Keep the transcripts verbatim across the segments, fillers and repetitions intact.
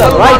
Sir right.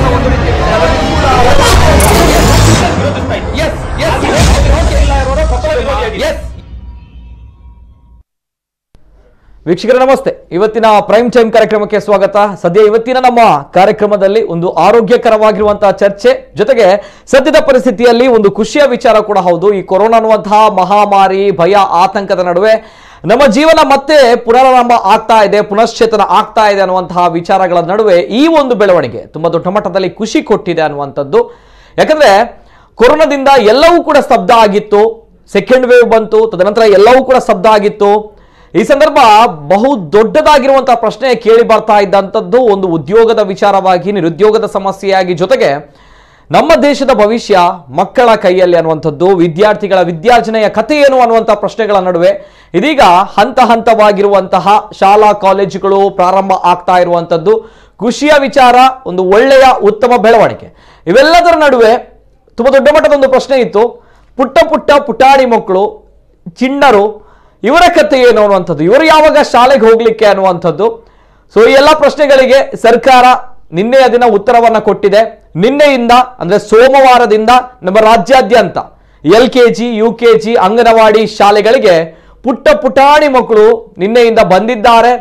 ವೀಕ್ಷಕರ ನಮಸ್ತೆ. ಇವತ್ತಿನ ಪ್ರೈಮ್ ಟೈಮ್ ಕಾರ್ಯಕ್ರಮಕ್ಕೆ ಸ್ವಾಗತ. ಸದ್ಯ ಇವತ್ತಿನ ನಮ್ಮ ಕಾರ್ಯಕ್ರಮದಲ್ಲಿ ಒಂದು ಆರೋಗ್ಯಕರವಾಗಿರುವಂತಹ ಚರ್ಚೆ ಜೊತೆಗೆ ಸದ್ಯದ ಪರಿಸ್ಥಿತಿಯಲ್ಲಿ ಒಂದು ಖುಷಿಯ ವಿಚಾರ ಕೂಡ ಹೌದು. ಈ ಕೊರೋನಾ ಅನ್ನುವಂತಹ ಮಹಾಮಾರಿ ಭಯ ಆತಂಕದ ನಡುವೆ ನಮ್ಮ ಜೀವನ ಮತ್ತೆ ಪುನರಾರಂಭ ಆಗ್ತಾ ಇದೆ, ಪುನಶ್ಚೇತನ ಆಗ್ತಾ ಇದೆ ಅನ್ನುವಂತಹ ವಿಚಾರಗಳ ನಡುವೆ ಈ ಒಂದು ಬೆಳವಣಿಗೆ ತುಂಬಾ ದೊಡ್ಡ ಮಟ್ಟದಲ್ಲಿ ಖುಷಿ ಕೊಟ್ಟಿದೆ ಅನ್ನುವಂಥದ್ದು. ಯಾಕಂದ್ರೆ ಕೊರೋನಾದಿಂದ ಎಲ್ಲವೂ ಕೂಡ ಸ್ತಬ್ಧ ಆಗಿತ್ತು, ಸೆಕೆಂಡ್ ವೇವ್ ಬಂತು, ತದನಂತರ ಎಲ್ಲವೂ ಕೂಡ ಸ್ತಬ್ಧ ಆಗಿತ್ತು. ಈ ಸಂದರ್ಭ ಬಹು ದೊಡ್ಡದಾಗಿರುವಂತಹ ಪ್ರಶ್ನೆ ಕೇಳಿ ಬರ್ತಾ ಇದ್ದಂಥದ್ದು ಒಂದು ಉದ್ಯೋಗದ ವಿಚಾರವಾಗಿ, ನಿರುದ್ಯೋಗದ ಸಮಸ್ಯೆಯಾಗಿ, ಜೊತೆಗೆ ನಮ್ಮ ದೇಶದ ಭವಿಷ್ಯ ಮಕ್ಕಳ ಕೈಯಲ್ಲಿ ಅನ್ನುವಂಥದ್ದು, ವಿದ್ಯಾರ್ಥಿಗಳ ವಿದ್ಯಾರ್ಜನೆಯ ಕಥೆ ಏನು ಅನ್ನುವಂತಹ ಪ್ರಶ್ನೆಗಳ ನಡುವೆ ಇದೀಗ ಹಂತ ಹಂತವಾಗಿರುವಂತಹ ಶಾಲಾ ಕಾಲೇಜುಗಳು ಪ್ರಾರಂಭ ಆಗ್ತಾ ಇರುವಂಥದ್ದು ಖುಷಿಯ ವಿಚಾರ, ಒಂದು ಒಳ್ಳೆಯ ಉತ್ತಮ ಬೆಳವಣಿಗೆ. ಇವೆಲ್ಲದರ ನಡುವೆ ತುಂಬಾ ದೊಡ್ಡ ಮಟ್ಟದ ಒಂದು ಪ್ರಶ್ನೆ ಇತ್ತು. ಪುಟ್ಟ ಪುಟ್ಟ ಪುಟಾಣಿ ಮಕ್ಕಳು, ಚಿಣ್ಣರು, ಇವರ ಕಥೆ ಏನು ಅನ್ನುವಂಥದ್ದು, ಇವರು ಯಾವಾಗ ಶಾಲೆಗೆ ಹೋಗ್ಲಿಕ್ಕೆ ಅನ್ನುವಂಥದ್ದು. ಸೊ ಈ ಎಲ್ಲ ಪ್ರಶ್ನೆಗಳಿಗೆ ಸರ್ಕಾರ ನಿನ್ನೆಯ ದಿನ ಉತ್ತರವನ್ನ ಕೊಟ್ಟಿದೆ. ನಿನ್ನೆಯಿಂದ ಅಂದ್ರೆ ಸೋಮವಾರದಿಂದ ನಮ್ಮ ರಾಜ್ಯಾದ್ಯಂತ L K G U K G anganwadi ಶಾಲೆಗಳಿಗೆ ಪುಟ್ಟ ಪುಟಾಣಿ ಮಕ್ಕಳು ನಿನ್ನೆಯಿಂದ ಬಂದಿದ್ದಾರೆ.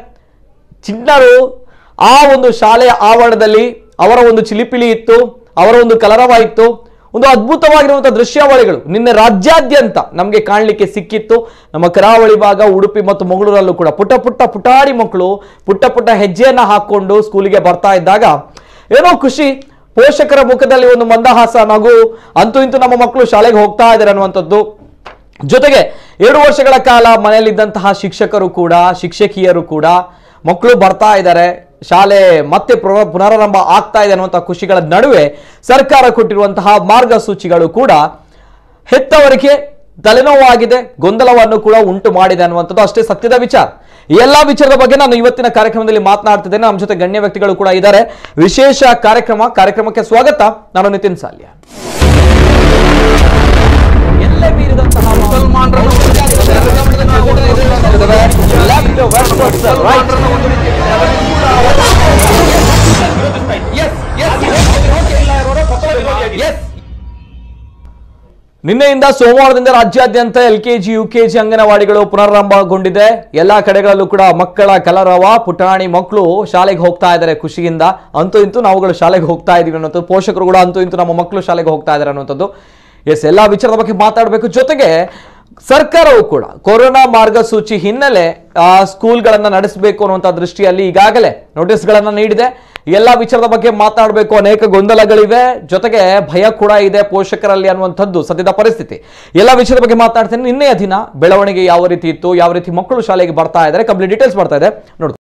ಚಿಣ್ಣರು ಆ ಒಂದು ಶಾಲೆಯ ಆವರಣದಲ್ಲಿ ಅವರ ಒಂದು ಚಿಲಿಪಿಲಿ ಇತ್ತು, ಅವರ ಒಂದು ಕಲರವ ಇತ್ತು. ಒಂದು ಅದ್ಭುತವಾಗಿರುವಂತಹ ದೃಶ್ಯಾವಳಿಗಳು ನಿನ್ನೆ ರಾಜ್ಯಾದ್ಯಂತ ನಮಗೆ ಕಾಣಲಿಕ್ಕೆ ಸಿಕ್ಕಿತ್ತು. ನಮ್ಮ ಕರಾವಳಿ ಭಾಗ, ಉಡುಪಿ ಮತ್ತು ಮಂಗಳೂರಲ್ಲೂ ಕೂಡ ಪುಟ್ಟ ಪುಟ್ಟ ಪುಟಾಣಿ ಮಕ್ಕಳು ಪುಟ್ಟ ಪುಟ್ಟ ಹೆಜ್ಜೆಯನ್ನ ಹಾಕೊಂಡು ಸ್ಕೂಲಿಗೆ ಬರ್ತಾ ಇದ್ದಾಗ ಏನೋ ಖುಷಿ, ಪೋಷಕರ ಮುಖದಲ್ಲಿ ಒಂದು ಮಂದಹಾಸ, ನಗು. ಅಂತೂ ಇಂತೂ ನಮ್ಮ ಮಕ್ಕಳು ಶಾಲೆಗೆ ಹೋಗ್ತಾ ಇದ್ದಾರೆ ಅನ್ನುವಂಥದ್ದು. ಜೊತೆಗೆ ಎರಡು ವರ್ಷಗಳ ಕಾಲ ಮನೆಯಲ್ಲಿದ್ದಂತಹ ಶಿಕ್ಷಕರು ಕೂಡ, ಶಿಕ್ಷಕಿಯರು ಕೂಡ ಮಕ್ಕಳು ಬರ್ತಾ ಇದ್ದಾರೆ, ಶಾಲೆ ಮತ್ತೆ ಪುನರಾರಂಭ ಆಗ್ತಾ ಇದೆ ಅನ್ನುವಂತಹ ಖುಷಿಗಳ ನಡುವೆ ಸರ್ಕಾರ ಕೊಟ್ಟಿರುವಂತಹ ಮಾರ್ಗಸೂಚಿಗಳು ಕೂಡ ಹೆತ್ತವರಿಗೆ ತಲೆನೋವಾಗಿದೆ, ಗೊಂದಲವನ್ನು ಕೂಡ ಉಂಟು ಮಾಡಿದೆ ಅನ್ನುವಂಥದ್ದು ಅಷ್ಟೇ ಸತ್ಯದ ವಿಚಾರ. ಈ ಎಲ್ಲಾ ವಿಚಾರದ ಬಗ್ಗೆ ನಾನು ಇವತ್ತಿನ ಕಾರ್ಯಕ್ರಮದಲ್ಲಿ ಮಾತನಾಡ್ತಿದ್ದೇನೆ. ನಮ್ಮ ಜೊತೆ ಗಣ್ಯ ವ್ಯಕ್ತಿಗಳು ಕೂಡ ಇದ್ದಾರೆ. ವಿಶೇಷ ಕಾರ್ಯಕ್ರಮ ಕಾರ್ಯಕ್ರಮಕ್ಕೆ ಸ್ವಾಗತ. ನಾನು ನಿತಿನ್ ಸಾಲ್ಯ. ಎಲ್ಲೇ ಬೀರಿದಂತಹ ನಿನ್ನೆಯಿಂದ ಸೋಮವಾರದಿಂದ ರಾಜ್ಯಾದ್ಯಂತ L K G U K G ಅಂಗನವಾಡಿಗಳು ಪುನರಾರಂಭಗೊಂಡಿದೆ. ಎಲ್ಲಾ ಕಡೆಗಳಲ್ಲೂ ಕೂಡ ಮಕ್ಕಳ ಕಲರವ, ಪುಟಾಣಿ ಮಕ್ಕಳು ಶಾಲೆಗೆ ಹೋಗ್ತಾ ಇದ್ದಾರೆ ಖುಷಿಯಿಂದ. ಅಂತೂ ಇಂತೂ ನಾವುಗಳು ಶಾಲೆಗೆ ಹೋಗ್ತಾ ಇದೀವಿ ಅನ್ನೋದು, ಪೋಷಕರು ಕೂಡ ಅಂತೂ ಇಂತೂ ನಮ್ಮ ಮಕ್ಕಳು ಶಾಲೆಗೆ ಹೋಗ್ತಾ ಇದ್ದಾರೆ ಅನ್ನೋಂಥದ್ದು. ಎಸ್, ಎಲ್ಲಾ ವಿಚಾರದ ಬಗ್ಗೆ ಮಾತಾಡಬೇಕು. ಜೊತೆಗೆ ಸರ್ಕಾರವು ಕೂಡ ಕೊರೋನಾ ಮಾರ್ಗಸೂಚಿ ಹಿನ್ನೆಲೆ ಆ ಸ್ಕೂಲ್ಗಳನ್ನ ನಡೆಸಬೇಕು ಅನ್ನುವಂಥ ದೃಷ್ಟಿಯಲ್ಲಿ ಈಗಾಗಲೇ ನೋಟಿಸ್ಗಳನ್ನ ನೀಡಿದೆ. ಎಲ್ಲಾ ವಿಚಾರದ ಬಗ್ಗೆ ಮಾತಾಡಬೇಕು. ಅನೇಕ ಗೊಂದಲಗಳಿವೆ, ಜೊತೆಗೆ ಭಯ ಕೂಡ ಇದೆ ಪೋಷಕರಲ್ಲಿ ಅನ್ನುವಂಥದ್ದು ಸದ್ಯದ ಪರಿಸ್ಥಿತಿ. ಎಲ್ಲಾ ವಿಷಯದ ಬಗ್ಗೆ ಮಾತಾಡ್ತೇನೆ. ನಿನ್ನೆಯ ದಿನ ಬೆಳವಣಿಗೆ ಯಾವ ರೀತಿ ಇತ್ತು, ಯಾವ ರೀತಿ ಮಕ್ಕಳು ಶಾಲೆಗೆ ಬರ್ತಾ ಇದ್ದಾರೆ, ಕಂಪ್ಲೀಟ್ ಡೀಟೇಲ್ಸ್ ಬರ್ತಾ ಇದೆ ನೋಡಿ.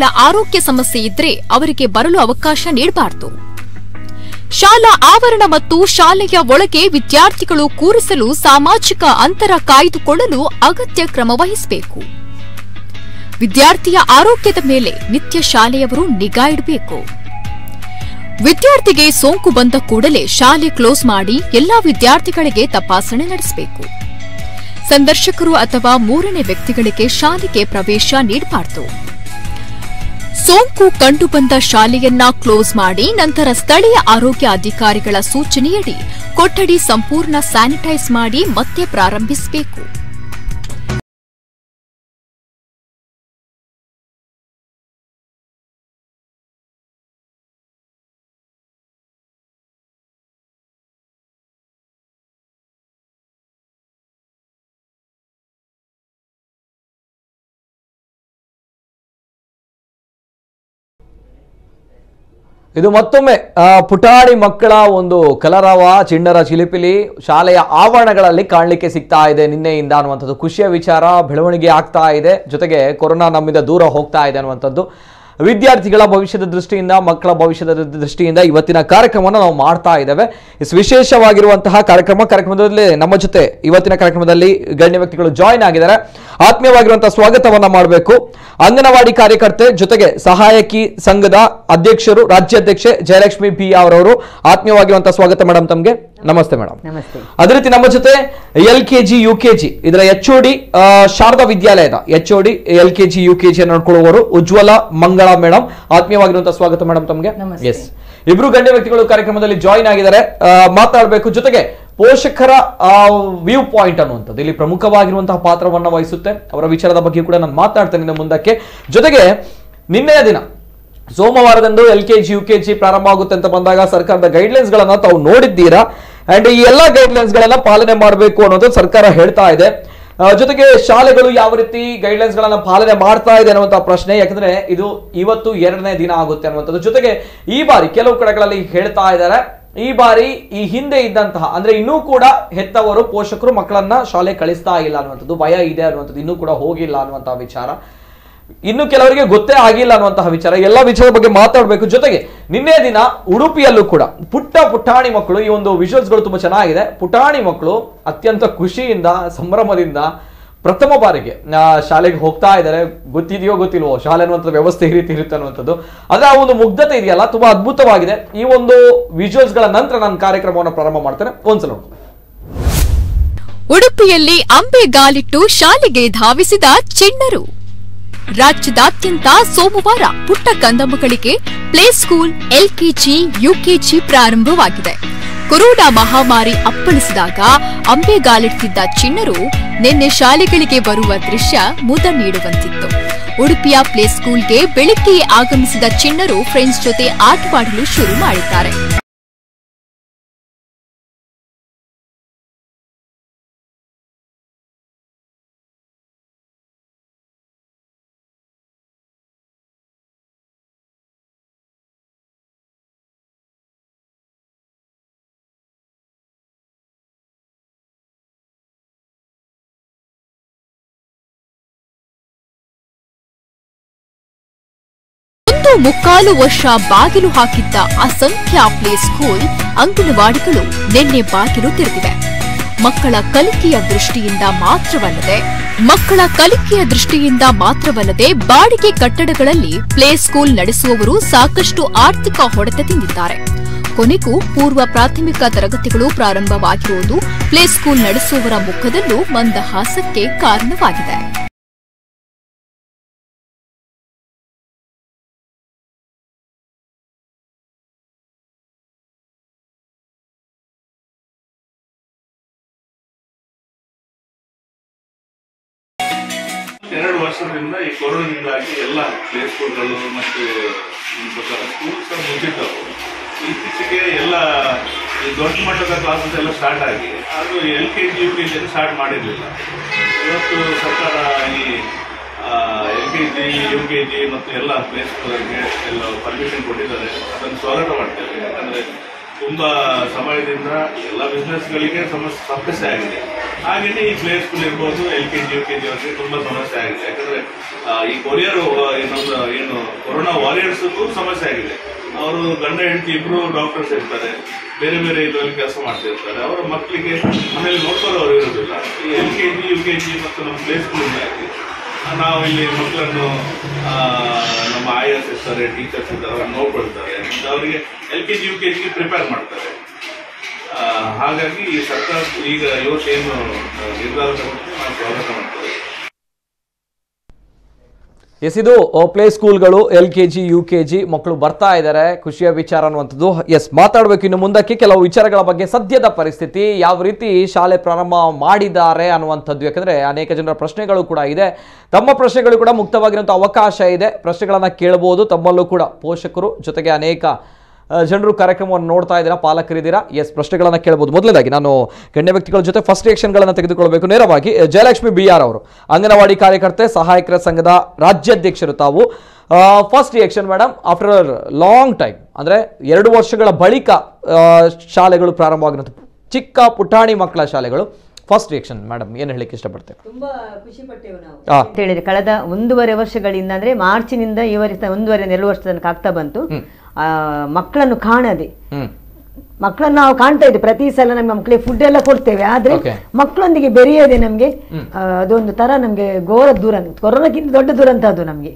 ಆರೋಗ್ಯ ಸಮಸ್ಯೆ ಇದ್ರೆ ಅವರಿಗೆ ಬರಲು ಅವಕಾಶ ನೀಡಬಾರದು. ಶಾಲಾ ಆವರಣ ಮತ್ತು ಶಾಲೆಯ ಒಳಗೆ ವಿದ್ಯಾರ್ಥಿಗಳು ಕೂರಿಸಲು ಸಾಮಾಜಿಕ ಅಂತರ ಕಾಯ್ದುಕೊಳ್ಳಲು ಅಗತ್ಯ ಕ್ರಮ ವಹಿಸಬೇಕು. ವಿದ್ಯಾರ್ಥಿಯ ಆರೋಗ್ಯದ ಮೇಲೆ ನಿತ್ಯ ಶಾಲೆಯವರು ನಿಗಾ ಇಡಬೇಕು. ವಿದ್ಯಾರ್ಥಿಗೆ ಸೋಂಕು ಬಂದ ಕೂಡಲೇ ಶಾಲೆ ಕ್ಲೋಸ್ ಮಾಡಿ ಎಲ್ಲಾ ವಿದ್ಯಾರ್ಥಿಗಳಿಗೆ ತಪಾಸಣೆ ನಡೆಸಬೇಕು. ಸಂದರ್ಶಕರು ಅಥವಾ ಮೂರನೇ ವ್ಯಕ್ತಿಗಳಿಗೆ ಶಾಲೆಗೆ ಪ್ರವೇಶ ನೀಡಬಾರದು. ಸೋಂಕು ಕಂಡುಬಂದ ಶಾಲೆಯನ್ನ ಕ್ಲೋಸ್ ಮಾಡಿ ನಂತರ ಸ್ಥಳೀಯ ಆರೋಗ್ಯ ಅಧಿಕಾರಿಗಳ ಸೂಚನೆಯಡಿ ಕೊಠಡಿ ಸಂಪೂರ್ಣ ಸ್ಯಾನಿಟೈಸ್ ಮಾಡಿ ಮತ್ತೆ ಪ್ರಾರಂಭಿಸಬೇಕು. ಇದು ಮತ್ತೊಮ್ಮೆ ಪುಟಾಣಿ ಮಕ್ಕಳ ಒಂದು ಕಲರವ ಚಿಣ್ಣರ ಚಿಲಿಪಿಲಿ ಶಾಲೆಯ ಆವರಣಗಳಲ್ಲಿ ಕಾಣಲಿಕ್ಕೆ ಸಿಗ್ತಾ ಇದೆ ನಿನ್ನೆಯಿಂದ ಅನ್ನುವಂಥದ್ದು ಖುಷಿಯ ವಿಚಾರ. ಬೆಳವಣಿಗೆ ಆಗ್ತಾ ಇದೆ, ಜೊತೆಗೆ ಕೊರೋನಾ ನಮ್ಮಿಂದ ದೂರ ಹೋಗ್ತಾ ಇದೆ ಅನ್ನುವಂಥದ್ದು. ವಿದ್ಯಾರ್ಥಿಗಳ ಭವಿಷ್ಯದ ದೃಷ್ಟಿಯಿಂದ, ಮಕ್ಕಳ ಭವಿಷ್ಯದ ದೃಷ್ಟಿಯಿಂದ ಇವತ್ತಿನ ಕಾರ್ಯಕ್ರಮವನ್ನು ನಾವು ಮಾಡ್ತಾ ಇದ್ದೇವೆ. ವಿಶೇಷವಾಗಿರುವಂತಹ ಕಾರ್ಯಕ್ರಮ ಕಾರ್ಯಕ್ರಮದಲ್ಲಿ ನಮ್ಮ ಜೊತೆ ಇವತ್ತಿನ ಕಾರ್ಯಕ್ರಮದಲ್ಲಿ ಗಣ್ಯ ವ್ಯಕ್ತಿಗಳು ಜಾಯಿನ್ ಆಗಿದ್ದಾರೆ. ಆತ್ಮೀಯವಾಗಿರುವಂತಹ ಸ್ವಾಗತವನ್ನ ಮಾಡಬೇಕು. ಅಂಗನವಾಡಿ ಕಾರ್ಯಕರ್ತೆ ಜೊತೆಗೆ ಸಹಾಯಕಿ ಸಂಘದ ಅಧ್ಯಕ್ಷರು, ರಾಜ್ಯಾಧ್ಯಕ್ಷೆ ಜಯಲಕ್ಷ್ಮಿ ಬಿ ಅವರವರು. ಆತ್ಮೀಯವಾಗಿರುವಂತಹ ಸ್ವಾಗತ ಮೇಡಮ್ ತಮಗೆ. ನಮಸ್ತೆ ಮೇಡಮ್. ನಮಸ್ತೆ. ಅದೇ ರೀತಿ ನಮ್ಮ ಜೊತೆ L K G U K G ಇದರ ಎಚ್ ಒ ಡಿ ಶಾರದಾ ವಿದ್ಯಾಲಯದ H O D L K G U K G ನೋಡ್ಕೊಳ್ಳುವವರು ಉಜ್ವಲ ಮಂಗಳ ಮೇಡಮ್. ಆತ್ಮೀಯವಾಗಿರುವಂತಹ ಸ್ವಾಗತ ಮೇಡಮ್ ತಮಗೆ. ಎಸ್, ಇಬ್ರು ಗಣ್ಯ ವ್ಯಕ್ತಿಗಳು ಕಾರ್ಯಕ್ರಮದಲ್ಲಿ ಜಾಯಿನ್ ಆಗಿದ್ದಾರೆ, ಮಾತಾಡಬೇಕು. ಜೊತೆಗೆ ಪೋಷಕರ ವ್ಯೂ ಪಾಯಿಂಟ್ ಅನ್ನುವಂಥದ್ದು ಇಲ್ಲಿ ಪ್ರಮುಖವಾಗಿರುವಂತಹ ಪಾತ್ರವನ್ನ ವಹಿಸುತ್ತೆ. ಅವರ ವಿಚಾರದ ಬಗ್ಗೆ ಕೂಡ ನಾನು ಮಾತಾಡ್ತೇನೆ ಮುಂದಕ್ಕೆ. ಜೊತೆಗೆ ನಿನ್ನೆಯ ದಿನ ಸೋಮವಾರದಂದು L K G U K G ಪ್ರಾರಂಭ ಆಗುತ್ತೆ ಅಂತ ಬಂದಾಗ ಸರ್ಕಾರದ ಗೈಡ್ಲೈನ್ಸ್ ಗಳನ್ನ ತಾವು ನೋಡಿದ್ದೀರಾ. ಅಂಡ್ ಈ ಎಲ್ಲಾ ಗೈಡ್ಲೈನ್ಸ್ ಗಳನ್ನ ಪಾಲನೆ ಮಾಡಬೇಕು ಅನ್ನೋದು ಸರ್ಕಾರ ಹೇಳ್ತಾ ಇದೆ. ಜೊತೆಗೆ ಶಾಲೆಗಳು ಯಾವ ರೀತಿ ಗೈಡ್ಲೈನ್ಸ್ ಗಳನ್ನ ಪಾಲನೆ ಮಾಡ್ತಾ ಇದೆ ಅನ್ನುವಂತಹ ಪ್ರಶ್ನೆ, ಯಾಕಂದ್ರೆ ಇದು ಇವತ್ತು ಎರಡನೇ ದಿನ ಆಗುತ್ತೆ ಅನ್ನುವಂಥದ್ದು. ಜೊತೆಗೆ ಈ ಬಾರಿ ಕೆಲವು ಕಡೆಗಳಲ್ಲಿ ಹೇಳ್ತಾ ಇದ್ದಾರೆ, ಈ ಬಾರಿ ಈ ಹಿಂದೆ ಇದ್ದಂತಹ ಅಂದ್ರೆ ಇನ್ನೂ ಕೂಡ ಹೆತ್ತವರು ಪೋಷಕರು ಮಕ್ಕಳನ್ನ ಶಾಲೆ ಕಳಿಸ್ತಾ ಇಲ್ಲ ಅನ್ನುವಂಥದ್ದು, ಭಯ ಇದೆ ಅನ್ನುವಂಥದ್ದು, ಇನ್ನೂ ಕೂಡ ಹೋಗಿಲ್ಲ ಅನ್ನುವಂತಹ ವಿಚಾರ, ಇನ್ನು ಕೆಲವರಿಗೆ ಗೊತ್ತೇ ಆಗಿಲ್ಲ ಅನ್ನುವಂತಹ ವಿಚಾರ, ಎಲ್ಲ ವಿಚಾರದ ಬಗ್ಗೆ ಮಾತಾಡಬೇಕು. ಜೊತೆಗೆ ನಿನ್ನೆ ದಿನ ಉಡುಪಿಯಲ್ಲೂ ಕೂಡ ಪುಟ್ಟ ಪುಟಾಣಿ ಮಕ್ಕಳು, ಈ ಒಂದು ವಿಜುವಲ್ಸ್ ಗಳು ತುಂಬಾ ಚೆನ್ನಾಗಿದೆ. ಪುಟಾಣಿ ಮಕ್ಕಳು ಅತ್ಯಂತ ಖುಷಿಯಿಂದ ಸಂಭ್ರಮದಿಂದ ಪ್ರಥಮ ಬಾರಿಗೆ ಶಾಲೆಗೆ ಹೋಗ್ತಾ ಇದ್ದಾರೆ. ಗೊತ್ತಿದೆಯೋ ಗೊತ್ತಿಲ್ವೋ ಶಾಲೆ ಅನ್ನುವಂಥ ವ್ಯವಸ್ಥೆ ಈ ರೀತಿ ಇರುತ್ತೆ ಅನ್ನುವಂಥದ್ದು, ಅದರ ಆ ಒಂದು ಮುಗ್ಧತೆ ಇದೆಯಲ್ಲ ತುಂಬಾ ಅದ್ಭುತವಾಗಿದೆ. ಈ ಒಂದು ವಿಜುವಲ್ಸ್ ಗಳ ನಂತರ ನಾನು ಕಾರ್ಯಕ್ರಮವನ್ನು ಪ್ರಾರಂಭ ಮಾಡ್ತೇನೆ. ಒಂದ್ಸಲ ಉಡುಪಿಯಲ್ಲಿ ಅಂಬೆಗಾಲಿಟ್ಟು ಶಾಲೆಗೆ ಧಾವಿಸಿದ ಚಿಣ್ಣರು. ರಾಜ್ಯದಾದ್ಯಂತ ಸೋಮವಾರ ಪುಟ್ಟ ಕಂದಮ್ಮಗಳಿಗೆ ಪ್ಲೇ ಸ್ಕೂಲ್ ಎಲ್ಕೆಜಿ ಯುಕೆಜಿ ಪ್ರಾರಂಭವಾಗಿದೆ. ಕೊರೋನಾ ಮಹಾಮಾರಿ ಅಪ್ಪಳಿಸಿದಾಗ ಅಂಬೆಗಾಲಿಡ್ತಿದ್ದ ಚಿಣ್ಣರು ನಿನ್ನೆ ಶಾಲೆಗಳಿಗೆ ಬರುವ ದೃಶ್ಯ ಮುದ ನೀಡುವಂತಿತ್ತು. ಉಡುಪಿಯ ಪ್ಲೇ ಸ್ಕೂಲ್ಗೆ ಬೆಳಗ್ಗೆಯೇ ಆಗಮಿಸಿದ ಚಿಣ್ಣರು ಫ್ರೆಂಡ್ಸ್ ಜೊತೆ ಆಟವಾಡಲು ಶುರು ಮಾಡಿದ್ದಾರೆ. ಒಂದು ಮುಕ್ಕಾಲು ವರ್ಷ ಬಾಗಿಲು ಹಾಕಿದ್ದ ಅಸಂಖ್ಯ ಪ್ಲೇ ಸ್ಕೂಲ್ ಅಂಗನವಾಡಿಗಳು ನಿನ್ನೆ ಬಾಗಿಲು ತೆರೆದಿವೆ. ಮಕ್ಕಳ ಕಲಿಕೆಯ ದೃಷ್ಟಿಯಿಂದ ಮಾತ್ರವಲ್ಲದೆ ಮಕ್ಕಳ ಕಲಿಕೆಯ ದೃಷ್ಟಿಯಿಂದ ಮಾತ್ರವಲ್ಲದೆ ಬಾಡಿಗೆ ಕಟ್ಟಡಗಳಲ್ಲಿ ಪ್ಲೇ ಸ್ಕೂಲ್ ನಡೆಸುವವರು ಸಾಕಷ್ಟು ಆರ್ಥಿಕ ಹೊಡೆತ ತಿಂದಿದ್ದಾರೆ. ಕೊನೆಗೂ ಪೂರ್ವ ಪ್ರಾಥಮಿಕ ತರಗತಿಗಳು ಪ್ರಾರಂಭವಾಗಿರುವುದು ಪ್ಲೇ ಸ್ಕೂಲ್ ನಡೆಸುವವರ ಮುಖದಲ್ಲೂ ಮಂದಹಾಸಕ್ಕೆ ಕಾರಣವಾಗಿದೆ. ಎರಡು ವರ್ಷದಿಂದ ಈ ಕೊರೋನಾದಿಂದಾಗಿ ಎಲ್ಲ ಪ್ಲೇ ಸ್ಕೂಲ್ಗಳು ಮತ್ತು ಸ್ಕೂಲ್ಸ್ ಮುಚ್ಚಿದ್ದವು. ಇತ್ತೀಚೆಗೆ ಎಲ್ಲ ಈ ದೊಡ್ಡ ಮಟ್ಟದ ಕ್ಲಾಸಸ್ ಎಲ್ಲ ಸ್ಟಾರ್ಟ್ ಆಗಿ ಅದು L K G U K G start ಮಾಡಿರಲಿಲ್ಲ. ಇವತ್ತು ಸರ್ಕಾರ ಈ L K G U K G ಮತ್ತು ಎಲ್ಲ ಪ್ಲೇ ಸ್ಕೂಲ್ಗೆ ಎಲ್ಲ ಪರ್ಮಿಷನ್ ಕೊಟ್ಟಿದ್ದಾರೆ. ಅದನ್ನು ಸ್ವಾಗತ ಮಾಡ್ತೇವೆ. ಯಾಕಂದರೆ ತುಂಬ ಸಮಯದಿಂದ ಎಲ್ಲ ಬಿಸ್ನೆಸ್ಗಳಿಗೆ ಸಮಸ್ಯೆ ಸಮಸ್ಯೆ ಆಗಿದೆ. ಹಾಗೇನೆ ಈ ಪ್ಲೇ ಸ್ಕೂಲ್ ಇರ್ಬೋದು, L K G U K G ಅವರಿಗೆ ತುಂಬಾ ಸಮಸ್ಯೆ ಆಗಿದೆ. ಯಾಕಂದ್ರೆ ಈ ಕೊರಿಯರ್ ಇನ್ನೊಂದು ಏನು ಕೊರೋನಾ ವಾರಿಯರ್ಸ್ಗೂ ಸಮಸ್ಯೆ ಆಗಿದೆ. ಅವರು ಗಂಡ ಹೆಂಡತಿ ಇಬ್ರು ಡಾಕ್ಟರ್ಸ್ ಇರ್ತಾರೆ, ಬೇರೆ ಬೇರೆ ಇದರಲ್ಲಿ ಕೆಲಸ ಮಾಡ್ತಿರ್ತಾರೆ. ಅವರ ಮಕ್ಕಳಿಗೆ ಮನೇಲಿ ನೋಡ್ಕೊಳ್ಳೋರು ಇರೋದಿಲ್ಲ. ಈ L K G U K G ಮತ್ತು ನಮ್ಮ ಪ್ಲೇ ಸ್ಕೂಲಿಂದಾಗಿ ನಾವು ಇಲ್ಲಿ ಮಕ್ಕಳನ್ನು ನಮ್ಮ ಐ ಎಸ್ ಇರ್ತಾರೆ, ಟೀಚರ್ಸ್ ಇರ್ತಾರೆ, ಅವ್ರನ್ನ ನೋಡ್ಕೊಳ್ತಾರೆ ಮತ್ತು ಅವರಿಗೆ L K G U K ಜಿಗೆ ಪ್ರಿಪೇರ್ ಮಾಡ್ತಾರೆ. ಹಾಗಾಗಿ ಈ ಸರ್ಕಾರ ಈಗ ಇವತ್ತೇನು ನಿರ್ಧಾರ ತಗೊಂಡು ನಾವು ಸ್ವಾಗತ ಮಾಡ್ತೇವೆ. ಎಸ್, ಇದು ಪ್ಲೇ ಸ್ಕೂಲ್ಗಳು, L K G U K G ಮಕ್ಕಳು ಬರ್ತಾ ಇದ್ದಾರೆ, ಖುಷಿಯ ವಿಚಾರ ಅನ್ನುವಂಥದ್ದು. ಎಸ್, ಮಾತಾಡಬೇಕು ಇನ್ನು ಮುಂದಕ್ಕೆ ಕೆಲವು ವಿಚಾರಗಳ ಬಗ್ಗೆ. ಸದ್ಯದ ಪರಿಸ್ಥಿತಿ ಯಾವ ರೀತಿ ಶಾಲೆ ಪ್ರಾರಂಭ ಮಾಡಿದ್ದಾರೆ ಅನ್ನುವಂಥದ್ದು, ಯಾಕಂದ್ರೆ ಅನೇಕ ಜನರ ಪ್ರಶ್ನೆಗಳು ಕೂಡ ಇದೆ. ತಮ್ಮ ಪ್ರಶ್ನೆಗಳು ಕೂಡ ಮುಕ್ತವಾಗಿರುವಂಥ ಅವಕಾಶ ಇದೆ, ಪ್ರಶ್ನೆಗಳನ್ನ ಕೇಳಬಹುದು. ತಮ್ಮಲ್ಲೂ ಕೂಡ ಪೋಷಕರು ಜೊತೆಗೆ ಅನೇಕ ಜನರು ಕಾರ್ಯಕ್ರಮವನ್ನು ನೋಡ್ತಾ ಇದ್ದೀರಾ, ಪಾಲಕರಿದ್ದೀರಾ. ಎಸ್, ಪ್ರಶ್ನೆಗಳನ್ನ ಕೇಳಬಹುದು. ಮೊದಲನೇದಾಗಿ ನಾನು ಗಣ್ಯ ವ್ಯಕ್ತಿಗಳ ಜೊತೆ ಫಸ್ಟ್ ರಿಯಾಕ್ಷನ್ಗಳನ್ನು ತೆಗೆದುಕೊಳ್ಬೇಕು. ನೇರವಾಗಿ ಜಯಲಕ್ಷ್ಮಿ ಬಿ ಆರ್ ಅವರು, ಅಂಗನವಾಡಿ ಕಾರ್ಯಕರ್ತೆ, ಸಹಾಯಕರ ಸಂಘದ ರಾಜ್ಯಾಧ್ಯಕ್ಷರು ತಾವು. First reaction madam, after long time, ಅಂದ್ರೆ ಎರಡು ವರ್ಷಗಳ ಬಳಿಕ ಶಾಲೆಗಳು ಪ್ರಾರಂಭವಾಗಿರುವಂಥ ಚಿಕ್ಕ ಪುಟಾಣಿ ಮಕ್ಕಳ ಶಾಲೆಗಳು. ಫಸ್ಟ್ ರಿಯಾಕ್ಷನ್ ಮೇಡಮ್, ಏನು ಹೇಳಲಿಕ್ಕೆ ಇಷ್ಟಪಡ್ತೇವೆ? ತುಂಬಾ ಖುಷಿ ಪಟ್ಟೆವು ನಾವು ಅಂತ ಹೇಳಿದ್ರೆ, ಕಳೆದ ಒಂದೂವರೆ ವರ್ಷಗಳಿಂದ ಅಂದ್ರೆ ಮಾರ್ಚಿನಿಂದ ಇವರಿನ ಒಂದೂವರೆ ಎರಡು ವರ್ಷ ತನಕ ಆಗ್ತಾ ಬಂತು. ಆ ಮಕ್ಕಳನ್ನು ಕಾಣದೆ, ಮಕ್ಕಳನ್ನು ನಾವು ಕಾಣ್ತಾ ಇದ್ವಿ ಪ್ರತಿ ಸಲ. ನಮ್ಮ ಮಕ್ಕಳಿಗೆ ಫುಡ್ ಎಲ್ಲ ಕೊಡ್ತೇವೆ, ಆದ್ರೆ ಮಕ್ಕಳೊಂದಿಗೆ ಬೆರೆಯೋದೆ ನಮ್ಗೆ ಅದೊಂದು ತರ ನಮ್ಗೆ ಘೋರ ದುರಂತ, ಕೊರೋನಾಕ್ಕಿಂತ ದೊಡ್ಡ ದುರಂತ ಅದು ನಮ್ಗೆ.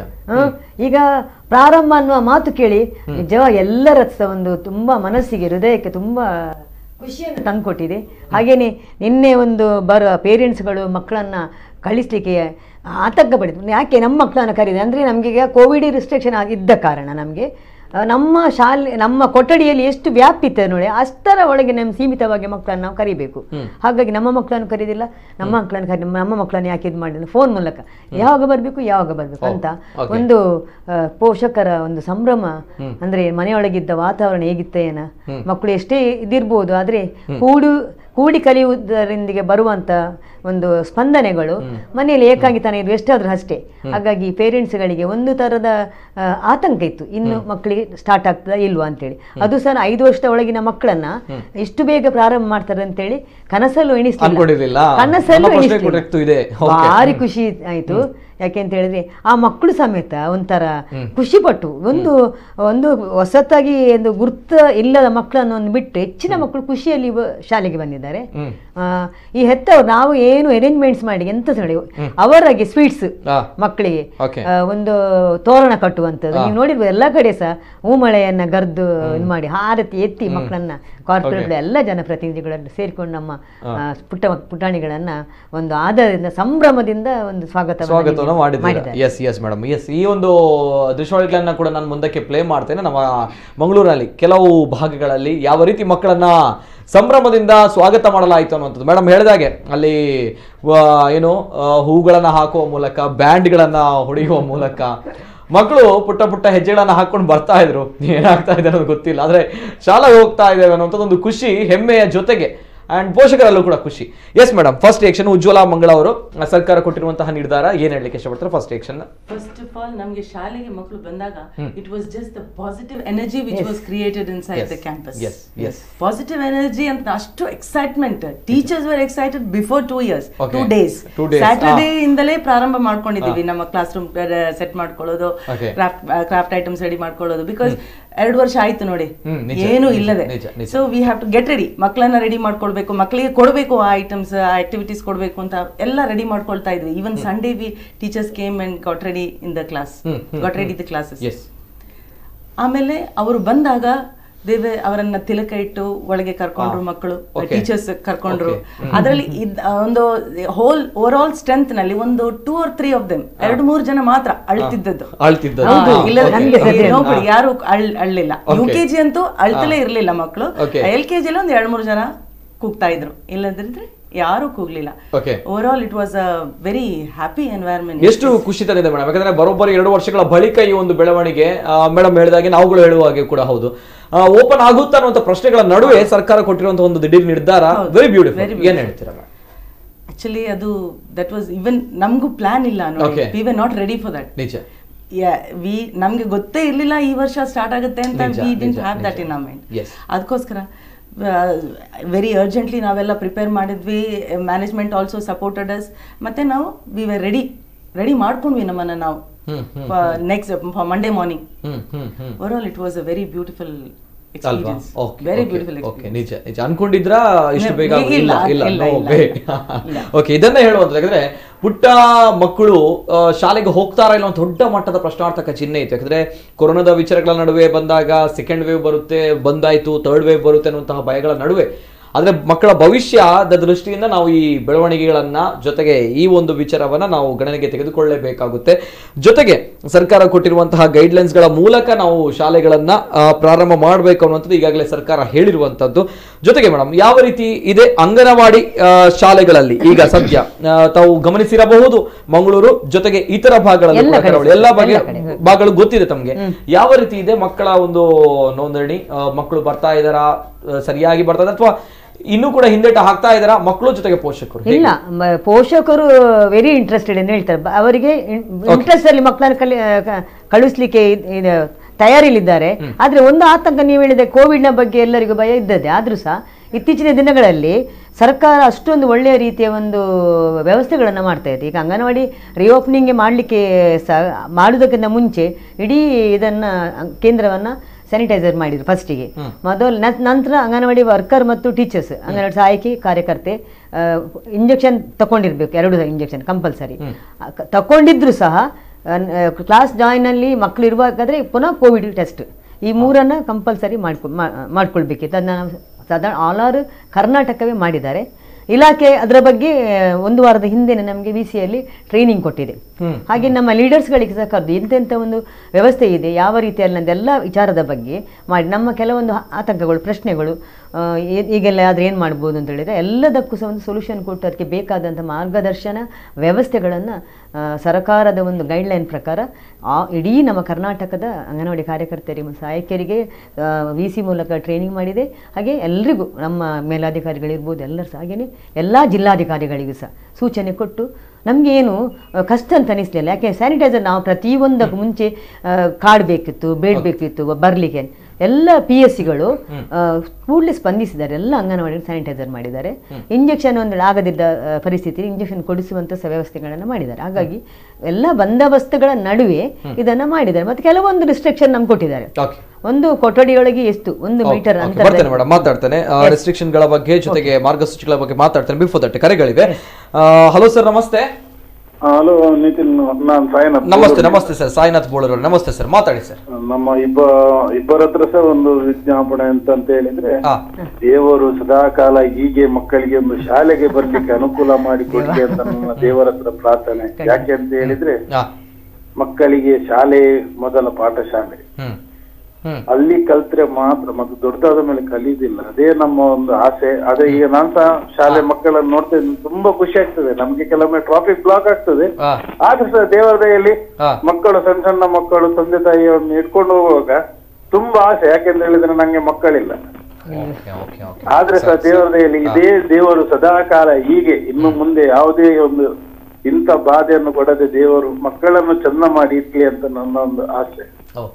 ಈಗ ಪ್ರಾರಂಭ ಅನ್ನುವ ಮಾತು ಕೇಳಿ ನಿಜವಾಗಿ ಎಲ್ಲರ ಒಂದು ತುಂಬಾ ಮನಸ್ಸಿಗೆ, ಹೃದಯಕ್ಕೆ ತುಂಬಾ ಖುಷಿಯನ್ನು ತಂದುಕೊಟ್ಟಿದೆ. ಹಾಗೇನೆ ನಿನ್ನೆ ಒಂದು ಬರೋ ಪೇರೆಂಟ್ಸ್ಗಳು ಮಕ್ಕಳನ್ನ ಕಳಿಸ್ಲಿಕ್ಕೆ ಆತಂಕ ಪಡಿದ್ರು. ಯಾಕೆ ನಮ್ಮ ಮಕ್ಕಳನ್ನು ಕರೀದೆ ಅಂದರೆ, ನಮಗೆ ಈಗ ಕೋವಿಡ್ ರಿಸ್ಟ್ರಿಕ್ಷನ್ ಇದ್ದ ಕಾರಣ ನಮಗೆ ನಮ್ಮ ಶಾಲೆ ನಮ್ಮ ಕೊಠಡಿಯಲ್ಲಿ ಎಷ್ಟು ವ್ಯಾಪಿತ್ತೆ ನೋಡಿ, ಅಷ್ಟರ ಒಳಗೆ ನಮ್ಮ ಸೀಮಿತವಾಗಿ ಮಕ್ಕಳನ್ನು ನಾವು ಕರಿಬೇಕು. ಹಾಗಾಗಿ ನಮ್ಮ ಮಕ್ಕಳನ್ನು ಕರೀದಿಲ್ಲ, ನಮ್ಮ ಮಕ್ಕಳನ್ನು ಕರಿ ನಮ್ಮ ಮಕ್ಕಳನ್ನು ಯಾಕೆ ಇದು ಮಾಡಿಲ್ಲ, ಫೋನ್ ಮೂಲಕ ಯಾವಾಗ ಬರಬೇಕು ಯಾವಾಗ ಬರಬೇಕು ಅಂತ ಒಂದು ಪೋಷಕರ ಒಂದು ಸಂಭ್ರಮ. ಅಂದ್ರೆ ಮನೆಯೊಳಗಿದ್ದ ವಾತಾವರಣ ಹೇಗಿತ್ತೇನ, ಮಕ್ಕಳು ಎಷ್ಟೇ ಇದಿರ್ಬೋದು, ಆದ್ರೆ ಕೂಡು ಕೂಡಿ ಕಲಿಯುವುದರೊಂದಿಗೆ ಬರುವಂತ ಒಂದು ಸ್ಪಂದನೆಗಳು ಮನೆಯಲ್ಲಿ ಏಕಾಂಗಿತನ ಇದು ಎಷ್ಟಾದ್ರೂ ಅಷ್ಟೇ. ಹಾಗಾಗಿ ಪೇರೆಂಟ್ಸ್ಗಳಿಗೆ ಒಂದು ತರದ ಆತಂಕ ಇತ್ತು, ಇನ್ನು ಮಕ್ಕಳಿಗೆ ಸ್ಟಾರ್ಟ್ ಆಗ್ತದ ಇಲ್ವಾ ಅಂತೇಳಿ. ಅದು ಸಹ ಐದು ವರ್ಷದ ಒಳಗಿನ ಮಕ್ಕಳನ್ನ ಎಷ್ಟು ಬೇಗ ಪ್ರಾರಂಭ ಮಾಡ್ತಾರೆ ಅಂತೇಳಿ ಕನಸಲ್ಲೂ ಎಣಿಸ್ಲಿಲ್ಲ, ಕನಸಲ್ಲೂ ಎಣಿಸ್ಲಿಲ್ಲ. ಭಾರಿ ಖುಷಿ ಆಯ್ತು. ಯಾಕೆಂತ ಹೇಳಿದ್ರೆ ಆ ಮಕ್ಕಳು ಸಮೇತ ಒಂಥರ ಖುಷಿ ಪಟ್ಟು, ಒಂದು ಒಂದು ಹೊಸತಾಗಿ ಒಂದು ಗುರ್ತ ಇಲ್ಲದ ಮಕ್ಕಳನ್ನು ಒಂದು ಬಿಟ್ಟು ಹೆಚ್ಚಿನ ಮಕ್ಕಳು ಖುಷಿಯಲ್ಲಿ ಶಾಲೆಗೆ ಬಂದಿದ್ದಾರೆ. ಈ ಹೆತ್ತವರು ನಾವು ಏನು ಅರೇಂಜ್ಮೆಂಟ್ಸ್ ಮಾಡಿ ಎಂತ ಹೇಳಿ ಅವರಾಗಿ ಸ್ವೀಟ್ಸ್ ಮಕ್ಕಳಿಗೆ ಒಂದು ತೋರಣ ಕಟ್ಟುವಂಥದ್ದು ನೀವು ನೋಡಿರ್ಬೋದು. ಎಲ್ಲ ಕಡೆ ಸಹ ಹೂಮಳೆಯನ್ನ ಗರ್ದು ಇದು ಮಾಡಿ ಹಾರತಿ ಎತ್ತಿ ಮಕ್ಕಳನ್ನ ಕಾರ್ಪೊರೇಟ್ ಎಲ್ಲ ಜನಪ್ರತಿನಿಧಿಗಳನ್ನು ಸೇರಿಕೊಂಡು ನಮ್ಮ ಪುಟ್ಟ ಪುಟಾಣಿಗಳನ್ನ ಒಂದು ಆಧಾರದಿಂದ ಸಂಭ್ರಮದಿಂದ ಒಂದು ಸ್ವಾಗತ ಮಾಡಿದ್ದಾರೆ. ಎಸ್ ಎಸ್ ಮೇಡಮ್, ಎಸ್ ಈ ಒಂದು ದೃಶ್ಯಾವಳಿಗಳನ್ನ ಕೂಡ ನಾನು ಮುಂದಕ್ಕೆ ಪ್ಲೇ ಮಾಡ್ತೇನೆ. ನಮ್ಮ ಮಂಗಳೂರಲ್ಲಿ ಕೆಲವು ಭಾಗಗಳಲ್ಲಿ ಯಾವ ರೀತಿ ಮಕ್ಕಳನ್ನ ಸಂಭ್ರಮದಿಂದ ಸ್ವಾಗತ ಮಾಡಲಾಯಿತು ಅನ್ನುವಂಥದ್ದು. ಮೇಡಮ್ ಹೇಳಿದಾಗೆ ಅಲ್ಲಿ ಏನು ಹೂಗಳನ್ನ ಹಾಕುವ ಮೂಲಕ, ಬ್ಯಾಂಡ್ಗಳನ್ನ ಹೊಡೆಯುವ ಮೂಲಕ ಮಕ್ಕಳು ಪುಟ್ಟ ಪುಟ್ಟ ಹೆಜ್ಜೆಗಳನ್ನ ಹಾಕೊಂಡು ಬರ್ತಾ ಇದ್ರು. ಏನಾಗ್ತಾ ಇದೆ ಅನ್ನೋದು ಗೊತ್ತಿಲ್ಲ, ಆದ್ರೆ ಶಾಲೆಗೆ ಹೋಗ್ತಾ ಇದ್ದೇವೆ ಅನ್ನೋಂಥದ್ದೊಂದು ಖುಷಿ, ಹೆಮ್ಮೆಯ ಜೊತೆಗೆ ಅಂಡ್ ಪೋಷಕರಲ್ಲೂ ಕೂಡ ಖುಷಿ. Yes madam, first reaction Ujwala Mangala ಅವರು, ಸರ್ಕಾರ ಕೊಟ್ಟಿರುವಂತಹ ನಿರ್ಧಾರ ಏನ್ ಹೇಳಲಿಕ್ಕೆ ಇಷ್ಟಪಡ್ತಾರೆ? First reaction. First of all ನಮಗೆ ಶಾಲೆಗೆ ಮಕ್ಕಳು ಬಂದಾಗ it was just the positive energy which was created inside the campus. Positive energy ಅಂತ, ಅಷ್ಟು excitement. Teachers were excited before two years two days Saturday ಇಂದಲೇ ಪ್ರಾರಂಭ ಮಾಡ್ಕೊಂಡಿದೀವಿ ನಮ್ಮ ಕ್ಲಾಸ್ ರೂಮ್ ಸೆಟ್ ಮಾಡ್ಕೊಳ್ಳೋದು, ಕ್ರಾಫ್ಟ್ ಐಟಮ್ಸ್ ರೆಡಿ ಮಾಡ್ಕೊಳ್ಳೋದು. ಬಿಕಾಸ್ ಎರಡು ವರ್ಷ ಆಯ್ತು ನೋಡಿ ಏನು ಇಲ್ಲದೆ. So we have to get ready, ಮಕ್ಕಳನ್ನ ರೆಡಿ ಮಾಡ್ಕೊಳ್ಬೇಕು, ಮಕ್ಕಳಿಗೆ ಕೊಡಬೇಕು ಆ ಐಟಮ್ಸ್, ಆಕ್ಟಿವಿಟೀಸ್ ಕೊಡಬೇಕು ಅಂತ ಎಲ್ಲ ರೆಡಿ ಮಾಡ್ಕೊಳ್ತಾ ಇದ್ವಿ. Even Sunday we teachers came and got ready in the class, got ready the classes. ಆಮೇಲೆ ಅವರು ಬಂದಾಗ ದೇವೆ ಅವರನ್ನ ತಿಲಕ ಇಟ್ಟು ಒಳಗೆ ಕರ್ಕೊಂಡ್ರು, ಮಕ್ಕಳು ಟೀಚರ್ಸ್ ಕರ್ಕೊಂಡ್ರು. ಅದರಲ್ಲಿ ಒಂದು ಹೋಲ್ ಓವರ್ ಆಲ್ ಸ್ಟ್ರೆಂತ್ ನಲ್ಲಿ ಒಂದು two or three of them, ಎರಡು ಮೂರು ಜನ ಮಾತ್ರ ಅಳ್ತಿದ್ದದ್ದು. ನೋಡ್ಬಿಡಿ, ಯಾರು ಅಳ್ಳಿಲ್ಲ. ಯು ಕೆ ಜಿ ಅಂತೂ ಅಳ್ತಲೇ ಇರ್ಲಿಲ್ಲ ಮಕ್ಕಳು. ಎಲ್ ಕೆ ಜಿ ಅಲ್ಲಿ ಒಂದ್ ಎರಡು ಮೂರು ಜನ ಕೂಗ್ತಾ ಇದ್ರು, ಇಲ್ಲದಿದ್ರೆ ಯಾರು ಕೂಗ್ಲಿಲ್ಲ. Overall it was a very happy environment. ಎಷ್ಟು ಖುಷಿ ತಂದಿದೆ ಮೇಡಮ್, ಯಾಕಂದ್ರೆ ಬರೋಬ್ಬರಿ ಎರಡು ವರ್ಷಗಳ ಬಳಿಕ ಈ ಒಂದು ಬೆಳವಣಿಗೆ, ಮೇಡಮ್ ಹೇಳಿದಾಗೆ ನಾವುಗಳು ಹೇಳುವ ಹಾಗೆ ಕೂಡ ಹೌದು, ಓಪನ್ ಆಗುತ್ತಾ ಅನ್ನುವಂತ ಪ್ರಶ್ನೆಗಳ ನಡುವೆ ಸರ್ಕಾರ ಕೊಟ್ಟಿರುವಂತಹ ಒಂದು ದಿಢೀರ್ ನಿರ್ಧಾರ ವೆರಿ ಬ್ಯೂಟಿಫುಲ್. ಏನ್ ಹೇಳ್ತೀರಾ ಮೇಡಮ್? ಆಕ್ಚುಲಿ ಅದು ದಟ್ ವಾಸ್ ಈವನ್ ನಮಗೂ ಪ್ಲಾನ್ ಇಲ್ಲ, we were not ready for that. ನಿಜ, ವಿ ನಮ್ಗೆ ಗೊತ್ತೇ ಇರ್ಲಿಲ್ಲ ಈ ವರ್ಷ ಸ್ಟಾರ್ಟ್ ಆಗುತ್ತೆ ಅಂತ. We didn't have that in our mind. ಅದಕ್ಕೋಸ್ಕರ ವೆರಿ ಅರ್ಜೆಂಟ್ಲಿ ನಾವೆಲ್ಲ ಪ್ರಿಪೇರ್ ಮಾಡಿದ್ವಿ, ಮ್ಯಾನೇಜ್ಮೆಂಟ್ ಆಲ್ಸೋ ಸಪೋರ್ಟೆಡ್ ಅಸ್, ಮತ್ತೆ ನಾವು ವಿ ವರ್ ರೆಡಿ ರೆಡಿ ಮಾಡ್ಕೊಂಡ್ವಿ ನಮ್ಮನ್ನ ನಾವು next Monday morning. Overall it was a very beautiful experience, very beautiful experience. Okay, ನಿಜ ನಿಜ ಅನ್ಕೊಂಡಿದ್ರಾ ಇಷ್ಟು ಬೇಗ? ಇಲ್ಲ ಇಲ್ಲ ಓಕೆ, ಇದನ್ನ ಹೇಳುವಂತ ಯಾಕಂದ್ರೆ ಪುಟ್ಟ ಮಕ್ಕಳು ಶಾಲೆಗೆ ಹೋಗ್ತಾರಾ ಇಲ್ಲ ಒಂದು ದೊಡ್ಡ ಮಟ್ಟದ ಪ್ರಶ್ನಾರ್ಥಕ ಚಿಹ್ನೆ ಇತ್ತು. ಯಾಕಂದ್ರೆ ಕೊರೋನಾದ ವಿಚಾರಗಳ ನಡುವೆ ಬಂದಾಗ ಸೆಕೆಂಡ್ ವೇವ್ ಬರುತ್ತೆ, ಬಂದಾಯ್ತು, ಥರ್ಡ್ ವೇವ್ ಬರುತ್ತೆ ಅನ್ನುವಂತಹ ಭಯಗಳ ನಡುವೆ ಆದ್ರೆ ಮಕ್ಕಳ ಭವಿಷ್ಯದ ದೃಷ್ಟಿಯಿಂದ ನಾವು ಈ ಬೆಳವಣಿಗೆಗಳನ್ನ ಜೊತೆಗೆ ಈ ಒಂದು ವಿಚಾರವನ್ನ ನಾವು ಗಣನೆಗೆ ತೆಗೆದುಕೊಳ್ಳಲೇಬೇಕಾಗುತ್ತೆ. ಜೊತೆಗೆ ಸರ್ಕಾರ ಕೊಟ್ಟಿರುವಂತಹ ಗೈಡ್ಲೈನ್ಸ್ ಗಳ ಮೂಲಕ ನಾವು ಶಾಲೆಗಳನ್ನ ಪ್ರಾರಂಭ ಮಾಡಬೇಕು ಅನ್ನುವಂಥದ್ದು ಈಗಾಗಲೇ ಸರ್ಕಾರ ಹೇಳಿರುವಂತದ್ದು. ಜೊತೆಗೆ ಮೇಡಮ್, ಯಾವ ರೀತಿ ಇದೆ ಅಂಗನವಾಡಿ ಶಾಲೆಗಳಲ್ಲಿ ಈಗ ಸದ್ಯ ತಾವು ಗಮನಿಸಿರಬಹುದು, ಮಂಗಳೂರು ಜೊತೆಗೆ ಇತರ ಭಾಗಗಳಲ್ಲಿ ಎಲ್ಲ ಬಗೆಯ ಭಾಗಗಳು ಗೊತ್ತಿದೆ ತಮ್ಗೆ. ಯಾವ ರೀತಿ ಇದೆ ಮಕ್ಕಳ ಒಂದು ನೋಂದಣಿ? ಮಕ್ಕಳು ಬರ್ತಾ ಇದಾರಾ, ಸರಿಯಾಗಿ ಬರ್ತಾ ಇದಾರ ಅಥವಾ ಇನ್ನೂ ಕೂಡ ಹಿಂದೇಟ ಹಾಕ್ತಾ ಇದಾರ ಮಕ್ಕಳು ಜೊತೆಗೆ ಪೋಷಕರು? ಇಲ್ಲ, ಪೋಷಕರು ವೆರಿ ಇಂಟ್ರೆಸ್ಟೆಡ್ ಅಂತ ಹೇಳ್ತಾರೆ. ಅವರಿಗೆ ಇಂಟ್ರೆಸ್ಟ್ ಅಲ್ಲಿ ಮಕ್ಕಳನ್ನು ಕಲಿ ಕಳಿಸ್ಲಿಕ್ಕೆ ತಯಾರಿಲಿದ್ದಾರೆ. ಆದ್ರೆ ಒಂದು ಆತಂಕ, ನೀವು ಹೇಳಿದೆ ಕೋವಿಡ್ ನ ಬಗ್ಗೆ ಎಲ್ಲರಿಗೂ ಭಯ ಇದ್ದದೆ. ಆದ್ರೂ ಸಹ ಇತ್ತೀಚಿನ ದಿನಗಳಲ್ಲಿ ಸರ್ಕಾರ ಅಷ್ಟೊಂದು ಒಳ್ಳೆಯ ರೀತಿಯ ಒಂದು ವ್ಯವಸ್ಥೆಗಳನ್ನು ಮಾಡ್ತಾ ಇದೆ. ಈಗ ಅಂಗನವಾಡಿ ರಿಓಪನಿಂಗ್ ಮಾಡಲಿಕ್ಕೆ ಸಹ ಮಾಡುವುದಕ್ಕಿಂತ ಮುಂಚೆ ಇಡೀ ಇದನ್ನ ಕೇಂದ್ರವನ್ನ ಸ್ಯಾನಿಟೈಸರ್ ಮಾಡಿದ್ರು ಫಸ್ಟಿಗೆ. ಮೊದಲು ನಂತರ ಅಂಗನವಾಡಿ ವರ್ಕರ್ ಮತ್ತು ಟೀಚರ್ಸ್, ಅಂಗನವಾಡಿ ಸಹಾಯಕಿ ಕಾರ್ಯಕರ್ತೆ ಇಂಜೆಕ್ಷನ್ ತಗೊಂಡಿರ್ಬೇಕು, ಎರಡು ಇಂಜೆಕ್ಷನ್ ಕಂಪಲ್ಸರಿ ತಗೊಂಡಿದ್ರು ಸಹ ಕ್ಲಾಸ್ ಜಾಯಿನ್ ಅಲ್ಲಿ ಮಕ್ಕಳು ಇರುವಾಗಾದ್ರೆ ಪುನಃ ಕೋವಿಡ್ ಟೆಸ್ಟ್, ಈ ಮೂರನ್ನ ಕಂಪಲ್ಸರಿ ಮಾಡ್ಕೊ ಮಾಡ್ಕೊಳ್ಬೇಕಿತ್ತು. ಅದನ್ನ ಸಾಧಾರಣ ಆಲ್ ಓವರ್ ಕರ್ನಾಟಕವೇ ಮಾಡಿದ್ದಾರೆ. ಇಲಾಖೆ ಅದರ ಬಗ್ಗೆ ಒಂದು ವಾರದ ಹಿಂದೆ ನಮಗೆ ವಿ ಸಿಯಲ್ಲಿ ಟ್ರೈನಿಂಗ್ ಕೊಟ್ಟಿದೆ. ಹಾಗೆ ನಮ್ಮ ಲೀಡರ್ಸ್ಗಳಿಗೆ ಸಹ ಕರೆದು ಇಂತೆಂಥ ಒಂದು ವ್ಯವಸ್ಥೆ ಇದೆ, ಯಾವ ರೀತಿಯಲ್ಲಿ ಅದೆಲ್ಲ ವಿಚಾರದ ಬಗ್ಗೆ ಮಾಡಿ ನಮ್ಮ ಕೆಲವೊಂದು ಆತಂಕಗಳು, ಪ್ರಶ್ನೆಗಳು, ಈಗೆಲ್ಲ ಆದರೆ ಏನು ಮಾಡ್ಬೋದು ಅಂತ ಹೇಳಿದರೆ ಎಲ್ಲದಕ್ಕೂ ಸಹ ಒಂದು ಸೊಲ್ಯೂಷನ್ ಕೊಟ್ಟು ಅದಕ್ಕೆ ಬೇಕಾದಂಥ ಮಾರ್ಗದರ್ಶನ ವ್ಯವಸ್ಥೆಗಳನ್ನು ಸರ್ಕಾರದ ಒಂದು ಗೈಡ್ಲೈನ್ ಪ್ರಕಾರ ಆ ಇಡೀ ನಮ್ಮ ಕರ್ನಾಟಕದ ಅಂಗನವಾಡಿ ಕಾರ್ಯಕರ್ತರಿಗೆ ಮತ್ತು ಸಹಾಯಕಿಯರಿಗೆ ವಿ ಸಿ ಮೂಲಕ ಟ್ರೈನಿಂಗ್ ಮಾಡಿದೆ. ಹಾಗೆ ಎಲ್ರಿಗೂ ನಮ್ಮ ಮೇಲಾಧಿಕಾರಿಗಳಿರ್ಬೋದು ಎಲ್ಲರೂ ಸಹ, ಹಾಗೆಯೇ ಎಲ್ಲ ಜಿಲ್ಲಾಧಿಕಾರಿಗಳಿಗೂ ಸಹ ಸೂಚನೆ ಕೊಟ್ಟು ನಮಗೆ ಏನು ಕಷ್ಟ ಅಂತ ಅನಿಸ್ಲಿಲ್ಲ. ಯಾಕೆ ಸ್ಯಾನಿಟೈಸರ್ ನಾವು ಪ್ರತಿಯೊಂದಕ್ಕೂ ಮುಂಚೆ ಕಾಡಬೇಕಿತ್ತು, ಬೇಡಬೇಕಿತ್ತು ಬರಲಿಕ್ಕೆ. ಎಲ್ಲ ಪಿ ಎಸ್ ಸಿಗಳು ಕೂಡಲೇ ಸ್ಪಂದಿಸಿದ್ದಾರೆ, ಎಲ್ಲ ಅಂಗನವಾಡಿ ಸ್ಯಾನಿಟೈಸರ್ ಮಾಡಿದ್ದಾರೆ. ಇಂಜೆಕ್ಷನ್ ಒಂದು ಆಗದಿದ್ದ ಪರಿಸ್ಥಿತಿ ಇಂಜೆಕ್ಷನ್ ಕೊಡಿಸುವಂತ ವ್ಯವಸ್ಥೆಗಳನ್ನು ಮಾಡಿದ್ದಾರೆ. ಹಾಗಾಗಿ ಎಲ್ಲ ಬಂದೋಬಸ್ತುಗಳ ನಡುವೆ ಇದನ್ನ ಮಾಡಿದ್ದಾರೆ. ಮತ್ತೆ ಕೆಲವೊಂದು ರಿಸ್ಟ್ರಿಕ್ಷನ್ ನಮ್ಗೆ ಕೊಟ್ಟಿದ್ದಾರೆ. ಒಂದು ಕೊಠಡಿಯೊಳಗೆ ಎಷ್ಟು ಒಂದು ಮೀಟರ್ ಅಂತ ಮಾತಾಡ್ತಾನೆ ರೆಸ್ಟ್ರಿಕ್ಷನ್ ಗಳ ಬಗ್ಗೆ ಜೊತೆಗೆ ಮಾರ್ಗಸೂಚಿಗಳ ಬಗ್ಗೆ ಮಾತಾಡ್ತಾನೆ. ಬಿಫೋರ್ ದಟ್ ಕರೆಗಳಿವೆ. ಹಲೋ ಸರ್, ನಮಸ್ತೆ. ಹಲೋ ನಿತಿನ್, ನಾನು ಸಾಯಿನಾಥ್. ನಮಸ್ತೆ. ನಮಸ್ತೆ ಸರ್, ಸಾಯಿನಾಥ್ ಬೋಳರ್. ನಮಸ್ತೆ ಸರ್, ಮಾತಾಡಿ ಸರ್. ನಮ್ಮ ಇಬ್ಬ ಇಬ್ಬರ ಹತ್ರ ಸಹ ಒಂದು ವಿಜ್ಞಾಪನೆ ಅಂತ ಅಂತ ಹೇಳಿದ್ರೆ, ದೇವರು ಸದಾಕಾಲ ಹೀಗೆ ಮಕ್ಕಳಿಗೆ ಒಂದು ಶಾಲೆಗೆ ಬರ್ಲಿಕ್ಕೆ ಅನುಕೂಲ ಮಾಡಿಕೊಡಿ ಅಂತ ನನ್ನ ದೇವರ ಹತ್ರ ಪ್ರಾರ್ಥನೆ. ಯಾಕೆ ಅಂತ ಹೇಳಿದ್ರೆ, ಮಕ್ಕಳಿಗೆ ಶಾಲೆ ಮೊದಲ ಪಾಠಶಾಲೆ, ಅಲ್ಲಿ ಕಲ್ತ್ರೆ ಮಾತ್ರ, ಮತ್ತೆ ದೊಡ್ಡದಾದ ಮೇಲೆ ಕಲಿಯುದಿಲ್ಲ. ಅದೇ ನಮ್ಮ ಒಂದು ಆಸೆ. ಅದೇ ಈಗ ನಾನ್ ಸಹ ಶಾಲೆ ಮಕ್ಕಳನ್ನು ನೋಡ್ತಾ ತುಂಬಾ ಖುಷಿ ಆಗ್ತದೆ. ನಮ್ಗೆ ಕೆಲವೊಮ್ಮೆ ಟ್ರಾಫಿಕ್ ಬ್ಲಾಕ್ ಆಗ್ತದೆ, ಆದ್ರೂ ಸಹ ದೇವರ ದಯೆಯಲ್ಲಿ ಮಕ್ಕಳು, ಸಣ್ಣ ಸಣ್ಣ ಮಕ್ಕಳು ತಂದೆ ತಾಯಿಯನ್ನು ಇಟ್ಕೊಂಡು ಹೋಗುವಾಗ ತುಂಬಾ ಆಸೆ. ಯಾಕೆಂತ ಹೇಳಿದ್ರೆ ನಂಗೆ ಮಕ್ಕಳಿಲ್ಲ, ಆದ್ರೆ ಸಹ ದೇವರ ದಯೆಯಲ್ಲಿ ಇದೇ ದೇವರು ಸದಾಕಾಲ ಹೀಗೆ ಇನ್ನು ಮುಂದೆ ಯಾವುದೇ ಒಂದು ಇಂಥ ಬಾಧೆಯನ್ನು ಕೊಡದೆ ದೇವರು ಮಕ್ಕಳನ್ನು ಚಂದ ಮಾಡಿ ಇರ್ಲಿ ಅಂತ ನನ್ನ ಒಂದು ಆಸೆ.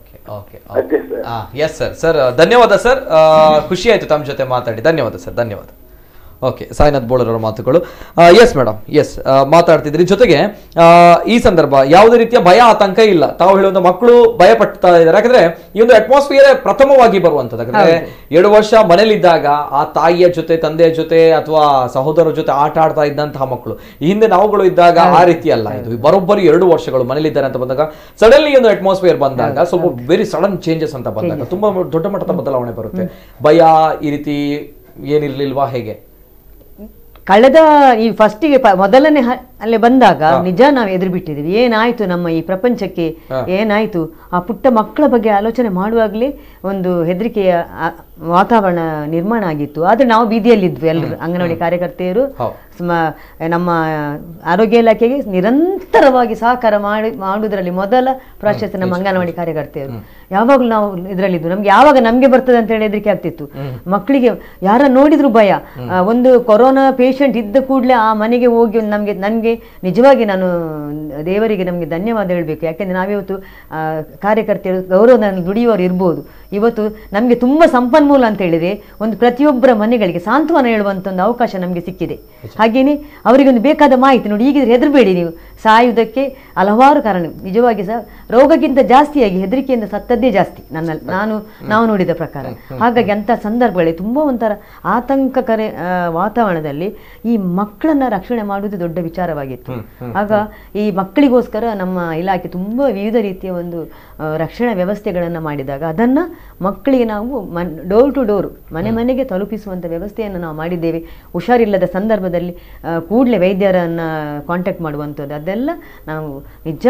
Yes sir. ಸರ್ ಧನ್ಯವಾದ ಸರ್, ಖುಷಿ ಆಯ್ತು ತಮ್ಮ ಜೊತೆ ಮಾತಾಡಿ. ಧನ್ಯವಾದ ಸರ್, ಧನ್ಯವಾದ. ಓಕೆ, ಸಾಯಿನಾಥ್ ಬೋಳರ್ ಅವರ ಮಾತುಗಳು. ಎಸ್ ಮೇಡಮ್, ಎಸ್ ಮಾತಾಡ್ತಿದ್ರಿ. ಜೊತೆಗೆ ಈ ಸಂದರ್ಭ ಯಾವುದೇ ರೀತಿಯ ಭಯ ಆತಂಕ ಇಲ್ಲ. ತಾವು ಹೇಳುವಂತ ಮಕ್ಕಳು ಭಯ ಪಡ್ತಾ ಇದ್ದಾರೆ. ಯಾಕಂದ್ರೆ ಈ ಒಂದು ಅಟ್ಮಾಸ್ಫಿಯರ್ ಪ್ರಥಮವಾಗಿ ಬರುವಂತದ್ದು. ಯಾಕಂದ್ರೆ ಎರಡು ವರ್ಷ ಮನೇಲಿದ್ದಾಗ ಆ ತಾಯಿಯ ಜೊತೆ, ತಂದೆಯ ಜೊತೆ ಅಥವಾ ಸಹೋದರರ ಜೊತೆ ಆಟ ಆಡ್ತಾ ಇದ್ದಂತಹ ಮಕ್ಕಳು, ಈ ಹಿಂದೆ ನಾವುಗಳು ಇದ್ದಾಗ ಆ ರೀತಿ ಅಲ್ಲ. ಇದು ಬರೋಬ್ಬರಿ ಎರಡು ವರ್ಷಗಳು ಮನೇಲಿದ್ದಾರೆ ಅಂತ ಬಂದಾಗ ಸಡನ್ಲಿ ಒಂದು ಅಟ್ಮಾಸ್ಫಿಯರ್ ಬಂದಾಗ ಸ್ವಲ್ಪ ವೆರಿ ಸಡನ್ ಚೇಂಜಸ್ ಅಂತ ಬಂದಾಗ ತುಂಬಾ ದೊಡ್ಡ ಮಟ್ಟದ ಬದಲಾವಣೆ ಬರುತ್ತೆ. ಭಯ ಈ ರೀತಿ ಏನಿರ್ಲಿಲ್ವಾ, ಹೇಗೆ? ಕಳೆದ ಈ ಫಸ್ಟಿಗೆ ಮೊದಲನೇ ಅಲ್ಲೇ ಬಂದಾಗ ನಿಜ ನಾವು ಎದುರು ಬಿಟ್ಟಿದ್ದೀವಿ. ಏನಾಯ್ತು ನಮ್ಮ ಈ ಪ್ರಪಂಚಕ್ಕೆ, ಏನಾಯ್ತು? ಆ ಪುಟ್ಟ ಮಕ್ಕಳ ಬಗ್ಗೆ ಆಲೋಚನೆ ಮಾಡುವಾಗಲೇ ಒಂದು ಹೆದರಿಕೆಯ ವಾತಾವರಣ ನಿರ್ಮಾಣ ಆಗಿತ್ತು. ಆದ್ರೆ ನಾವು ಬೀದಿಯಲ್ಲಿದ್ವಿ ಎಲ್ಲರೂ, ಅಂಗನವಾಡಿ ಕಾರ್ಯಕರ್ತೆಯರು ನಮ್ಮ ಆರೋಗ್ಯ ಇಲಾಖೆಗೆ ನಿರಂತರವಾಗಿ ಸಹಕಾರ ಮಾಡಿ ಮಾಡುವುದರಲ್ಲಿ ಮೊದಲ ಪ್ರಾಶಸ್ತ್ಯ ನಮ್ಮ ಅಂಗನವಾಡಿ ಕಾರ್ಯಕರ್ತೆಯರು. ಯಾವಾಗಲೂ ನಾವು ಇದರಲ್ಲಿದ್ದು, ನಮ್ಗೆ ಯಾವಾಗ ನಮ್ಗೆ ಬರ್ತದೆ ಅಂತ ಹೇಳಿ ಹೆದರಿಕೆ ಆಗ್ತಿತ್ತು. ಮಕ್ಕಳಿಗೆ ಯಾರ ನೋಡಿದ್ರು ಭಯ. ಒಂದು ಕೊರೋನಾ ಪೇಷಂಟ್ ಇದ್ದ ಕೂಡಲೇ ಆ ಮನೆಗೆ ಹೋಗಿ ನಮ್ಗೆ ನನ್ಗೆ ನಿಜವಾಗಿ ನಾನು ದೇವರಿಗೆ ನಮ್ಗೆ ಧನ್ಯವಾದ ಹೇಳ್ಬೇಕು. ಯಾಕೆಂದ್ರೆ ನಾವಿವತ್ತು ಕಾರ್ಯಕರ್ತೆಯರು ಗೌರವದಲ್ಲಿ ದುಡಿಯುವವರು ಇರ್ಬೋದು, ಇವತ್ತು ನಮಗೆ ತುಂಬ ಸಂಪನ್ಮೂಲ ಅಂತ ಹೇಳಿದ್ರೆ ಒಂದು ಪ್ರತಿಯೊಬ್ಬರ ಮನೆಗಳಿಗೆ ಸಾಂತ್ವನ ಹೇಳುವಂಥ ಒಂದು ಅವಕಾಶ ನಮಗೆ ಸಿಕ್ಕಿದೆ. ಹಾಗೆಯೇ ಅವರಿಗೊಂದು ಬೇಕಾದ ಮಾಹಿತಿ ನೋಡಿ, ಈಗಿದ್ರೆ ಹೆದರಬೇಡಿ, ನೀವು ಸಾಯುವುದಕ್ಕೆ ಹಲವಾರು ಕಾರಣ. ನಿಜವಾಗಿ ಸಹ ರೋಗಕ್ಕಿಂತ ಜಾಸ್ತಿಯಾಗಿ ಹೆದರಿಕೆಯಿಂದ ಸತ್ತದ್ದೇ ಜಾಸ್ತಿ ನನ್ನ ನಾನು ನಾವು ನೋಡಿದ ಪ್ರಕಾರ. ಹಾಗಾಗಿ ಅಂಥ ಸಂದರ್ಭಗಳಲ್ಲಿ ತುಂಬ ಒಂಥರ ಆತಂಕಕರ ವಾತಾವರಣದಲ್ಲಿ ಈ ಮಕ್ಕಳನ್ನ ರಕ್ಷಣೆ ಮಾಡುವುದು ದೊಡ್ಡ ವಿಚಾರವಾಗಿತ್ತು. ಆಗ ಈ ಮಕ್ಕಳಿಗೋಸ್ಕರ ನಮ್ಮ ಇಲಾಖೆ ತುಂಬ ವಿವಿಧ ರೀತಿಯ ಒಂದು ರಕ್ಷಣಾ ವ್ಯವಸ್ಥೆಗಳನ್ನು ಮಾಡಿದಾಗ ಅದನ್ನು ಮಕ್ಕಳಿಗೆ ನಾವು ಮನ್ ಡೋರ್ ಟು ಡೋರ್ ಮನೆ ಮನೆಗೆ ತಲುಪಿಸುವಂಥ ವ್ಯವಸ್ಥೆಯನ್ನು ನಾವು ಮಾಡಿದ್ದೇವೆ. ಹುಷಾರಿಲ್ಲದ ಸಂದರ್ಭದಲ್ಲಿ ಕೂಡಲೇ ವೈದ್ಯರನ್ನು ಕಾಂಟ್ಯಾಕ್ಟ್ ಮಾಡುವಂಥದ್ದು ಅದೆಲ್ಲ ನಾವು ನಿಜ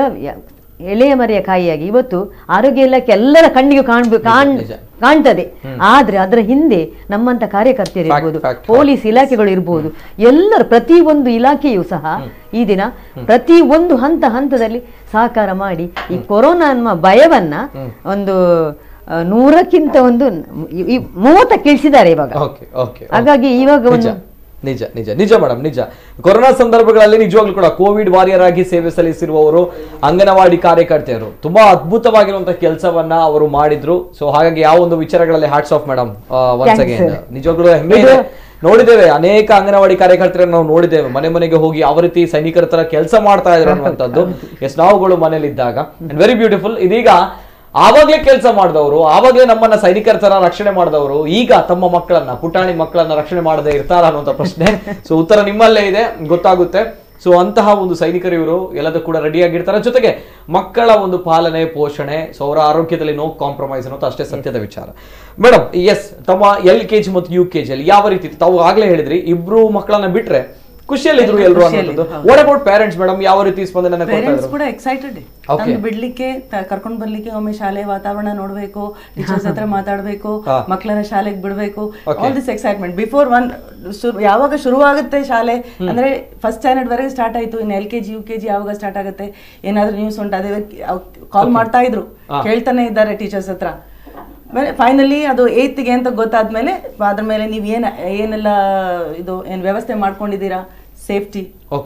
ಎಳೆಯ ಮರೆಯ ಕಾಯಿಯಾಗಿ ಇವತ್ತು ಆರೋಗ್ಯ ಇಲಾಖೆ ಎಲ್ಲರ ಕಣ್ಣಿಗೆ ಕಾಣ್ಬೇಕು ಕಾಣ್ ಕಾಣ್ತದೆ. ಆದ್ರೆ ಅದರ ಹಿಂದೆ ನಮ್ಮಂತ ಕಾರ್ಯಕರ್ತರು ಇರ್ಬೋದು, ಪೊಲೀಸ್ ಇಲಾಖೆಗಳು ಇರ್ಬೋದು, ಎಲ್ಲರೂ ಪ್ರತಿ ಒಂದು ಇಲಾಖೆಯೂ ಸಹ ಈ ದಿನ ಪ್ರತಿ ಒಂದು ಹಂತ ಹಂತದಲ್ಲಿ ಸಹಕಾರ ಮಾಡಿ ಈ ಕೊರೋನಾ ಅನ್ನುವ ಭಯವನ್ನ ಒಂದು ನೂರಕ್ಕಿಂತ ಒಂದು ಮೂವತ್ತಕ್ಕೆ ಇಳಿಸಿದ್ದಾರೆ ಇವಾಗ. ಹಾಗಾಗಿ ಇವಾಗ ಒಂದು ನಿಜ ನಿಜ ನಿಜ ಮೇಡಮ್, ನಿಜ. ಕೊರೋನಾ ಸಂದರ್ಭಗಳಲ್ಲಿ ನಿಜವಾಗ್ಲೂ ಕೂಡ ಕೋವಿಡ್ ವಾರಿಯರ್ ಆಗಿ ಸೇವೆ ಸಲ್ಲಿಸಿರುವವರು ಅಂಗನವಾಡಿ ಕಾರ್ಯಕರ್ತೆಯರು ತುಂಬಾ ಅದ್ಭುತವಾಗಿರುವಂತಹ ಕೆಲಸವನ್ನ ಅವರು ಮಾಡಿದ್ರು. ಸೊ ಹಾಗಾಗಿ ಯಾವ ಒಂದು ವಿಚಾರಗಳಲ್ಲಿ hats off madam once again. ನಿಜವಾಗ್ಲೂ ಹೆಮ್ಮೆ ಇದೆ. ನೋಡಿದ್ದೇವೆ ಅನೇಕ ಅಂಗನವಾಡಿ ಕಾರ್ಯಕರ್ತರನ್ನು ನಾವು ನೋಡಿದ್ದೇವೆ, ಮನೆ ಮನೆಗೆ ಹೋಗಿ ಯಾವ ರೀತಿ ಸೈನಿಕರ ತರ ಕೆಲಸ ಮಾಡ್ತಾ ಇದ್ರು ಅನ್ನುವಂಥದ್ದು ಎಸ್ ನಾವುಗಳು ಮನೇಲಿದ್ದಾಗ. And very beautiful. ಇದೀಗ ಆವಾಗ್ಲೇ ಕೆಲಸ ಮಾಡಿದವರು, ಆವಾಗ್ಲೇ ನಮ್ಮನ್ನ ಸೈನಿಕರ ತರ ರಕ್ಷಣೆ ಮಾಡಿದವರು ಈಗ ತಮ್ಮ ಮಕ್ಕಳನ್ನ ಪುಟಾಣಿ ಮಕ್ಕಳನ್ನ ರಕ್ಷಣೆ ಮಾಡದೆ ಇರ್ತಾರ ಅನ್ನುವಂತ ಪ್ರಶ್ನೆ. ಸೊ ಉತ್ತರ ನಿಮ್ಮಲ್ಲೇ ಇದೆ, ಗೊತ್ತಾಗುತ್ತೆ. ಸೊ ಅಂತಹ ಒಂದು ಸೈನಿಕರು ಇವರು ಎಲ್ಲದೂ ಕೂಡ ರೆಡಿ ಆಗಿರ್ತಾರೆ. ಜೊತೆಗೆ ಮಕ್ಕಳ ಒಂದು ಪಾಲನೆ ಪೋಷಣೆ, ಸೊ ಅವರ ಆರೋಗ್ಯದಲ್ಲಿ ನೋ ಕಾಂಪ್ರಮೈಸ್ ಅನ್ನೋದು ಅಷ್ಟೇ ಸತ್ಯದ ವಿಚಾರ. ಮೇಡಮ್ ಎಸ್, ತಮ್ಮ ಎಲ್ ಕೆ ಜಿ ಮತ್ತು ಯು ಕೆ ಜಿ ಅಲ್ಲಿ ಯಾವ ರೀತಿ ತಾವು ಆಗ್ಲೇ ಹೇಳಿದ್ರಿ ಇಬ್ರು ಮಕ್ಕಳನ್ನ ಬಿಟ್ರೆ ಖುಷಿಯಲ್ಲಿದ್ರು ಎಲ್ಲರೂ ಅನ್ನೋದು. ವಾಟ್ ಅಬೌಟ್ ಪೇರೆಂಟ್ಸ್ ಮೇಡಮ್, ಯಾವ ರೀತಿ ಸ್ಪಂದನೆ ಪೇರೆಂಟ್ಸ್ ಕೂಡ ಎಕ್ಸೈಟೆಡ್ ತಂದು ಬಿಡ್ಲಿಕ್ಕೆ ಕರ್ಕೊಂಡು ಬರ್ಲಿಕ್ಕೆ, ಒಮ್ಮೆ ಶಾಲೆ ವಾತಾವರಣ ನೋಡ್ಬೇಕು, ಟೀಚರ್ಸ್ ಹತ್ರ ಮಾತಾಡ್ಬೇಕು, ಮಕ್ಕಳನ್ನ ಶಾಲೆಗೆ ಬಿಡ್ಬೇಕು, all this excitement before one ಯಾವಾಗ ಶುರುವಾಗುತ್ತೆ ಶಾಲೆ ಅಂದ್ರೆ ಫಸ್ಟ್ ಸ್ಟ್ಯಾಂಡರ್ಡ್ ವರೆಗೆ ಸ್ಟಾರ್ಟ್ ಆಯ್ತು. ಇನ್ನು L K G U K G ಯಾವಾಗ ಸ್ಟಾರ್ಟ್ ಆಗುತ್ತೆ, ಏನಾದ್ರೂ ನ್ಯೂಸ್ ಉಂಟು ಅದೇ ಕಾಲ್ ಮಾಡ್ತಾ ಇದ್ರು, ಕೇಳ್ತಾನೆ ಇದ್ದಾರೆ ಟೀಚರ್ಸ್ ಹತ್ರ. ಫೈನಲಿ ಅದು ಏತ್ಗೆ ಅಂತ ಗೊತ್ತಾದ್ಮೇಲೆ ಅದ್ರ ಮೇಲೆ ನೀವ್ ಏನ್ ಏನೆಲ್ಲ ಇದು ಏನ್ ವ್ಯವಸ್ಥೆ ಮಾಡ್ಕೊಂಡಿದ್ದೀರಾ, ಸೇಫ್ಟಿ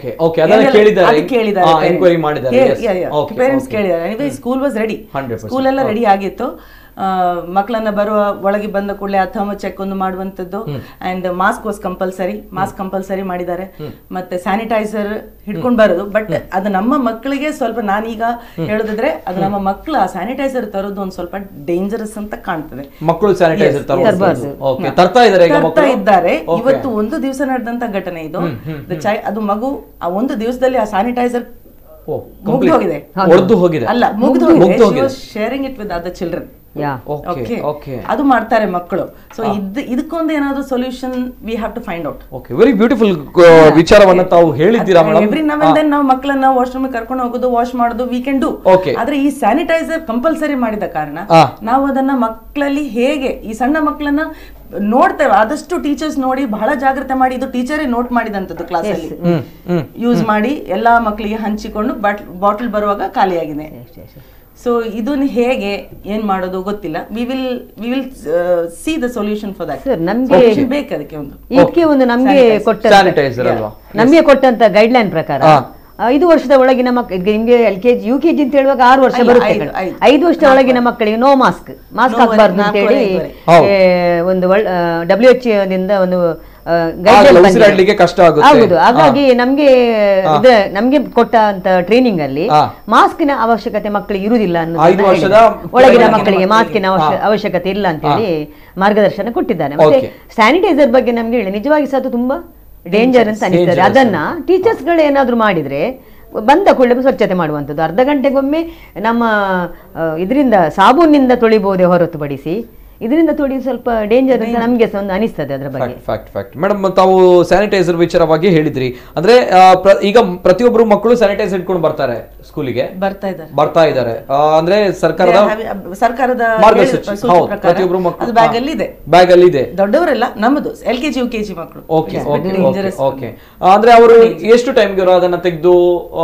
ಪೇರೆಂಟ್ಸ್ ಕೇಳಿದ್ದಾರೆ. ಸ್ಕೂಲ್ ವಾಸ್ ರೆಡಿ, ಸ್ಕೂಲ್ ಎಲ್ಲ ರೆಡಿ ಆಗಿತ್ತು. ಮಕ್ಕಳನ್ನ ಬರುವ ಒಳಗೆ ಬಂದ ಕೂಡಲೇ ಅಥರ್ಮೋ ಚೆಕ್ ಒಂದು ಮಾಡುವಂತದ್ದು, and mask was compulsory, mask compulsory ಮಾಡಿದ್ದಾರೆ. ಮತ್ತೆ ಸ್ಯಾನಿಟೈಸರ್ ಹಿಡ್ಕೊಂಡು ಬರೋದು. ಬಟ್ ಅದು ನಮ್ಮ ಮಕ್ಕಳಿಗೆ ಸ್ವಲ್ಪ, ನಾನೀಗ ಹೇಳೋದಿದ್ರೆ ಅದು ನಮ್ಮ ಮಕ್ಕಳು ಆ ಸ್ಯಾನಿಟೈಸರ್ ತರೋದು ಒಂದ್ ಸ್ವಲ್ಪ ಡೇಂಜರಸ್ ಅಂತ ಕಾಣ್ತದೆ. ಮಕ್ಕಳು ಸ್ಯಾನಿಟೈಸರ್ ತರ್ತಾ ಇದ್ದಾರೆ. ಇವತ್ತು ಒಂದು ದಿವಸ ನಡೆದಂತ ಘಟನೆ ಇದು. ಅದು ಮಗು ಆ ಒಂದು ದಿವಸದಲ್ಲಿ ಆ ಸ್ಯಾನಿಟೈಸರ್ ಮುಗ್ದು ಹೋಗಿದೆ, ಅಲ್ಲ ಮುಗ್ದು ಹೋಗಿದೆ, sharing it with other children. ಅದು ಮಾಡ್ತಾರೆ ಮಕ್ಕಳು. ಸೊ ಇದಕ್ಕೊಂದು ಏನಾದ್ರು solution we have to find out. Very beautiful ವಿಚಾರವನ್ನ ತಾವು ಹೇಳಿದ್ದೀರಾ madam. Every now and then ನಾವು ಮಕ್ಕಳನ್ನ ವಾಶ್ರೂಮ್ ಕರ್ಕೊಂಡು ಹೋಗೋದು, ವಾಶ್ ಮಾಡೋದು ವಿ ಕ್ಯಾನ್ ಡೂ. ಆದ್ರೆ ಈ ಸ್ಯಾನಿಟೈಸರ್ ಕಂಪಲ್ಸರಿ ಮಾಡಿದ ಕಾರಣ ನಾವು ಅದನ್ನ ಮಕ್ಕಳಲ್ಲಿ ಹೇಗೆ ಈ ಸಣ್ಣ ಮಕ್ಕಳನ್ನ ನೋಡ್ತೇವೆ, ಆದಷ್ಟು ಟೀಚರ್ಸ್ ನೋಡಿ ಬಹಳ ಜಾಗ್ರತೆ ಮಾಡಿ, ಇದು ಟೀಚರೇ ನೋಟ್ ಮಾಡಿದಂತದ್ದು ಕ್ಲಾಸಲ್ಲಿ ಯೂಸ್ ಮಾಡಿ ಎಲ್ಲಾ ಮಕ್ಕಳಿಗೆ ಹಂಚಿಕೊಂಡು ಬಾಟಲ್ ಬರುವಾಗ ಖಾಲಿಯಾಗಿದೆ. ಸೊ ಇದನ್ನ ಹೇಗೆ ಏನ್ ಮಾಡೋದು ಗೊತ್ತಿಲ್ಲ. We will we will see the solution for that. ನಮ್ಗೆ ಬೇಕು ಅದಕ್ಕೆ ಒಂದು ಇದಕ್ಕೆ ಒಂದು ನಮ್ಗೆ ಕೊಟ್ಟ ನಮ್ಗೆ ಕೊಟ್ಟಂತ ಗೈಡ್ ಲೈನ್ ಪ್ರಕಾರ ಐದು ವರ್ಷದ ಒಳಗಿನ ಮಕ್ಕಳಿಗೆ, ನಿಮ್ಗೆ L K G U K G ಅಂತ ಹೇಳುವಾಗ ಆರು ವರ್ಷ ಬರುತ್ತೆ, ಐದು ವರ್ಷದ ಒಳಗಿನ ಮಕ್ಕಳಿಗೆ ನೋ ಮಾಸ್ಕ್ ಮಾಸ್ಕ್ ಹಾಕಬಾರ್ದು ಅಂತ ಹೇಳಿ ಒಂದು ಡಬ್ಲ್ಯೂ ಎಚ್ ದಿಂದ ಒಂದು ಹೌದು. ಹಾಗಾಗಿ ನಮ್ಗೆ ನಮ್ಗೆ ಕೊಟ್ಟಂತ ಟ್ರೈನಿಂಗ್ ಅಲ್ಲಿ ಮಾಸ್ಕಿನ ಅವಶ್ಯಕತೆ ಮಕ್ಕಳಿಗೆ ಇರುವುದಿಲ್ಲ ಅನ್ನೋದು, ಒಳಗಿನ ಮಕ್ಕಳಿಗೆ ಮಾಸ್ಕಿನ ಅವಶ್ಯಕತೆ ಇಲ್ಲ ಅಂತ ಹೇಳಿ ಮಾರ್ಗದರ್ಶನ ಕೊಟ್ಟಿದ್ದಾನೆ. ಮತ್ತೆ ಸ್ಯಾನಿಟೈಸರ್ ಬಗ್ಗೆ ನಮ್ಗೆ ಹೇಳಿ ನಿಜವಾಗಿ ಸಹ ಅದು ತುಂಬಾ ಡೇಂಜರ್ ಅಂತ ಅನಿಸ್ತದೆ. ಅದನ್ನ ಟೀಚರ್ಸ್ ಗಳು ಏನಾದ್ರು ಮಾಡಿದ್ರೆ ಬಂದ ಕೂಡಲೇ ಸ್ವಚ್ಛತೆ ಮಾಡುವಂಥದ್ದು, ಅರ್ಧ ಗಂಟೆಗೊಮ್ಮೆ ನಮ್ಮ ಇದರಿಂದ ಸಾಬೂನಿಂದ ತೊಳಿಬಹುದೇ ಹೊರತುಪಡಿಸಿ ಇದರಿಂದ ತೊಳಿ ಸ್ವಲ್ಪ ಡೇಂಜರ್ ಅಂತ ನಮಗೆ ಒಂದು ಅನಿಸ್ತದೆ ಅದರ ಬಗ್ಗೆ. ಫ್ಯಾಕ್ಟ್ ಫ್ಯಾಕ್ಟ್ ಮೇಡಮ್, ತಾವು ಸ್ಯಾನಿಟೈಸರ್ ವಿಚಾರವಾಗಿ ಹೇಳಿದ್ರಿ. ಅಂದ್ರೆ ಈಗ ಪ್ರತಿಯೊಬ್ಬರು ಮಕ್ಕಳು ಸ್ಯಾನಿಟೈಸರ್ ಇಟ್ಕೊಂಡು ಬರ್ತಾರೆ ಸ್ಕೂಲಿಗೆ, ಬರ್ತಾ ಇದ್ದಾರೆ ಬರ್ತಾ ಇದ್ದಾರೆ ಅಂದ್ರೆ ಸರ್ಕಾರದ ಸರ್ಕಾರದ ಪ್ರತಿಯೊಬ್ಬರು ಮಕ್ಕಳು ಬ್ಯಾಗ್ ಅಲ್ಲಿ ಇದೆ, ಬ್ಯಾಗ್ ಅಲ್ಲಿ ಇದೆ. ದೊಡ್ಡವರೆಲ್ಲ ನಮ್ಮದು ಎಲ್ ಕೆಜಿ ಯು ಕೆಜಿ ಮಕ್ಕಳು. Okay okay. ಅಂದ್ರೆ ಅವರು ಎಷ್ಟು ಟೈಮ್ಗೆ ಅದನ್ನ ತೆಗೆದು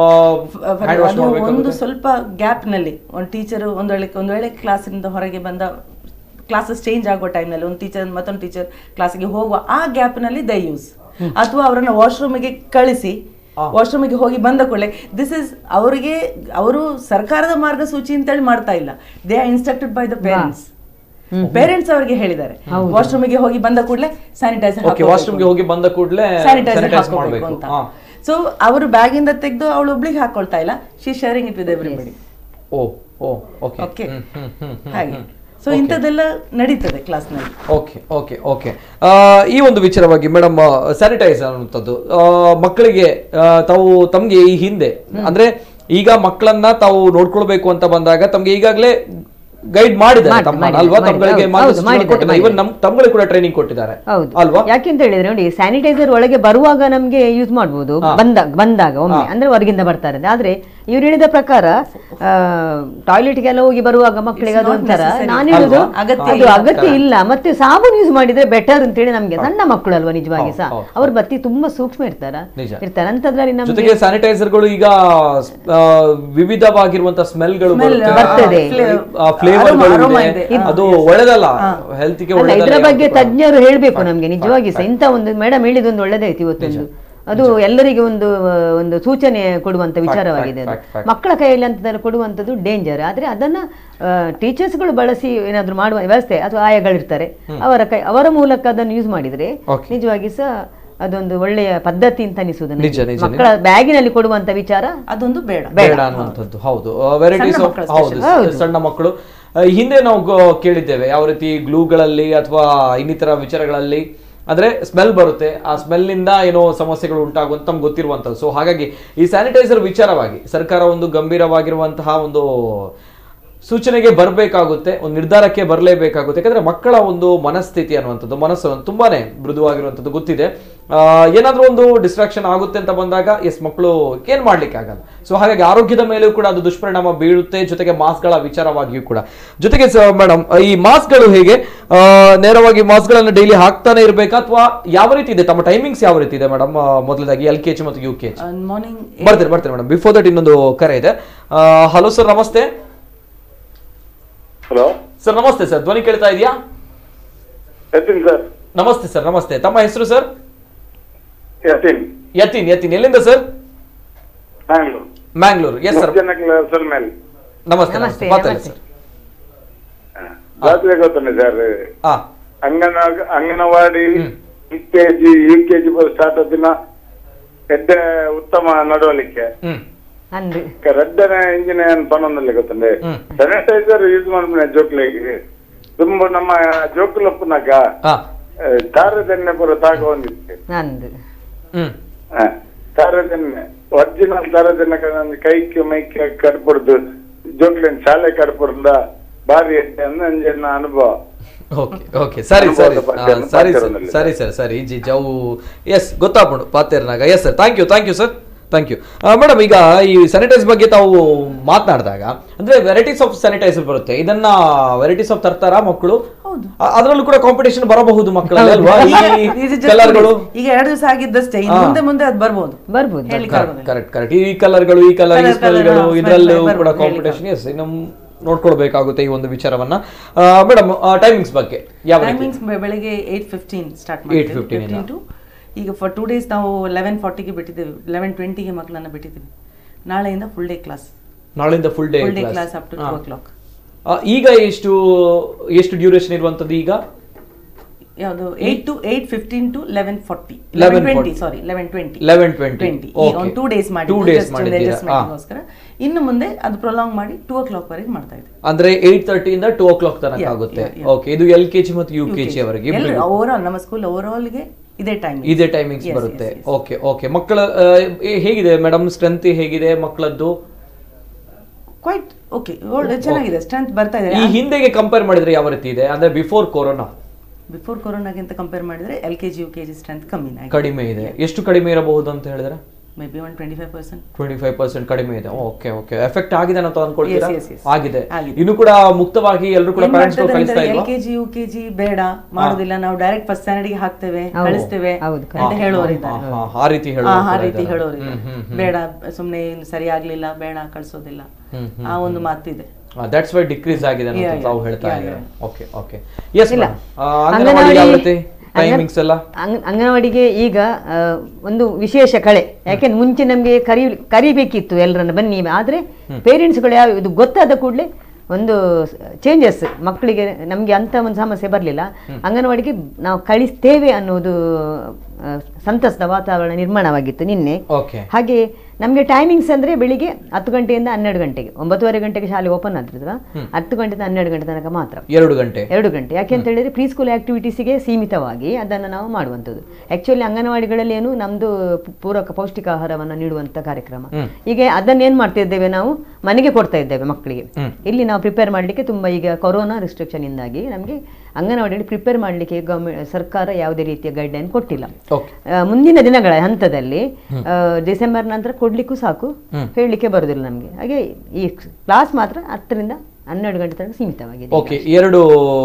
ಒಂದು ಸ್ವಲ್ಪ ಗ್ಯಾಪ್ ನಲ್ಲಿ ಒಂದು ಟೀಚರ್ ಒಂದ್ ವೇಳೆ ಒಂದ್ ವೇಳೆ ಕ್ಲಾಸಿಂದ ಹೊರಗೆ ಬಂದ, ಕ್ಲಾಸಸ್ ಚೇಂಜ್ ಆಗೋ ಟೈಮ್ನಲ್ಲಿ ಒಂದು ಟೀಚರ್ ಮತ್ತೊಂದು ಟೀಚರ್ ಕ್ಲಾಸಿಗೆ ಹೋಗುವ ಆ ಗ್ಯಾಪ್ ನಲ್ಲಿ ದೇ ಯೂಸ್, ಅಥವಾ ಅವರನ್ನ ವಾಶ್ರೂಮಿಗೆ ಕಳಿಸಿ ವಾಶ್ರೂಮಿಗೆ ಹೋಗಿ ಬಂದ ಕೂಡಲೇ ದಿಸ್ ಇಸ್ ಅವರಿಗೆ ಅವರು ಸರ್ಕಾರದ ಮಾರ್ಗಸೂಚಿ ಅಂತೇಳಿ ಮಾಡ್ತಾ ಇಲ್ಲ, they are instructed by the parents. Parents ಅವರಿಗೆ ಹೇಳಿದ್ದಾರೆ ವಾಶ್ರೂಮ್ ಗೆ ಹೋಗಿ ಬಂದ ಕೂಡಲೇ ಸ್ಯಾನಿಟೈಸರ್ ಓಕೆ ವಾಶ್ರೂಮ್ ಗೆ ಹೋಗಿ ಬಂದ ಕೂಡಲೇ ಸ್ಯಾನಿಟೈಸರ್ ಹಾಕಬೇಕು ಅಂತ. ಸೊ ಅವರು ಬ್ಯಾಗ್ ಇಂದ ತೆಗೆದು ಅವಳು ಒಬ್ಳಿಗೆ ಹಾಕೊಳ್ತಾ ಇಲ್ಲ, she sharing it with everybody. Oh oh okay okay ಹಾಗೆ. ಸೊ ಇಂಥದ್ದೆಲ್ಲ ನಡೀತದೆ ಕ್ಲಾಸ್ನಲ್ಲಿ. ಓಕೆ ಓಕೆ ಓಕೆ ಈ ಒಂದು ವಿಚಾರವಾಗಿ ಮೇಡಮ್, ಸ್ಯಾನಿಟೈಸರ್ ಅನ್ನುವಂಥದ್ದು ಮಕ್ಕಳಿಗೆ ತಾವು ತಮ್ಗೆ ಈ ಹಿಂದೆ ಅಂದ್ರೆ ಈಗ ಮಕ್ಕಳನ್ನ ತಾವು ನೋಡ್ಕೊಳ್ಬೇಕು ಅಂತ ಬಂದಾಗ ತಮ್ಗೆ ಈಗಾಗಲೇ ಗೈಡ್ ಮಾಡಿದ್ದಾರೆ ತಮ್ಮನ್ನ ಅಲ್ವಾ, ತಮ್ಗಳಿಗೆ ಇವನ್ ನಮ್ ತಮ್ಗಳಿಗೆ ಕೂಡ ಟ್ರೈನಿಂಗ್ ಕೊಟ್ಟಿದ್ದಾರೆ ಅಲ್ವಾ? ಯಾಕೆಂತ ಹೇಳಿದ್ರೆ ನೋಡಿ, ಸ್ಯಾನಿಟೈಸರ್ ಒಳಗೆ ಬರುವಾಗ ನಮ್ಗೆ ಯೂಸ್ ಮಾಡಬಹುದು, ಬಂದಾಗ ಬಂದಾಗ ಒಮ್ಮೆ ಅಂದ್ರೆ ಹೊರಗಿಂದ ಬರ್ತಾರೆ. ಆದ್ರೆ ಇವ್ರು ಹೇಳಿದ ಪ್ರಕಾರ ಟಾಯ್ಲೆಟ್ಗೆಲ್ಲ ಹೋಗಿ ಬರುವಾಗ ಮಕ್ಕಳಿಗೆ ಅದು ಒಂಥರ ನಾನು ಹೇಳುದು ಅದು ಅಗತ್ಯ ಇಲ್ಲ. ಮತ್ತೆ ಸಾಬೂನು ಯೂಸ್ ಮಾಡಿದ್ರೆ ಬೆಟರ್ ಅಂತ ಹೇಳಿ ನಮ್ಗೆ ಸಣ್ಣ ಮಕ್ಕಳು ಅಲ್ವಾ ನಿಜವಾಗಿ ಸಹ ಅವ್ರ ಬತ್ತಿ ತುಂಬಾ ಸೂಕ್ಷ್ಮ ಇರ್ತಾರ ಇರ್ತಾರೆ ಅಂತದ್ರಲ್ಲಿ ನಮ್ಗೆ ಸ್ಯಾನಿಟೈಸರ್ಗಳು ಈಗ ವಿವಿಧವಾಗಿರುವಂತಹ ಸ್ಮೆಲ್ಗಳು ಬರ್ತದೆ, ಅದು ಒಳ್ಳೆದಲ್ಲ ಹೆಲ್ತ್ ಗೆ. ಇದರ ಬಗ್ಗೆ ತಜ್ಞರು ಹೇಳ್ಬೇಕು ನಮ್ಗೆ ನಿಜವಾಗಿ ಸಹ. ಇಂತ ಒಂದು ಮೇಡಮ್ ಹೇಳಿದೊಂದು ಒಳ್ಳೆದಾಯ್ತು ಇವತ್ತೊಂದು, ಅದು ಎಲ್ಲರಿಗೆ ಒಂದು ಒಂದು ಸೂಚನೆ ಕೊಡುವಂತ ವಿಚಾರವಾಗಿದೆ. ಅದು ಮಕ್ಕಳ ಕೈಯಲ್ಲಿ ಅಂತ ಕೊಡುವಂತದ್ದು ಡೇಂಜರ್. ಆದ್ರೆ ಅದನ್ನ ಟೀಚರ್ಸ್ಗಳು ಬಳಸಿ ಏನಾದ್ರು ಮಾಡುವ ವ್ಯವಸ್ಥೆ ಅಥವಾ ಆಯಗಳಿರ್ತಾರೆ ಅವರ ಕೈ ಅವರ ಮೂಲಕ ಅದನ್ನು ಯೂಸ್ ಮಾಡಿದ್ರೆ ನಿಜವಾಗಿ ಸಹ ಅದೊಂದು ಒಳ್ಳೆಯ ಪದ್ಧತಿ ಅಂತ ಅನಿಸುವುದು. ಮಕ್ಕಳ ಬ್ಯಾಗಿನಲ್ಲಿ ಕೊಡುವಂತ ವಿಚಾರ ಅದೊಂದು ಬೇಡ ಬೇಡ ಅನ್ನುವಂಥದ್ದು. ಹೌದು, ವೆರೈಟೀಸ್ ಆಫ್ ಹೌದು ಸಣ್ಣ ಮಕ್ಕಳು. ಹಿಂದೆ ನಾವು ಕೇಳಿದ್ದೇವೆ ಯಾವ ರೀತಿ ಗ್ಲೂಗಳಲ್ಲಿ ಅಥವಾ ಇನ್ನಿತರ ವಿಚಾರಗಳಲ್ಲಿ ಅಂದ್ರೆ ಸ್ಮೆಲ್ ಬರುತ್ತೆ, ಆ ಸ್ಮೆಲ್ ನಿಂದ ಏನೋ ಸಮಸ್ಯೆಗಳು ಉಂಟಾಗುವಂತ ನಮ್ಗೆ ಗೊತ್ತಿರುವಂತದ್ದು. ಸೊ ಹಾಗಾಗಿ ಈ ಸ್ಯಾನಿಟೈಸರ್ ವಿಚಾರವಾಗಿ ಸರ್ಕಾರ ಒಂದು ಗಂಭೀರವಾಗಿರುವಂತಹ ಒಂದು ಸೂಚನೆಗೆ ಬರಬೇಕಾಗುತ್ತೆ, ಒಂದು ನಿರ್ಧಾರಕ್ಕೆ ಬರಲೇಬೇಕಾಗುತ್ತೆ. ಯಾಕಂದ್ರೆ ಮಕ್ಕಳ ಒಂದು ಮನಸ್ಥಿತಿ ಅನ್ನುವಂಥದ್ದು, ಮನಸ್ಸು ತುಂಬಾನೇ ಮೃದುವಾಗಿರುವಂಥದ್ದು ಗೊತ್ತಿದೆ. ಏನಾದ್ರೂ ಒಂದು ಡಿಸ್ಟ್ರಾಕ್ಷನ್ ಆಗುತ್ತೆ ಅಂತ ಬಂದಾಗ ಎಸ್ ಮಕ್ಕಳು ಏನ್ ಮಾಡ್ಲಿಕ್ಕೆ ಆಗಲ್ಲ. ಸೊ ಹಾಗಾಗಿ ಆರೋಗ್ಯದ ಮೇಲೂ ಕೂಡ ಅದು ದುಷ್ಪರಿಣಾಮ ಬೀಳುತ್ತೆ, ಜೊತೆಗೆ ಮಾಸ್ಕ್ಗಳ ವಿಚಾರವಾಗಿಯೂ ಕೂಡ. ಜೊತೆಗೆ ಮೇಡಮ್, ಈ ಮಾಸ್ಕ್ಗಳು ಹೇಗೆ ನೇರವಾಗಿ ಮಾಸ್ಕ್ಗಳನ್ನು ಡೈಲಿ ಹಾಕ್ತಾನೆ ಇರ್ಬೇಕಾ ಅಥವಾ ಯಾವ ರೀತಿ ಇದೆ, ತಮ್ಮ ಟೈಮಿಂಗ್ಸ್ ಯಾವ ರೀತಿ ಇದೆ ಮೇಡಮ್? ಮೊದಲದಾಗಿ ಎಲ್ ಕೆ ಜಿ ಮತ್ತು ಯು ಕೆ ಜಿ ಮಾರ್ನಿಂಗ್ ಬರ್ತೀರಿ ಬರ್ತೀರಿ ಮೇಡಮ್. ಬಿಫೋರ್ ದಟ್ ಇನ್ನೊಂದು ಕರೆ ಇದೆ. ಹಲೋ ಸರ್, ನಮಸ್ತೆ. ಹಲೋ ಸರ್ ನಮಸ್ತೆ ಸರ್, ಧ್ವನಿ ಕೇಳ್ತಾ ಇದೆಯಾ? ಸರ್ ನಮಸ್ತೆ ಸರ್, ನಮಸ್ತೆ. ತಮ್ಮ ಹೆಸರು ಸರ್? ಯತೀನ್. ಯತೀನ್ ಯತೀನ್ ಎಲ್ಲಿಂದ sir? Mangalore. Mangalore. Yes sir, ನಮಸ್ತೆ ನಮಸ್ತೆ. ಮಾತಾಡಿ ಸರ್. ರಾತ್ರಿ ಗೊತ್ತುಂಟು ಸರ್, ಅಂಗನ anganwadi L K G U K G start ದಿನ ಎಡ್ಡೆ ಉತ್ತಮ ನಡವಳಿಕೆ ರೆಡ್ಡನ ಇಂಜಿನಿಯರ್ ಪನ್ನೊಂದಲ್ಲಿ ಗೊತ್ತಂಡೆ ಸ್ಯಾನಿಟೈಸರ್ ಯೂಸ್ ಮಾಡ್ಬಿಡ ಜೋಕ್ಲಿಗೆ ತುಂಬ ನಮ್ಮ ಜೋಕ್ಲಪ್ಪನಾಗ ತಾರದೆಣ್ಣೆ ಪೂರ ತಾಗ ಹೊಂದಿತ್ತು. ತಾರದೆಣ್ಣೆ ಒರಿಜಿನಲ್ ತಾರದೆಣ್ಣೆ ಕೈಕ್ಕೆ ಮೈಕ್ಕೆ ಕಡ್ಪಡ್ದು ಜೋಕ್ಲಿನ ಶಾಲೆ ಕಡ್ಪಡ್ದ ಬಾರಿ ಎಡ್ಡೆ ಅಂದ ಅನುಭವ. ಓಕೆ ಓಕೆ ಸರಿ ಸರಿ ಸರಿ ಸರಿ ಸರ್ ಸರಿ ಜಿ ಜವು ಎಸ್ ಗೊತ್ತಾಗ್ಬಿಡು ಪಾತೇರ್ನಾಗ. Yes sir, thank you thank you sir, thank you madam. ಈಗ ಈ ಸ್ಯಾನಿಟೈಸ್ ಬಗ್ಗೆ ತಾವು ಮಾತನಾಡಿದಾಗ ಅಂದ್ರೆ ವೆರೈಟೀಸ್ ಆಫ್ ಸ್ಯಾನಿಟೈಸರ್ ಬರುತ್ತೆ, ಇದನ್ನ ವೆರೈಟೀಸ್ ಆಫ್ ತರ್ತಾರ ಮಕ್ಕಳು? ಅದರಲ್ಲೂ ಕೂಡ ಕಾಂಪಿಟೇಷನ್ ಬರಬಹುದು ಮಕ್ಕಳಲ್ಲಿ ಅಲ್ವಾ? ಕಲರ್ಗಳು ಈಗ ಎರಡು ದಿವಸ ಆಗಿದ್ದಷ್ಟೇ, ಮುಂದೆ ಮುಂದೆ ಅದು ಬರ್ಬೋದು ಬರ್ಬೋದು ಕರೆಕ್ಟ್ ಕರೆಕ್ಟ್ ಈ ಕಲರ್ಗಳು ಈ ಕಲರ್ ಈ ಸ್ಮೆಲ್ಗಳು ಇದರಲ್ಲೂ ಕೂಡ ಕಾಂಪಿಟೇಷನ್. ಎಸ್, ನಮ್ಮ ನೋಡ್ಕೊಳ್ಬೇಕಾಗುತ್ತೆ ಈ ಒಂದು ವಿಚಾರವನ್ನ. ಮೇಡಮ್, ಟೈಮಿಂಗ್ಸ್ ಬಗ್ಗೆ ಯಾವ ಟೈಮಿಂಗ್ಸ್? ಬೆಳಗ್ಗೆ ಏಟ್ ಫಿಫ್ಟೀನ್ ಸ್ಟಾರ್ಟ್ ಮಾಡಿ ಟು ಈಗ ಫಾರ್ ಟೂ ಡೇಸ್ ನಾವು ಲೆವೆನ್ ಫಾರ್ಟಿಗೆ ಬಿಟ್ಟಿದ್ದೀವಿ, ಲೆವೆನ್ ಟ್ವೆಂಟಿಗೆ ಮಕ್ಕಳನ್ನ ಬಿಟ್ಟಿದ್ದೀವಿ. ನಾಳೆಯಿಂದ ಫುಲ್ ಡೇ ಕ್ಲಾಸ್. ನಾಳೆಯಿಂದ full day full day class up to two o'clock. ಈಗ ಎಷ್ಟು ಎಷ್ಟು ಡ್ಯೂರೇಷನ್ ಇರುವಂತದ್ದು ಈಗ? ಯಾವುದು eight to eight fifteen to eleven forty eleven twenty sorry eleven twenty eleven twenty ಒಂದು ಟೂ ಡೇಸ್ ಮಾಡಿ ಟೂ ಡೇಸ್ ಮಾಡಿಗೋಸ್ಕರ. ಇನ್ನು ಮುಂದೆ ಅದು ಪ್ರೊಲಾಂಗ್ ಮಾಡಿ ಟೂ ಓ ಕ್ಲಾಕ್ ವರೆಗೆ ಮಾಡ್ತಾ ಇದ್ದೀವಿ. ಅಂದ್ರೆ ಏಟ್ ತರ್ಟಿ ಇಂದ ಟೂ ಓ ಕ್ಲಾಕ್ ತನಕ ಆಗುತ್ತೆ. ಓಕೆ, ಇದು ಎಲ್ ಕೆ ಜಿ ಮತ್ತು ಯು ಕೆ ಜಿ ಅವರಿಗೆ ಓವರ್ ಆಲ್ ನಮ್ಮ ಸ್ಕೂಲ್ ಓವರ್ ಆಲ್ ಗೆ ಇದೇ ಟೈಮ್ ಇದೇ ಟೈಮಿಂಗ್ಸ್ ಬರುತ್ತೆ. ಓಕೆ ಓಕೆ ಮಕ್ಕಳ ಹೇಗಿದೆ ಮೇಡಮ್, ಸ್ಟ್ರೆಂತ್ ಹೇಗಿದೆ ಮಕ್ಕಳದ್ದು? ಕ್ವೈಟ್ ಓಕೆ, ಚೆನ್ನಾಗಿದೆ, ಸ್ಟ್ರೆಂತ್ ಬರ್ತಾ ಇದೆ. ಈ ಹಿಂದೆಗೆ ಕಂಪೇರ್ ಮಾಡಿದ್ರೆ ಯಾವ ರೀತಿ ಇದೆ ಅಂದ್ರೆ ಬಿಫೋರ್ ಕೊರೋನಾ? ಬಿಫೋರ್ ಕೊರೋನಾಗಿಂತ ಕಂಪೇರ್ ಮಾಡಿದ್ರೆ L K G U K G strength ಕಮ್ಮಿ ಕಡಿಮೆ ಇದೆ. ಎಷ್ಟು ಕಡಿಮೆ ಇರಬಹುದು ಅಂತ ಹೇಳಿದ್ರೆ? ಮೇ ಬಿ ಒಂದು twenty five percent twenty five percent ಕಡಿಮೆ ಇದೆ. ಓಕೆ ಓಕೆ ಎಫೆಕ್ಟ್ ಆಗಿದೆ ಅಂತ ಅನ್ಕೊಳ್ತೀರಾ? ಆಗಿದೆ. ಇನ್ನು ಕೂಡ ಮುಕ್ತವಾಗಿ ಎಲ್ಲರೂ ಕೂಡ ಪೇರೆಂಟ್ಸ್ ಕಳಿಸ್ತಾ ಇಲ್ವಾ? L K G U K G ಬೇಡ ಮಾಡೋದಿಲ್ಲ, ನಾವು ಡೈರೆಕ್ಟ್ ಫಸ್ಟ್ ಸ್ಟ್ಯಾಂಡರ್ಡ್ ಗೆ ಹಾಕ್ತೇವೆ ಕಳಿಸ್ತೇವೆ ಅಂತ ಹೇಳೋರಿದ್ದಾರೆ. ಆ ರೀತಿ ಆ ರೀತಿ ಹೇಳೋರಿದ್ದಾರೆ. ಬೇಡ ಸುಮ್ನೆ ಸರಿ ಆಗ್ಲಿಲ್ಲ ಬೇಡ ಕಳ್ಸೋದಿಲ್ಲ, ಆ ಒಂದು ಮಾತಿದೆ. ದಟ್ಸ್ ವೈ ಡಿಕ್ರೀಸ್ ಆಗಿದೆ ಅಂತ ತಾವು ಹೇಳ್ತಾ ಇದ್ದಾರೆ. Okay okay yes madam. Anganwadi ಯಾವ ರೀತಿ ಟೈಮಿಂಗ್ಸ್ ಎಲ್ಲ? ಅಂಗನವಾಡಿಗೆ ಈಗ ಒಂದು ವಿಶೇಷ ಕಳೆ, ಯಾಕೆಂದ್ರೆ ಮುಂಚೆ ನಮ್ಗೆ ಕರಿ ಕರಿಬೇಕಿತ್ತು ಎಲ್ಲರನ್ನ ಬನ್ನಿ, ಆದ್ರೆ ಪೇರೆಂಟ್ಸ್ಗಳು ಯಾವ ಇದು ಗೊತ್ತಾದ ಕೂಡಲೇ ಒಂದು ಚೇಂಜಸ್ ಮಕ್ಕಳಿಗೆ ನಮಗೆ ಅಂತ ಒಂದು ಸಮಸ್ಯೆ ಬರಲಿಲ್ಲ. ಅಂಗನವಾಡಿಗೆ ನಾವು ಕಳಿಸ್ತೇವೆ ಅನ್ನೋದು ಸಂತಸದ ವಾತಾವರಣ ನಿರ್ಮಾಣವಾಗಿತ್ತು ನಿನ್ನೆ. ಹಾಗೆ ನಮಗೆ ಟೈಮಿಂಗ್ಸ್ ಅಂದ್ರೆ ಬೆಳಿಗ್ಗೆ ಹತ್ತು ಗಂಟೆಯಿಂದ ಹನ್ನೆರಡು ಗಂಟೆಗೆ, ಒಂಬತ್ತುವರೆ ಗಂಟೆಗೆ ಶಾಲೆ ಓಪನ್ ಆದ್ರಲ್ವಾ, ಹತ್ತು ಗಂಟೆಯಿಂದ ಹನ್ನೆರಡು ಗಂಟೆ ತನಕ ಮಾತ್ರ, ಎರಡು ಗಂಟೆ ಎರಡು ಗಂಟೆ ಯಾಕೆ ಅಂತ ಹೇಳಿದ್ರೆ ಪ್ರೀ ಸ್ಕೂಲ್ ಆಕ್ಟಿವಿಟೀಸ್ಗೆ ಸೀಮಿತವಾಗಿ ಅದನ್ನು ನಾವು ಮಾಡುವಂಥದ್ದು. ಆಕ್ಚುಲಿ ಅಂಗನವಾಡಿಗಳಲ್ಲಿ ಏನು ನಮ್ದು ಪೂರಕ ಪೌಷ್ಟಿಕಾಹಾರವನ್ನು ನೀಡುವಂತ ಕಾರ್ಯಕ್ರಮ. ಈಗ ಅದನ್ನೇನ್ ಮಾಡ್ತಾ ಇದ್ದೇವೆ, ನಾವು ಮನೆಗೆ ಕೊಡ್ತಾ ಇದ್ದೇವೆ ಮಕ್ಕಳಿಗೆ. ಇಲ್ಲಿ ನಾವು ಪ್ರಿಪೇರ್ ಮಾಡ್ಲಿಕ್ಕೆ ತುಂಬಾ ಈಗ ಕೊರೋನಾ ರಿಸ್ಟ್ರಿಕ್ಷನ್ ಇಂದಾಗಿ ನಮಗೆ ಅಂಗನವಾಡಿಯಲ್ಲಿ ಪ್ರಿಪೇರ್ ಮಾಡ್ಲಿಕ್ಕೆ ಗವರ್ಮೆಂಟ್ ಸರ್ಕಾರ ಯಾವುದೇ ರೀತಿಯ ಗೈಡ್ ಲೈನ್ ಕೊಟ್ಟಿಲ್ಲ. ಮುಂದಿನ ದಿನಗಳ ಹಂತದಲ್ಲಿ ಡಿಸೆಂಬರ್ ನಂತರ ಕೊಡ್ಲಿಕ್ಕೂ ಸಾಕು, ಹೇಳಲಿಕ್ಕೆ ಬರುದಿಲ್ಲ ನಮ್ಗೆ. ಹಾಗೆ ಈ ಕ್ಲಾಸ್ ಮಾತ್ರ ಹತ್ತರಿಂದ ಹನ್ನೆರಡು ಗಂಟೆ ತನಕ ಸೀಮಿತವಾಗಿದೆ. ಎರಡು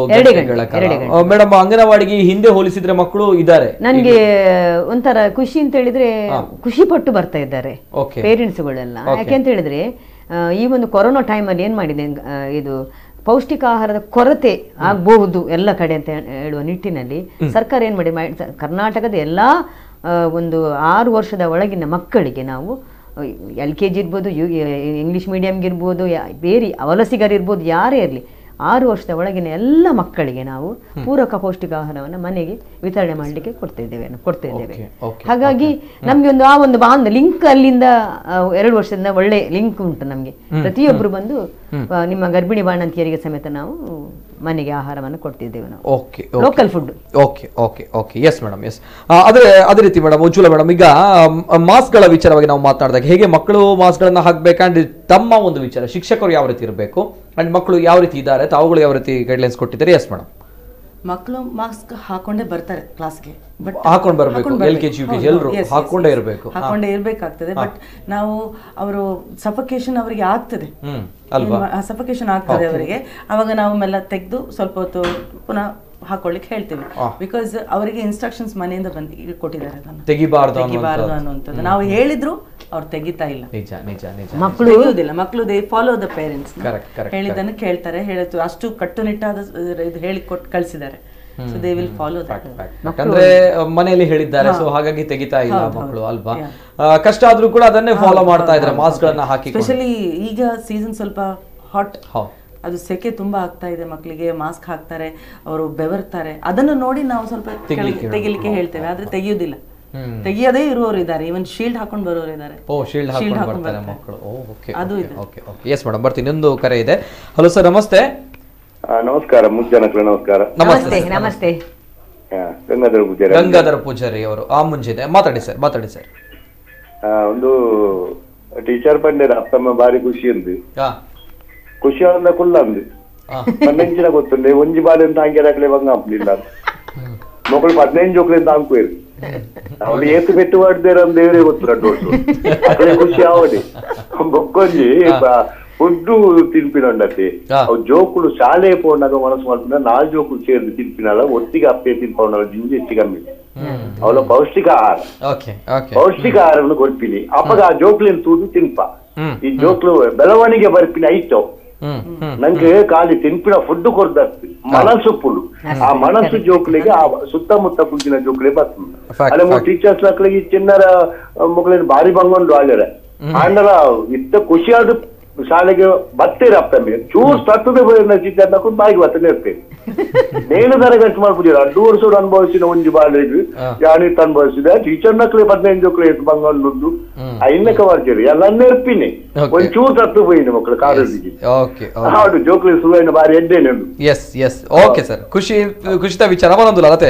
ಮೇಡಮ್, ಅಂಗನವಾಡಿಗೆ ಹಿಂದೆ ಹೋಲಿಸಿದ್ರೆ ಮಕ್ಕಳು ಇದ್ದಾರೆ. ನನ್ಗೆ ಒಂಥರ ಖುಷಿ ಅಂತ ಹೇಳಿದ್ರೆ ಖುಷಿ ಪಟ್ಟು ಬರ್ತಾ ಇದ್ದಾರೆ ಪೇರೆಂಟ್ಸ್ಗಳೆಲ್ಲ. ಯಾಕೆಂತ ಹೇಳಿದ್ರೆ ಈ ಒಂದು ಕೊರೋನಾ ಟೈಮಲ್ಲಿ ಏನ್ ಮಾಡಿದೆ, ಇದು ಪೌಷ್ಟಿಕಾಹಾರದ ಕೊರತೆ ಆಗಬಹುದು ಎಲ್ಲ ಕಡೆ ಅಂತ ಹೇಳುವ ನಿಟ್ಟಿನಲ್ಲಿ ಸರ್ಕಾರ ಏನ್ ಮಾಡಿ, ಕರ್ನಾಟಕದ ಎಲ್ಲಾ ಒಂದು ಆರು ವರ್ಷದ ಒಳಗಿನ ಮಕ್ಕಳಿಗೆ ನಾವು ಎಲ್ ಕೆ ಜಿ ಇರ್ಬೋದು, ಯು ಇಂಗ್ಲಿಷ್ ಮೀಡಿಯಂಗೆ ಇರ್ಬೋದು, ಬೇರೆ ವಲಸಿಗರಿರ್ಬೋದು, ಯಾರೇ ಇರಲಿ ಆರು ವರ್ಷದ ಒಳಗಿನ ಎಲ್ಲ ಮಕ್ಕಳಿಗೆ ನಾವು ಪೂರಕ ಪೌಷ್ಟಿಕಾಹಾರವನ್ನು ಮನೆಗೆ ವಿತರಣೆ ಮಾಡಲಿಕ್ಕೆ ಕೊಡ್ತಾ ಇದ್ದೇವೆ ಕೊಡ್ತಾ ಇದ್ದೇವೆ ಹಾಗಾಗಿ ನಮ್ಗೆ ಒಂದು ಆ ಒಂದು ಬಾಂಧ ಲಿಂಕ್ ಅಲ್ಲಿಂದ ಎರಡು ವರ್ಷದಿಂದ ಒಳ್ಳೆ ಲಿಂಕ್ ಉಂಟು ನಮ್ಗೆ. ಪ್ರತಿಯೊಬ್ಬರು ಬಂದು ನಿಮ್ಮ ಗರ್ಭಿಣಿ ಬಾಣಂತಿಯರಿಗೆ ಸಮೇತ ನಾವು ಮನೆಗೆ ಆಹಾರವನ್ನು ಕೊಡ್ತಿದ್ದೇವೆ ನಾವು. Okay, local food. Okay okay okay yes madam, yes. ಅದೇ ಅದೇ ರೀತಿ ಮೇಡಮ್, ಉಜ್ವಲ ಮೇಡಮ್, ಈಗ ಮಾಸ್ಕ್ಗಳ ವಿಚಾರವಾಗಿ ನಾವು ಮಾತನಾಡಿದಾಗ ಹೇಗೆ ಮಕ್ಕಳು ಮಾಸ್ಕ್ಗಳನ್ನ ಹಾಕ್ಬೇಕಂಡ್ ತಮ್ಮ ಒಂದು ವಿಚಾರ, ಶಿಕ್ಷಕರು ಯಾವ ರೀತಿ ಇರಬೇಕು ಅಂಡ್ ಮಕ್ಕಳು ಯಾವ ರೀತಿ ಇದ್ದಾರೆ, ತಾವುಗಳು ಯಾವ ರೀತಿ ಗೈಡ್ಲೈನ್ಸ್ ಕೊಟ್ಟಿದ್ದಾರೆ? Yes madam. ಮಕ್ಕಳು ಮಾಸ್ಕ್ ಹಾಕೊಂಡೇ ಬರ್ತಾರೆ ಕ್ಲಾಸ್ಗೆ, ಬಟ್ ಹಾಕೊಂಡು ಬರಬೇಕು, L K G U K G ಎಲ್ಲರೂ ಹಾಕೊಂಡೇ ಇರಬೇಕು, ಹಾಕೊಂಡೇ ಇರಬೇಕಾಗ್ತದೆ. ಬಟ್ ನಾವು ಅವರು ಸಫಕೇಶನ್ ಅವರಿಗೆ ಆಗ್ತದೆ, ಸಫಕೇಶನ್ ಆಗ್ತದೆ ಅವರಿಗೆ. ಅವಾಗ ನಾವು ಮೆಲ್ಲ ತೆಗೆದು ಸ್ವಲ್ಪ ಹೊತ್ತು ಪುನಃ ಹಾಕೊಳ್ಳಿಕ್ಕೆ ಹೇಳ್ತೀವಿ. ಬಿಕಾಸ್ ಅವರಿಗೆ ಇನ್ಸ್ಟ್ರಕ್ಷನ್ಸ್ ಮನೆಯಿಂದ ಬಂದು ಕೊಟ್ಟಿದ್ದಾರೆ, ತೆಗಿಬಾರ್ದು ತೆಗಿಬಾರ್ದು ಅನ್ನುವಂಥದ್ದು. ನಾವು ಹೇಳಿದ್ರು ಅವ್ರು ತೆಗಿತಾ ಇಲ್ಲ, ನಿಜ ನಿಜ ನಿಜ ಮಕ್ಕಳು ತೆಗೆಯುವುದಿಲ್ಲ. ಮಕ್ಕಳು ದೇ ಫಾಲೋ ದ ಪೇರೆಂಟ್ಸ್, ಹೇಳಿದ್ದನ್ನು ಕೇಳ್ತಾರೆ. ಹೇಳಿತು ಅಷ್ಟು ಕಟ್ಟುನಿಟ್ಟಾದ ಇದು ಹೇಳಿ ಕೊಟ್ಟು ಕಳಿಸಿದ್ದಾರೆ. So they will follow that. ಯಾಕಂದ್ರೆ ಮನೆಯಲ್ಲಿ ಹೇಳಿದ್ದಾರೆ, ಸೊ ಹಾಗಾಗಿ ತೆಗಿತಾ ಇಲ್ಲ ಮಕ್ಕಳು ಅಲ್ವಾ. ಕಷ್ಟ ಆದ್ರೂ ಕೂಡ ಅದನ್ನೇ ಫಾಲೋ ಮಾಡ್ತಾ ಇದ್ದಾರೆ, ಮಾಸ್ಕ್ ಗಳನ್ನ ಹಾಕಿ. ಸ್ಪೆಷಲಿ ಈಗ ಸೀಸನ್ ಸ್ವಲ್ಪ ಹಾಟ್, ಅದು ಸೆಕೆ ತುಂಬಾ ಆಗ್ತಾ ಇದೆ, ಮಕ್ಕಳಿಗೆ ಮಾಸ್ಕ್ ಹಾಕ್ತಾರೆ, ಅವರು ಬೆವರ್ತಾರೆ. ಅದನ್ನು ನೋಡಿ ನಾವು ಸ್ವಲ್ಪ ತೆಗಿಲಿಕ್ಕೆ ಹೇಳ್ತೇವೆ, ಆದ್ರೆ ತೆಗಿಯುವುದಿಲ್ಲ. ತೆಗಿಯದೇ ಇರುವವರು ಇದ್ದಾರೆ, ಈವನ್ ಶೀಲ್ಡ್ ಹಾಕೊಂಡು ಬರೋರು ಇದ್ದಾರೆ. ಓ, ಶೀಲ್ಡ್ ಹಾಕೊಂಡು ಬರ್ತಾರೆ ಮಕ್ಕಳು. ಓಕೆ, ಅದು ಇದೆ. ಓಕೆ ಓಕೆ ಎಸ್ ಮೇಡಮ್, ಬರ್ತೀನಿ. ಒಂದು ಕರೆ ಇದೆ. ಹಲೋ ಸರ್, ನಮಸ್ತೆ. ನಮಸ್ಕಾರ ಮುಜ್ಜನಕರ, ನಮಸ್ಕಾರ. ನಮಸ್ತೆ ನಮಸ್ತೆ. ಗಂಗಾಧರ ಪೂಜಾರಿ. ಗಂಗಾಧರ ಪೂಜಾರಿ ಅವರು ಆ ಮುಂಚೆ ಮಾತಾಡಿ ಸರ್, ಮಾತಾಡಿ ಸರ್. ಒಂದು ಟೀಚರ್ ಪಂಡೇರ ಅಪ್ಪಮ್ಮ ಬಾರಿ ಖುಷಿ ಅಂದು ಖುಷಿ ಅಂದ ಕುಲ್ಲ ಅಂದು ಪನ್ನೆಂಚಿನ ಗೊತ್ತುಂಡೆ ಒಂಜಿ ಬಾಲಿ ಅಂತ ಹಂಗೆ ಬಂಗ ಅಪ್ಪಲಿಲ್ಲ ಮಕ್ಕಳು ಹದಿನೈದು ಜೋಕ್ಲಿಂದ ಹಾಕ್ಬೇರು ಅವಳು ಏತು ಬೆಟ್ಟು ಮಾಡ್ದೇರ ದೇವರೇ ಗೊತ್ತು ರಡ್ಡು ಅದೇ ಖುಷಿ ಅವಡಿ ಬೊಕ್ಕೊಂಜಿ ಫುಡ್ಡು ತಿನ್ಪಿನೊಂಡತಿ ಅವು ಜೋಕುಳು ಶಾಲೆ ಪೋನಾಗ ಮನಸ್ಸು ಮಾಡ್ಕೊಂಡ ನಾಲ್ ಜೋಕುಳು ಸೇರಿದು ತಿನ್ಪಿನಲ್ಲ ಒತ್ತಿಗೆ ಅಪ್ಪೆ ತಿನ್ಪೊಂಡಲ್ಲ ಜಿಂಜಿ ಹೆಚ್ಚು ಕಮ್ಮಿ ಅವಳ ಪೌಷ್ಟಿಕ ಆಹಾರ ಪೌಷ್ಟಿಕ ಆಹಾರವನ್ನು ಕೊಡ್ಪಿನಿ ಅಪ್ಪಗ ಆ ಜೋಕ್ಲಿನ ತೂದು ತಿನ್ಪ ಈ ಜೋಕ್ಲು ಬೆಳವಣಿಗೆ ಬರ್ಪಿನ ಐತೋ ನಂಗೆ ಖಾಲಿ ತಿನ್ಪಿನ ಫುಡ್ ಕೊಡ್ದಾಗ್ತಿ ಮನಸ್ಸು ಪುಡು ಆ ಮನಸ್ಸು ಜೋಕ್ಲಿಗೆ ಆ ಸುತ್ತಮುತ್ತ ಪುಂಜಿನ ಜೋಕ್ಲೆ ಬರ್ತದೆ ಅಲ್ಲ ಮೂರು ಟೀಚರ್ಸ್ ಮಕ್ಕಳಿಗೆ ಚಿನ್ನರ ಮಕ್ಕಳಿಗೆ ಬಾರಿ ಬಂಗೊಂಡು ಆಳ್ಯರ ಆಂಡಲ ಇತ್ತ ಖುಷಿಯಾದ ಶಾಲೆಗೆ ಬತ್ತೇರಪ್ಪ ಚೂರು ತಟ್ಟದೆ ಟೀಚರ್ ನಕೊಂಡು ಬಾಯಿಗೆ ಬತ್ತನೆ ಇರ್ತೇನೆ ನೇನು ತರ ಖರ್ಚು ಮಾಡ್ಬಿಟ್ಟಿರ ಅಡ್ಡು ವರ್ಷ ಅನುಭವಿಸಿದ ಒಂಜಿ ಬಾಲಿಗೆ ಯಾನಿತ್ ಅನುಭವಿಸಿದ ಟೀಚರ್ ನಕ್ಲೆ ಹದಿನೈದು ಜೋಕ್ಲೆ ಎತ್ತು ಬಂಗೊಂಡು ಐನಕ ಮಾಡ್ತೀರಿ ಎಲ್ಲ ನೆರ್ಪಿನಿ ಒಂದ್ ಚೂರು ತಟ್ಟು ಹೋಯಿನಿ ಮಕ್ಕಳು ಕಾಲೇಜಿಗೆ ಹೌದು ಜೋಕ್ಲೆ ಸುಳ್ಳಿನ ಬಾರಿ ಎಡ್ಡೇನೆ ಎಸ್ ಎಸ್ ಓಕೆ ಸರ್, ಖುಷಿ ಖುಷಿತ ವಿಚಾರ ಬರೋದಿಲ್ಲ ಅಲ್ಲತೆ.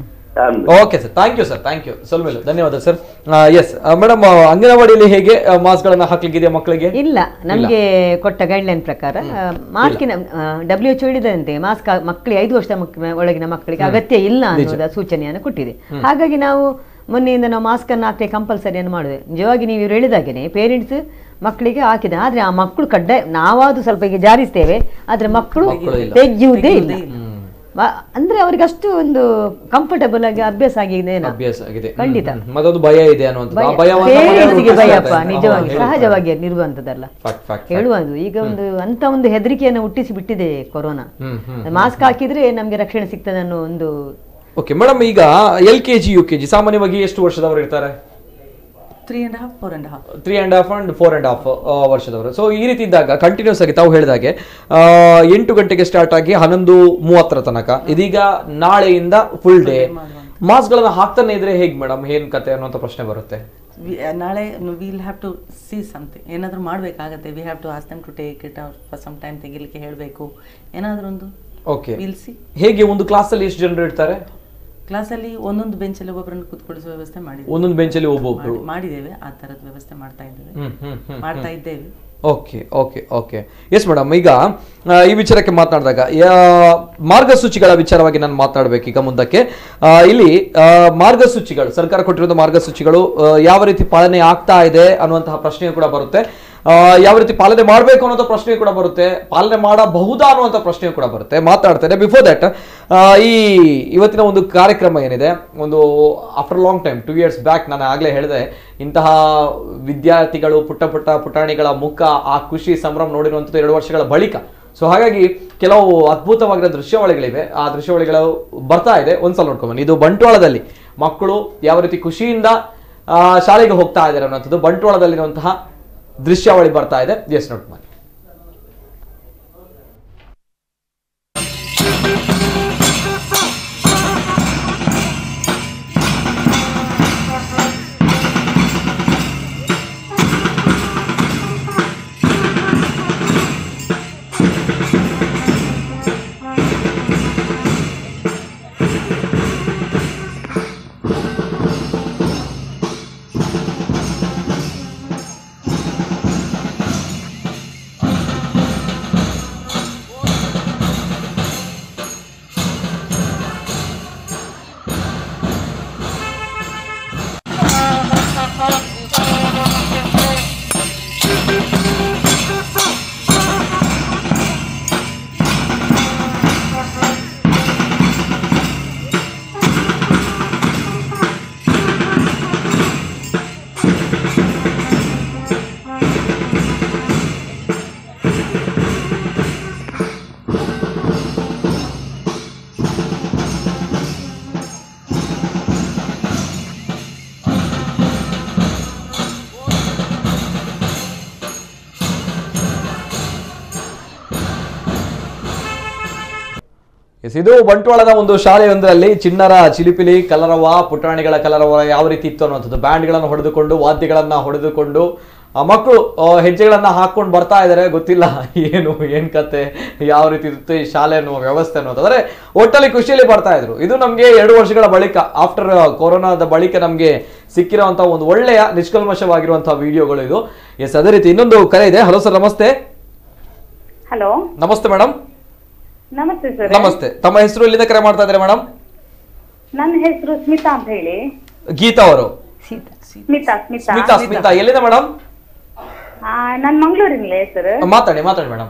Okay sir, thank you sir, thank you ಸೊಲ್ಮೇಲು, ಧನ್ಯವಾದ ಸರ್. ಎಸ್ ಮೇಡಮ್, ಅಂಗನವಾಡಿಯಲ್ಲಿ ಹೇಗೆ ಮಾಸ್ಕ್ ಗಳನ್ನ ಹಾಕ್ಲಿಕ್ಕಿದೆ ಮಕ್ಕಳಿಗೆ? ಇಲ್ಲ, ನಮ್ಗೆ ಕೊಟ್ಟ ಗೈಡ್ ಲೈನ್ ಪ್ರಕಾರ ಮಾಸ್ಕಿನ ಡಬ್ಲ್ಯೂ ಎಚ್ ಹೇಳಿದಂತೆ ಮಾಸ್ಕ್ ಮಕ್ಕಳಿಗೆ ಐದು ವರ್ಷದ ಒಳಗಿನ ಮಕ್ಕಳಿಗೆ ಅಗತ್ಯ ಇಲ್ಲ ಅನ್ನೋದ ಸೂಚನೆಯನ್ನು ಕೊಟ್ಟಿದೆ. ಹಾಗಾಗಿ ನಾವು ಮೊನ್ನೆಯಿಂದ ನಾವು ಮಾಸ್ಕ್ ಅನ್ನು ಹಾಕಿ ಕಂಪಲ್ಸರಿಯನ್ನು ಮಾಡಿದೆ. ನಿಜವಾಗಿ ನೀವು ಹೇಳಿದಾಗೇನೆ ಪೇರೆಂಟ್ಸ್ ಮಕ್ಕಳಿಗೆ ಹಾಕಿದೆ, ಆದ್ರೆ ಆ ಮಕ್ಕಳು ಕಡ್ಡಾಯ ನಾವಾದ್ರೂ ಸ್ವಲ್ಪ ಈಗ ಜಾರಿಸ್ತೇವೆ, ಆದ್ರೆ ಮಕ್ಕಳು ತೆಗೆಯುವುದೇ ಇಲ್ಲ. ಅಂದ್ರೆ ಅವ್ರಿಗೆ ಅಷ್ಟು ಒಂದು ಕಂಫರ್ಟಬಲ್ ಆಗಿ ಅಭ್ಯಾಸ ಆಗಿದೆ, ಖಂಡಿತ ಭಯ ಇದೆ ಅನ್ನುವಂಥದ್ದು ಭಯಪ್ಪ ನಿಜವಾಗಿ ಸಹಜವಾಗಿ ಇರುವಂತದ್ದಲ್ಲ ಹೇಳುವುದು. ಈಗ ಒಂದು ಅಂತ ಒಂದು ಹೆದರಿಕೆಯನ್ನು ಹುಟ್ಟಿಸಿ ಬಿಟ್ಟಿದೆ ಕೊರೋನಾ. ಮಾಸ್ಕ್ ಹಾಕಿದ್ರೆ ನಮ್ಗೆ ರಕ್ಷಣೆ ಸಿಗ್ತದೆ ಅನ್ನೋ ಒಂದು. ಓಕೆ ಮೇಡಮ್, ಈಗ L K G U K G ಸಾಮಾನ್ಯವಾಗಿ ಎಷ್ಟು ವರ್ಷದವರು ಇರ್ತಾರೆ? Three and half four and half three and half and four and half ವರ್ಷದವರು. ಸೊ ಈ ರೀತಿ ಇದ್ದಾಗ ಕಂಟಿನ್ಯೂಸ್ ಆಗಿ ತಾವು ಹೇಳಿದಾಗೆ ಎಂಟು ಗಂಟೆಗೆ ಸ್ಟಾರ್ಟ್ ಆಗಿ ಹನ್ನೊಂದು ಮೂವತ್ತರ ತನಕ, ಇದೀಗ ನಾಳೆಯಿಂದ ಫುಲ್ ಡೇ ಮಾಸ್ಕ್ ಗಳನ್ನ ಹಾಕ್ತಾನೆ ಇದ್ರೆ ಹೇಗೆ ಮೇಡಮ್, ಏನ್ ಕತೆ ಅನ್ನೋಂಥ ಪ್ರಶ್ನೆ ಬರುತ್ತೆ. ನಾಳೆ will have to see something, ಏನಾದರೂ ಮಾಡಬೇಕಾಗತ್ತೆ. We have to ask them to take it out for some time, ತೆಗಿಲಿಕ್ಕೆ ಹೇಳಬೇಕು ಏನಾದರೂ ಒಂದು. Okay, will see. ಹೇಗೆ ಒಂದು ಕ್ಲಾಸಲ್ಲಿ ಎಷ್ಟು ಜನರು ಇರ್ತಾರೆ? ಕ್ಲಾಸಲ್ಲಿ ಒಂದೊಂದು ಬೆಂಚಲ್ಲಿ ಒಬ್ಬೊಬ್ಬರನ್ನು ಕೂತ್ಕೊಳಿಸುವ ವ್ಯವಸ್ಥೆ ಮಾಡಿದ್ದೇವೆ. ಒಂದೊಂದು ಬೆಂಚಲ್ಲಿ ಒಬ್ಬೊಬ್ರು ಮಾಡಿದ್ದೇವೆ, ಆ ತರದ ವ್ಯವಸ್ಥೆ ಮಾಡ್ತಾ ಇದ್ದೇವೆ ಮಾಡ್ತಾ ಇದ್ದೇವೆ okay okay okay yes madam. ಈಗ ಈ ವಿಚಾರಕ್ಕೆ ಮಾತನಾಡಿದಾಗ ಮಾರ್ಗಸೂಚಿಗಳ ವಿಚಾರವಾಗಿ ನಾನು ಮಾತನಾಡಬೇಕು ಈಗ ಮುಂದಕ್ಕೆ. ಇಲ್ಲಿ ಮಾರ್ಗಸೂಚಿಗಳು, ಸರ್ಕಾರ ಕೊಟ್ಟಿರುವ ಮಾರ್ಗಸೂಚಿಗಳು ಯಾವ ರೀತಿ ಪಾಲನೆ ಆಗ್ತಾ ಇದೆ ಅನ್ನುವಂತಹ ಪ್ರಶ್ನೆಯೂ ಕೂಡ ಬರುತ್ತೆ. ಯಾವ ರೀತಿ ಪಾಲನೆ ಮಾಡಬೇಕು ಅನ್ನೋಂಥ ಪ್ರಶ್ನೆ ಕೂಡ ಬರುತ್ತೆ, ಪಾಲನೆ ಮಾಡಬಹುದಾ ಅನ್ನುವಂಥ ಪ್ರಶ್ನೆಯೂ ಕೂಡ ಬರುತ್ತೆ. ಮಾತಾಡ್ತೇನೆ. ಬಿಫೋರ್ ದಟ್, ಈ ಇವತ್ತಿನ ಒಂದು ಕಾರ್ಯಕ್ರಮ ಏನಿದೆ, ಒಂದು after long time, two years back ನಾನು ಆಗಲೇ ಹೇಳಿದೆ, ಇಂತಹ ವಿದ್ಯಾರ್ಥಿಗಳು ಪುಟ್ಟ ಪುಟ್ಟ ಪುಟಾಣಿಗಳ ಮುಖ, ಆ ಖುಷಿ ಸಂಭ್ರಮ ನೋಡಿರುವಂಥದ್ದು ಎರಡು ವರ್ಷಗಳ ಬಳಿಕ. ಸೊ ಹಾಗಾಗಿ ಕೆಲವು ಅದ್ಭುತವಾಗಿರೋ ದೃಶ್ಯಾವಳಿಗಳಿವೆ, ಆ ದೃಶ್ಯಾವಳಿಗಳು ಬರ್ತಾ ಇದೆ. ಒಂದ್ಸಲ ನೋಡ್ಕೊಂಬನ್ನಿ. ಇದು ಬಂಟ್ವಾಳದಲ್ಲಿ ಮಕ್ಕಳು ಯಾವ ರೀತಿ ಖುಷಿಯಿಂದ ಶಾಲೆಗೆ ಹೋಗ್ತಾ ಇದ್ದಾರೆ ಅನ್ನೋಂಥದ್ದು ಬಂಟ್ವಾಳದಲ್ಲಿರುವಂತಹ ದೃಶ್ಯಾವಳಿ ಬರ್ತಾ ಇದೆ. ಎಸ್ ನೋಟ್ ಮಾಡಿ. ಇದು ಬಂಟ್ವಾಳದ ಒಂದು ಶಾಲೆಯೊಂದರಲ್ಲಿ ಚಿಣ್ಣರ ಚಿಲಿಪಿಲಿ ಕಲರವ, ಪುಟಾಣಿಗಳ ಕಲರವ ಯಾವ ರೀತಿ ಇತ್ತು ಅನ್ನುವಂಥದ್ದು. ಬ್ಯಾಂಡ್ಗಳನ್ನು ಹೊಡೆದುಕೊಂಡು, ವಾದ್ಯಗಳನ್ನ ಹೊಡೆದುಕೊಂಡು ಆ ಮಕ್ಕಳು ಹೆಜ್ಜೆಗಳನ್ನ ಹಾಕೊಂಡು ಬರ್ತಾ ಇದ್ದಾರೆ. ಗೊತ್ತಿಲ್ಲ ಏನು ಏನ್ ಕತೆ, ಯಾವ ರೀತಿ ಇರುತ್ತೆ ಈ ಶಾಲೆ ಅನ್ನುವ ವ್ಯವಸ್ಥೆ ಅನ್ನೋದು. ಆದರೆ ಒಟ್ಟಲ್ಲಿ ಖುಷಿಯಲ್ಲಿ ಬರ್ತಾ ಇದ್ರು. ಇದು ನಮಗೆ ಎರಡು ವರ್ಷಗಳ ಬಳಿಕ, ಆಫ್ಟರ್ ಕೊರೋನಾದ ಬಳಿಕ ನಮಗೆ ಸಿಕ್ಕಿರುವಂತಹ ಒಂದು ಒಳ್ಳೆಯ ನಿಷ್ಕಲ್ಮಶವಾಗಿರುವಂತಹ ವಿಡಿಯೋಗಳು ಇದು. ಎಸ್, ಅದೇ ರೀತಿ ಇನ್ನೊಂದು ಕರೆ ಇದೆ. ಹಲೋ ಸರ್, ನಮಸ್ತೆ. ಹಲೋ, ನಮಸ್ತೆ ಮೇಡಮ್. ನಮಸ್ತೆ ಸರ್. ನಮಸ್ತೆ. ತಮ್ಮ ಹೆಸರು, ಎಲ್ಲಿಂದ ಕರೆ ಮಾಡ್ತಾ ಇದ್ದಾರೆ ಮೇಡಮ್? ನನ್ನ ಹೆಸರು ಸ್ಮಿತಾ ಅಂತ ಹೇಳಿ. ಗೀತಾ ಅವರು? ಸ್ಮಿತಾ ಸ್ಮಿತಾ ಸ್ಮಿತಾ ಸ್ಮಿತಾ ಎಲ್ಲಿಂದ ಮೇಡಮ್? ನಾನು ಮಂಗಳೂರಿನಲ್ಲೇ ಸರ್. ಮಾತಾಡಿ ಮಾತಾಡಿ ಮೇಡಮ್.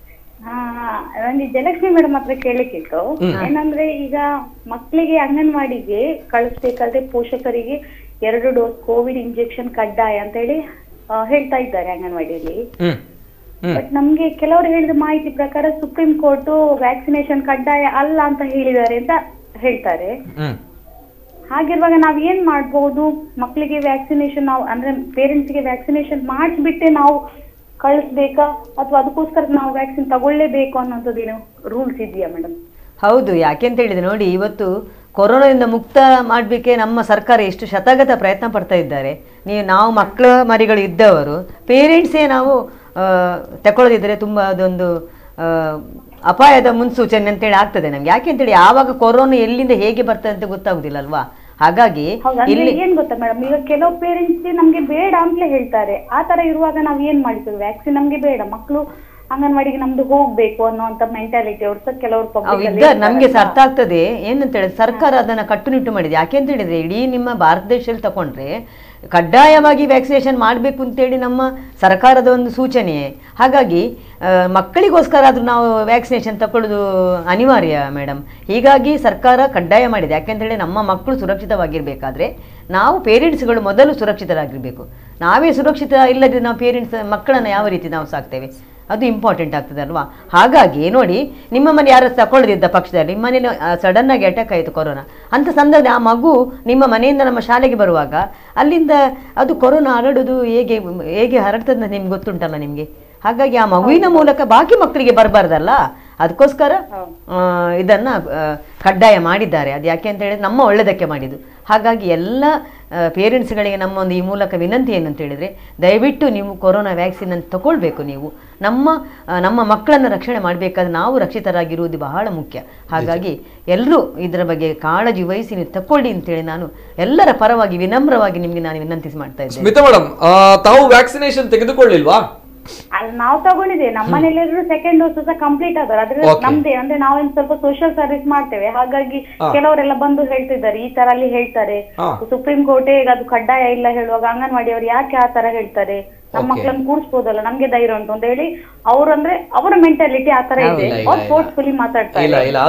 ನಂಗೆ ಜಯಲಕ್ಷ್ಮಿ ಮೇಡಮ್ ಹತ್ರ ಕೇಳಕ್ಕಿತ್ತು. ಏನಂದ್ರೆ ಈಗ ಮಕ್ಕಳಿಗೆ ಅಂಗನವಾಡಿಗೆ ಕಳಿಸ್ಬೇಕಾದ್ರೆ ಪೋಷಕರಿಗೆ ಎರಡು ಡೋಸ್ ಕೋವಿಡ್ ಇಂಜೆಕ್ಷನ್ ಕಡ್ಡಾಯ ಅಂತ ಹೇಳಿ ಹೇಳ್ತಾ ಇದ್ದಾರೆ ಅಂಗನವಾಡಿಯಲ್ಲಿ. ಬಟ್ ನಮ್ಗೆ ಕೆಲವರು ಹೇಳಿದ ಮಾಹಿತಿ ಪ್ರಕಾರ ಸುಪ್ರೀಂ ಕೋರ್ಟ್ ವ್ಯಾಕ್ಸಿನೇಷನ್ ಕಡ್ಡಾಯ ಅಲ್ಲ ಅಂತ ಹೇಳಿದ್ದಾರೆ ಅಂತ ಹೇಳ್ತಾರೆ. ಹಾಗಿರುವಾಗ ನಾವ್ ಏನ್ ಮಾಡ್ಬೋದು? ಮಕ್ಕಳಿಗೆ ವ್ಯಾಕ್ಸಿನೇಷನ್ ನಾವು ಅಂದ್ರೆ ಪೇರೆಂಟ್ಸ್ ಗೆ ವ್ಯಾಕ್ಸಿನೇಷನ್ ಮಾಡಿಸ್ಬಿಟ್ಟೆ ನಾವು ಕಳಿಸ್ಬೇಕಾ, ಅಥವಾ ಅದಕ್ಕೋಸ್ಕರ ನಾವು ವ್ಯಾಕ್ಸಿನ್ ತಗೊಳ್ಳೇಬೇಕು ಅನ್ನೋಂಥದ್ದೇನು ರೂಲ್ಸ್ ಇದೆಯಾ ಮೇಡಮ್? ಹೌದು, ಯಾಕೆಂತ ಹೇಳಿದ್ರೆ ನೋಡಿ, ಇವತ್ತು ಕೊರೋನಾದಿಂದ ಮುಕ್ತ ಮಾಡಲಿಕ್ಕೆ ನಮ್ಮ ಸರ್ಕಾರ ಎಷ್ಟು ಶತಗತ ಪ್ರಯತ್ನ ಪಡ್ತಾ ಇದ್ದಾರೆ. ನೀವು ನಾವು ಮಕ್ಕಳ ಮರಿಗಳು ಇದ್ದವರು ಪೇರೆಂಟ್ಸೇ ನಾವು ತಗೊಳ್ಳದಿದ್ರೆ ತುಂಬ ಅದೊಂದು ಅಪಾಯದ ಮುನ್ಸೂಚನೆ ಅಂತೇಳಿ ಆಗ್ತದೆ ನಮ್ಗೆ. ಯಾಕೆಂತೇಳಿ ಯಾವಾಗ ಕೊರೋನಾ ಎಲ್ಲಿಂದ ಹೇಗೆ ಬರ್ತದೆ ಅಂತ ಗೊತ್ತಾಗುದಿಲ್ಲ ಅಲ್ವಾ? ಹಾಗಾಗಿ ಏನ್ ಗೊತ್ತಾ ಮೇಡಮ್, ಈಗ ಕೆಲವು ಪೇರೆಂಟ್ಸ್ ನಮ್ಗೆ ಬೇಡ ಅಂತಲೇ ಹೇಳ್ತಾರೆ. ಆ ತರ ಇರುವಾಗ ನಾವ್ ಏನ್ ಮಾಡ್ತೀವಿ? ವ್ಯಾಕ್ಸಿನ್ ನಮ್ಗೆ ಬೇಡ, ಮಕ್ಕಳು ಅಂಗನವಾಡಿಗೆ ನಮ್ದು ಹೋಗ್ಬೇಕು ಅನ್ನೋಂತ ಮೆಂಟಾಲಿಟಿ ಅವ್ರು ಸಹ ಕೆಲವರು ನಮ್ಗೆ ಅರ್ಥ ಆಗ್ತದೆ. ಏನಂತ ಹೇಳಿದ್ರೆ ಸರ್ಕಾರ ಅದನ್ನ ಕಟ್ಟುನಿಟ್ಟು ಮಾಡಿದೆ. ಯಾಕೆಂತ ಹೇಳಿದ್ರೆ ಇಡೀ ನಿಮ್ಮ ಭಾರತ ದೇಶದಲ್ಲಿ ತಗೊಂಡ್ರೆ ಕಡ್ಡಾಯವಾಗಿ ವ್ಯಾಕ್ಸಿನೇಷನ್ ಮಾಡಬೇಕು ಅಂತೇಳಿ ನಮ್ಮ ಸರ್ಕಾರದ ಒಂದು ಸೂಚನೆ. ಹಾಗಾಗಿ ಮಕ್ಕಳಿಗೋಸ್ಕರ ಆದ್ರೂ ನಾವು ವ್ಯಾಕ್ಸಿನೇಷನ್ ತಗೊಳ್ಳೋದು ಅನಿವಾರ್ಯ ಮೇಡಮ್. ಹೀಗಾಗಿ ಸರ್ಕಾರ ಕಡ್ಡಾಯ ಮಾಡಿದೆ. ಯಾಕೆಂತೇಳಿ ನಮ್ಮ ಮಕ್ಕಳು ಸುರಕ್ಷಿತವಾಗಿರ್ಬೇಕಾದ್ರೆ ನಾವು ಪೇರೆಂಟ್ಸ್ಗಳು ಮೊದಲು ಸುರಕ್ಷಿತರಾಗಿರ್ಬೇಕು. ನಾವೇ ಸುರಕ್ಷಿತ ಇಲ್ಲದೆ ನಾವು ಪೇರೆಂಟ್ಸ್ ಮಕ್ಕಳನ್ನು ಯಾವ ರೀತಿ ನಾವು ಸಾಕ್ತೇವೆ? ಅದು ಇಂಪಾರ್ಟೆಂಟ್ ಆಗ್ತದೆ ಅಲ್ವಾ. ಹಾಗಾಗಿ ನೋಡಿ, ನಿಮ್ಮ ಮನೆ ಯಾರು ತಗೊಳ್ಳದಿದ್ದ ಪಕ್ಷದಲ್ಲಿ ನಿಮ್ಮ ಮನೇಲಿ ಸಡನ್ ಆಗಿ ಅಟ್ಯಾಕ್ ಆಯಿತು ಕೊರೋನಾ ಅಂತ ಸಂದರ್ಭ ಆ ಮಗು ನಿಮ್ಮ ಮನೆಯಿಂದ ನಮ್ಮ ಶಾಲೆಗೆ ಬರುವಾಗ ಅಲ್ಲಿಂದ ಅದು ಕೊರೋನಾ ಹರಡುದು ಹೇಗೆ ಹೇಗೆ ಹರಡ್ತದೆ ನಿಮ್ಗೆ ಗೊತ್ತುಂಟಲ್ಲ ನಿಮಗೆ. ಹಾಗಾಗಿ ಆ ಮಗುವಿನ ಮೂಲಕ ಬಾಕಿ ಮಕ್ಕಳಿಗೆ ಬರಬಾರ್ದಲ್ಲ, ಅದಕ್ಕೋಸ್ಕರ ಇದನ್ನ ಕಡ್ಡಾಯ ಮಾಡಿದ್ದಾರೆ. ಅದು ಯಾಕೆ ಅಂತ ಹೇಳಿದ್ರೆ ನಮ್ಮ ಒಳ್ಳೆದಕ್ಕೆ ಮಾಡಿದ್ದು. ಹಾಗಾಗಿ ಎಲ್ಲ ಪೇರೆಂಟ್ಸ್ಗಳಿಗೆ ನಮ್ಮ ಒಂದು ಈ ಮೂಲಕ ವಿನಂತಿ ಏನಂತ ಹೇಳಿದ್ರೆ, ದಯವಿಟ್ಟು ನೀವು ಕೊರೋನಾ ವ್ಯಾಕ್ಸಿನ್ ಅನ್ನು ತಗೊಳ್ಬೇಕು. ನೀವು ನಮ್ಮ ನಮ್ಮ ಮಕ್ಕಳನ್ನು ರಕ್ಷಣೆ ಮಾಡಬೇಕಾದ್ರೆ ನಾವು ರಕ್ಷಿತರಾಗಿರುವುದು ಬಹಳ ಮುಖ್ಯ. ಹಾಗಾಗಿ ಎಲ್ಲರೂ ಇದರ ಬಗ್ಗೆ ಕಾಳಜಿ ವಹಿಸಿ ನೀವು ತಗೊಳ್ಳಿ ಅಂತೇಳಿ ನಾನು ಎಲ್ಲರ ಪರವಾಗಿ ವಿನಮ್ರವಾಗಿ ನಿಮ್ಗೆ ನಾನು ವಿನಂತಿ ಮಾಡ್ತಾ ಇದ್ದೇನೆ. ಸ್ಮಿತಾ ಮೇಡಮ್, ತಾವು ವ್ಯಾಕ್ಸಿನೇಷನ್ ತೆಗೆದುಕೊಳ್ಳಿಲ್ವಾ? ಅಲ್ಲಿ ನಾವು ತಗೊಂಡಿದ್ದೇವೆ, ನಮ್ಮ ಮನೆಯಲ್ಲೆಲ್ಲರೂ ಸೆಕೆಂಡ್ ಡೋಸ್ ಸಹ ಕಂಪ್ಲೀಟ್ ಆದ್ರೆ ಅದ್ರ ನಮ್ದೇ ಅಂದ್ರೆ ನಾವೇನ್ ಸ್ವಲ್ಪ ಸೋಷಿಯಲ್ ಸರ್ವಿಸ್ ಮಾಡ್ತೇವೆ. ಹಾಗಾಗಿ ಕೆಲವರೆಲ್ಲ ಬಂದು ಹೇಳ್ತಿದ್ದಾರೆ ಈ ತರ ಅಲ್ಲಿ ಹೇಳ್ತಾರೆ, ಸುಪ್ರೀಂ ಕೋರ್ಟೇ ಈಗ ಅದು ಕಡ್ಡಾಯ ಇಲ್ಲ ಹೇಳುವಾಗ ಅಂಗನವಾಡಿಯವರು ಯಾಕೆ ಆ ತರ ಹೇಳ್ತಾರೆ, ನಮ್ಮ ಮಕ್ಕಳನ್ನು ಕೂರಿಸಬಹುದಲ್ಲ, ನಮ್ಗೆ ಧೈರ್ಯ ಉಂಟು ಅಂತ ಹೇಳಿ ಅವ್ರು ಅಂದ್ರೆ ಅವರ ಮೆಂಟಾಲಿಟಿ ಆ ತರ ಇದೆ. ಅವ್ರು ಫೋರ್ಸ್ಫುಲಿ ಮಾತಾಡ್ತಾರೆ,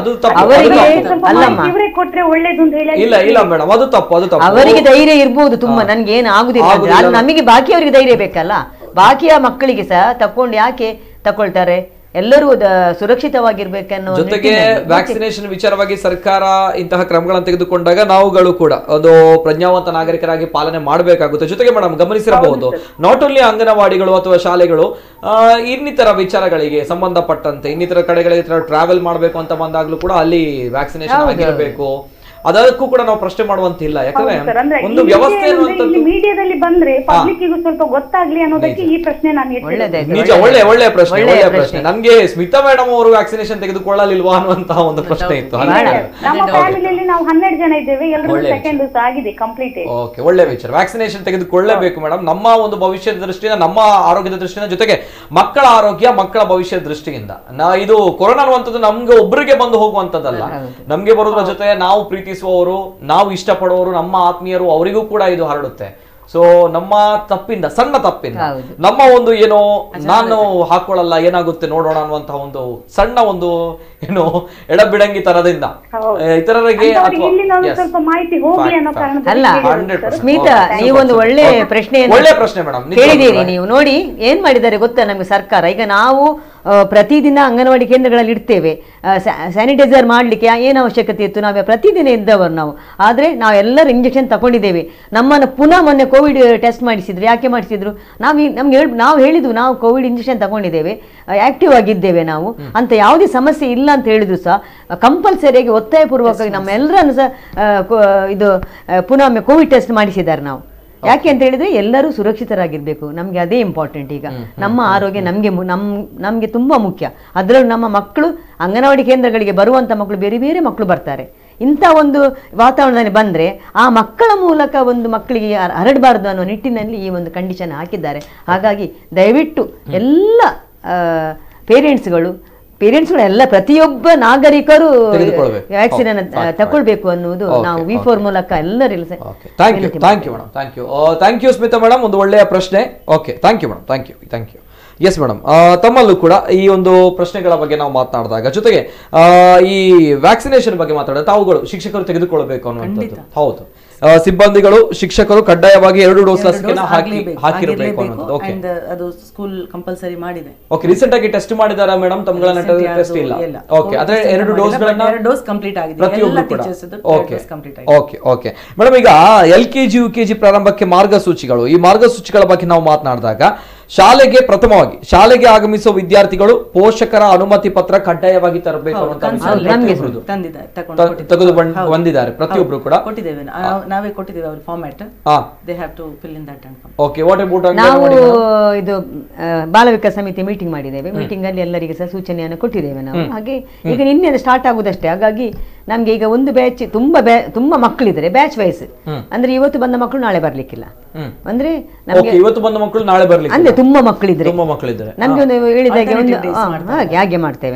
ಇವರೇ ಕೊಟ್ರೆ ಒಳ್ಳೇದು ಅಂತ ಹೇಳಿ. ಇಲ್ಲ ಇಲ್ಲ ಮೇಡಮ್, ಅದು ತಪ್ಪು, ಅದು ತಪ್ಪು. ಅವರಿಗೆ ಧೈರ್ಯ ಇರ್ಬೋದು ತುಂಬಾ, ನನ್ಗೆ ಏನು ಆಗುದಿಲ್ಲ, ನಮಗೆ ಬಾಕಿಯವರಿಗೆ ಧೈರ್ಯ ಬೇಕಲ್ಲ. ಬಾಕಿಯ ಮಕ್ಕಳಿಗೆ ಸಹ ತಕೊಂಡು ಯಾಕೆ ತಕೊಳ್ತಾರೆ, ಎಲ್ಲರೂ ಸುರಕ್ಷಿತವಾಗಿರ್ಬೇಕನ್ನೋ ಜೊತೆಗೆ ವ್ಯಾಕ್ಸಿನೇಷನ್ ವಿಚಾರವಾಗಿ ಸರ್ಕಾರ ಇಂತಹ ಕ್ರಮಗಳನ್ನು ತೆಗೆದುಕೊಂಡಾಗ ನಾವುಗಳು ಕೂಡ ಒಂದು ಪ್ರಜ್ಞಾವಂತ ನಾಗರಿಕರಾಗಿ ಪಾಲನೆ ಮಾಡಬೇಕಾಗುತ್ತೆ. ಜೊತೆಗೆ ಮೇಡಮ್ ಗಮನಿಸಿರಬಹುದು, ನಾಟ್ ಓನ್ಲಿ ಅಂಗನವಾಡಿಗಳು ಅಥವಾ ಶಾಲೆಗಳು ಇನ್ನಿತರ ವಿಚಾರಗಳಿಗೆ ಸಂಬಂಧಪಟ್ಟಂತೆ ಇನ್ನಿತರ ಕಡೆಗಳಿಗೆ ಟ್ರಾವೆಲ್ ಮಾಡಬೇಕು ಅಂತ ಬಂದಾಗ್ಲೂ ಕೂಡ ಅಲ್ಲಿ ವ್ಯಾಕ್ಸಿನೇಷನ್ ಆಗಿರಬೇಕು. ಅದಕ್ಕೂ ಕೂಡ ನಾವು ಪ್ರಶ್ನೆ ಮಾಡುವಂತಿಲ್ಲ, ಯಾಕಂದ್ರೆ ಒಂದು ವ್ಯವಸ್ಥೆ ಮೀಡಿಯಾದಲ್ಲಿ ಬಂದ್ರೆ ಪಬ್ಲಿಕ್ಕಿಗೂ ಸ್ವಲ್ಪ ಗೊತ್ತಾಗ್ಲಿ ಅನ್ನೋದಕ್ಕೆ ಈ ಪ್ರಶ್ನೆ ನಾನು ನಿಜ ಒಳ್ಳೆ ಒಳ್ಳೆ ಪ್ರಶ್ನೆ ಒಳ್ಳೆ ಪ್ರಶ್ನೆ. ನನ್ಗೆ ಸ್ಮಿತಾ ಮೇಡಮ್ ಅವರು ವ್ಯಾಕ್ಸಿನೇಷನ್ ತೆಗೆದುಕೊಳ್ಳಲಿಲ್ವಾ ಅನ್ನುವಂತಹ ಒಂದು ಪ್ರಶ್ನೆ ಇತ್ತು. ನಮ್ಮ ಫ್ಯಾಮಿಲಿಯಲ್ಲಿ ನಾವು ಹನ್ನೆರಡು ಜನ ಇದ್ದೇವೆ, ಎಲ್ಲರೂ ಸೆಕೆಂಡ್ ಡೋಸ್ ಆಗಿದೆ ಕಂಪ್ಲೀಟ್. ಓಕೆ, ಒಳ್ಳೆ ವಿಚಾರ. ವ್ಯಾಕ್ಸಿನೇಷನ್ ತೆಗೆದುಕೊಳ್ಳಬೇಕು ಮೇಡಮ್, ನಮ್ಮ ಒಂದು ಭವಿಷ್ಯದ ದೃಷ್ಟಿಯಿಂದ, ನಮ್ಮ ಆರೋಗ್ಯದ ದೃಷ್ಟಿಯಿಂದ, ಜೊತೆಗೆ ಮಕ್ಕಳ ಆರೋಗ್ಯ ಮಕ್ಕಳ ಭವಿಷ್ಯದ ದೃಷ್ಟಿಯಿಂದ. ನಾ ಇದು ಕೊರೋನಾ ಅನ್ನುವಂಥದ್ದು ನಮ್ಗೆ ಒಬ್ಬರಿಗೆ ಬಂದು ಹೋಗುವಂತದ್ದಲ್ಲ, ನಮ್ಗೆ ಬರೋದ್ರ ಜೊತೆ ನಾವು ಪ್ರೀತಿ ನಾವು ಇಷ್ಟಪಡುವವರು, ನಮ್ಮ ಆತ್ಮೀಯರು, ಅವರಿಗೂ ಕೂಡ ಇದು ಹರಡುತ್ತೆ. ಸೊ ನಮ್ಮ ತಪ್ಪಿಂದ, ಸಣ್ಣ ತಪ್ಪಿಂದ, ನಮ್ಮ ಒಂದು ಏನೋ ನಾನು ಹಾಕೊಳ್ಳಲ್ಲ ಏನಾಗುತ್ತೆ ನೋಡೋಣ ಅನ್ನುವಂತಹ ಒಂದು ಸಣ್ಣ ಒಂದು ಏನು ಎಡಬಿಡಂಗಿ ತರದಿಂದ ಇತರರಿಗೆ ಸ್ಮಿತಾ, ನೀವೊಂದು ಒಳ್ಳೆ ಪ್ರಶ್ನೆ ಒಳ್ಳೆ ಪ್ರಶ್ನೆ ಮೇಡಮ್ ಹೇಳಿದ್ದೀರಿ. ನೀವು ನೋಡಿ ಏನ್ ಮಾಡಿದ್ದಾರೆ ಗೊತ್ತಾ ನಮ್ಗೆ ಸರ್ಕಾರ, ಈಗ ನಾವು ಪ್ರತಿದಿನ ಅಂಗನವಾಡಿ ಕೇಂದ್ರಗಳಲ್ಲಿ ಇಡ್ತೇವೆ, ಸ್ಯಾನಿಟೈಸರ್ ಮಾಡ್ಲಿಕ್ಕೆ ಏನು ಅವಶ್ಯಕತೆ ಇತ್ತು, ನಾವು ಪ್ರತಿದಿನ ಇದ್ದವರು ನಾವು. ಆದ್ರೆ ನಾವೆಲ್ಲರೂ ಇಂಜೆಕ್ಷನ್ ತಗೊಂಡಿದ್ದೇವೆ. ನಮ್ಮನ್ನು ಪುನಃ ಮೊನ್ನೆ ಕೋವಿಡ್ ಟೆಸ್ಟ್ ಮಾಡಿಸಿದ್ರು. ಯಾಕೆ ಮಾಡಿಸಿದ್ರು? ನಾವು ನಮ್ಗೆ ಹೇಳಿ ನಾವು ಹೇಳಿದ್ವು ನಾವು ಕೋವಿಡ್ ಇಂಜೆಕ್ಷನ್ ತಗೊಂಡಿದ್ದೇವೆ, ಆಕ್ಟಿವ್ ಆಗಿದ್ದೇವೆ ನಾವು ಅಂತ, ಯಾವುದೇ ಸಮಸ್ಯೆ ಇಲ್ಲ ಅಂತ ಹೇಳಿದ್ರು ಸಹ ಕಂಪಲ್ಸರಿಯಾಗಿ ಒತ್ತಾಯಪೂರ್ವಕವಾಗಿ ನಮ್ಮೆಲ್ಲರನ್ನು ಸಹ ಇದು ಪುನಃ ಕೋವಿಡ್ ಟೆಸ್ಟ್ ಮಾಡಿಸಿದ್ದಾರೆ ನಾವು. ಯಾಕೆ ಅಂತ ಹೇಳಿದ್ರೆ ಎಲ್ಲರೂ ಸುರಕ್ಷಿತರಾಗಿರ್ಬೇಕು, ನಮ್ಗೆ ಅದೇ ಇಂಪಾರ್ಟೆಂಟ್. ಈಗ ನಮ್ಮ ಆರೋಗ್ಯ ನಮ್ಗೆ ನಮ್ ನಮ್ಗೆ ತುಂಬಾ ಮುಖ್ಯ. ಅದರಲ್ಲೂ ನಮ್ಮ ಮಕ್ಕಳು ಅಂಗನವಾಡಿ ಕೇಂದ್ರಗಳಿಗೆ ಬರುವಂತ ಮಕ್ಕಳು ಬೇರೆ ಬೇರೆ ಮಕ್ಕಳು ಬರ್ತಾರೆ. ಇಂಥ ಒಂದು ವಾತಾವರಣದಲ್ಲಿ ಬಂದ್ರೆ ಆ ಮಕ್ಕಳ ಮೂಲಕ ಒಂದು ಮಕ್ಕಳಿಗೆ ಹರಡಬಾರದು ಅನ್ನೋ ನಿಟ್ಟಿನಲ್ಲಿ ಈ ಒಂದು ಕಂಡೀಷನ್ ಹಾಕಿದ್ದಾರೆ. ಹಾಗಾಗಿ ದಯವಿಟ್ಟು ಎಲ್ಲ ಪೇರೆಂಟ್ಸ್ಗಳು ಪೇರೆಂಟ್ಸ್ಗಳು ಎಲ್ಲ ಪ್ರತಿಯೊಬ್ಬ ನಾಗರಿಕರು ವ್ಯಾಕ್ಸಿನ್ ಅನ್ನು ತಗೊಳ್ಬೇಕು ಅನ್ನುವುದು ನಾವು ವಿ ಫೋರ್ ಮೂಲಕ ಎಲ್ಲರಿಗೂ. Thank you thank you madam thank you thank you Smitha madam, ಒಂದು ಒಳ್ಳೆಯ ಪ್ರಶ್ನೆ. Okay, thank you madam, thank you thank you yes madam. ತಮ್ಮಲ್ಲೂ ಕೂಡ ಈ ಒಂದು ಪ್ರಶ್ನೆಗಳ ಬಗ್ಗೆ ನಾವು ಮಾತನಾಡಿದಾಗ, ಜೊತೆಗೆ ಈ ವ್ಯಾಕ್ಸಿನೇಷನ್ ಬಗ್ಗೆ ಮಾತಾಡಿದ ತಾವುಗಳು ಶಿಕ್ಷಕರು ತೆಗೆದುಕೊಳ್ಳಬೇಕು ಅನ್ನುವಂಥದ್ದು. ಹೌದು, ಸಿಬ್ಬಂದಿಗಳು ಶಿಕ್ಷಕರು ಕಡ್ಡಾಯವಾಗಿ ಎರಡು ಡೋಸ್ ಲಸಿಕೆಯನ್ನು ಹಾಕಿರಬೇಕು ಅನ್ನೋದು. ಓಕೆ, ಅದು ಸ್ಕೂಲ್ ಕಂಪಲ್ಸರಿ ಮಾಡಿದೆ. ಓಕೆ, ರೀಸೆಂಟ್ ಆಗಿ ಟೆಸ್ಟ್ ಮಾಡಿದಾರಾ ಮೇಡಮ್? ತಮ್ಮಗಳ ಟೆಸ್ಟ್ ಇಲ್ಲ. ಓಕೆ, ಆದ್ರೆ ಎರಡು ಡೋಸ್ ಗಳನ್ನ ಡೋಸ್ ಕಂಪ್ಲೀಟ್ ಆಗಿದೆ ಪ್ರತಿಯೊಬ್ಬರು ಕೂಡ. ಓಕೆ ಓಕೆ ಓಕೆ ಮೇಡಮ್, ಈಗ L K G U K G ಪ್ರಾರಂಭಕ್ಕೆ ಮಾರ್ಗಸೂಚಿಗಳು, ಈ ಮಾರ್ಗಸೂಚಿಗಳ ಬಗ್ಗೆ ನಾವು ಮಾತನಾಡಿದಾಗ ಶಾಲೆಗೆ ಪ್ರಥಮವಾಗಿ ಶಾಲೆಗೆ ಆಗಮಿಸುವ ವಿದ್ಯಾರ್ಥಿಗಳು ಪೋಷಕರ ಅನುಮತಿ ಪತ್ರ ಕಡ್ಡಾಯವಾಗಿ ತರಬೇಕು ತೆಗೆದು ಬಂದಿದ್ದಾರೆ ಪ್ರತಿಯೊಬ್ಬರು ಕೂಡ. ನಾವೇ ಕೊಟ್ಟಿದ್ದೇವೆ ಅವ್ರ format, they have to fill in that. Okay, what about ನಾವು ಇದು ಬಾಲ ವಿಕಾಸ ಸಮಿತಿ ಮೀಟಿಂಗ್ ಮಾಡಿದ್ದೇವೆ. ಮೀಟಿಂಗ್ ಅಲ್ಲಿ ಎಲ್ಲರಿಗೆ ಸಹ ಸೂಚನೆಯನ್ನು ಕೊಟ್ಟಿದ್ದೇವೆ ನಾವು. ಹಾಗೆ ಈಗ ನಿನ್ನೆ ಸ್ಟಾರ್ಟ್ ಆಗುದಷ್ಟೇ. ಹಾಗಾಗಿ ನಮ್ಗೆ ಈಗ ಒಂದು ಬ್ಯಾಚ್ ತುಂಬಾ ತುಂಬಾ ಮಕ್ಕಳಿದ್ರೆ ಬ್ಯಾಚ್ ವೈಸ್ ಅಂದ್ರೆ ಇವತ್ತು ಬಂದ ಮಕ್ಕಳು ನಾಳೆ ಬರ್ಲಿಕ್ಕಿಲ್ಲ. ಅಂದ್ರೆ ನಮ್ಗೆ ಇವತ್ತು ಬಂದ ಮಕ್ಕಳು ನಾಳೆ ಬರ್ಲಿಕ್ಕೆ ಅಂದ್ರೆ ತುಂಬಾ ಮಕ್ಕಳಿದ್ರೆ ತುಂಬಾ ಮಕ್ಕಳಿದ್ರೆ ನಮ್ಗೆ ಒಂದು ಹೇಳಿದಾಗೆ ಒಂದು ಹಾಗೆ ಹಾಗೆ ಮಾಡ್ತೇವೆ ನಾವು.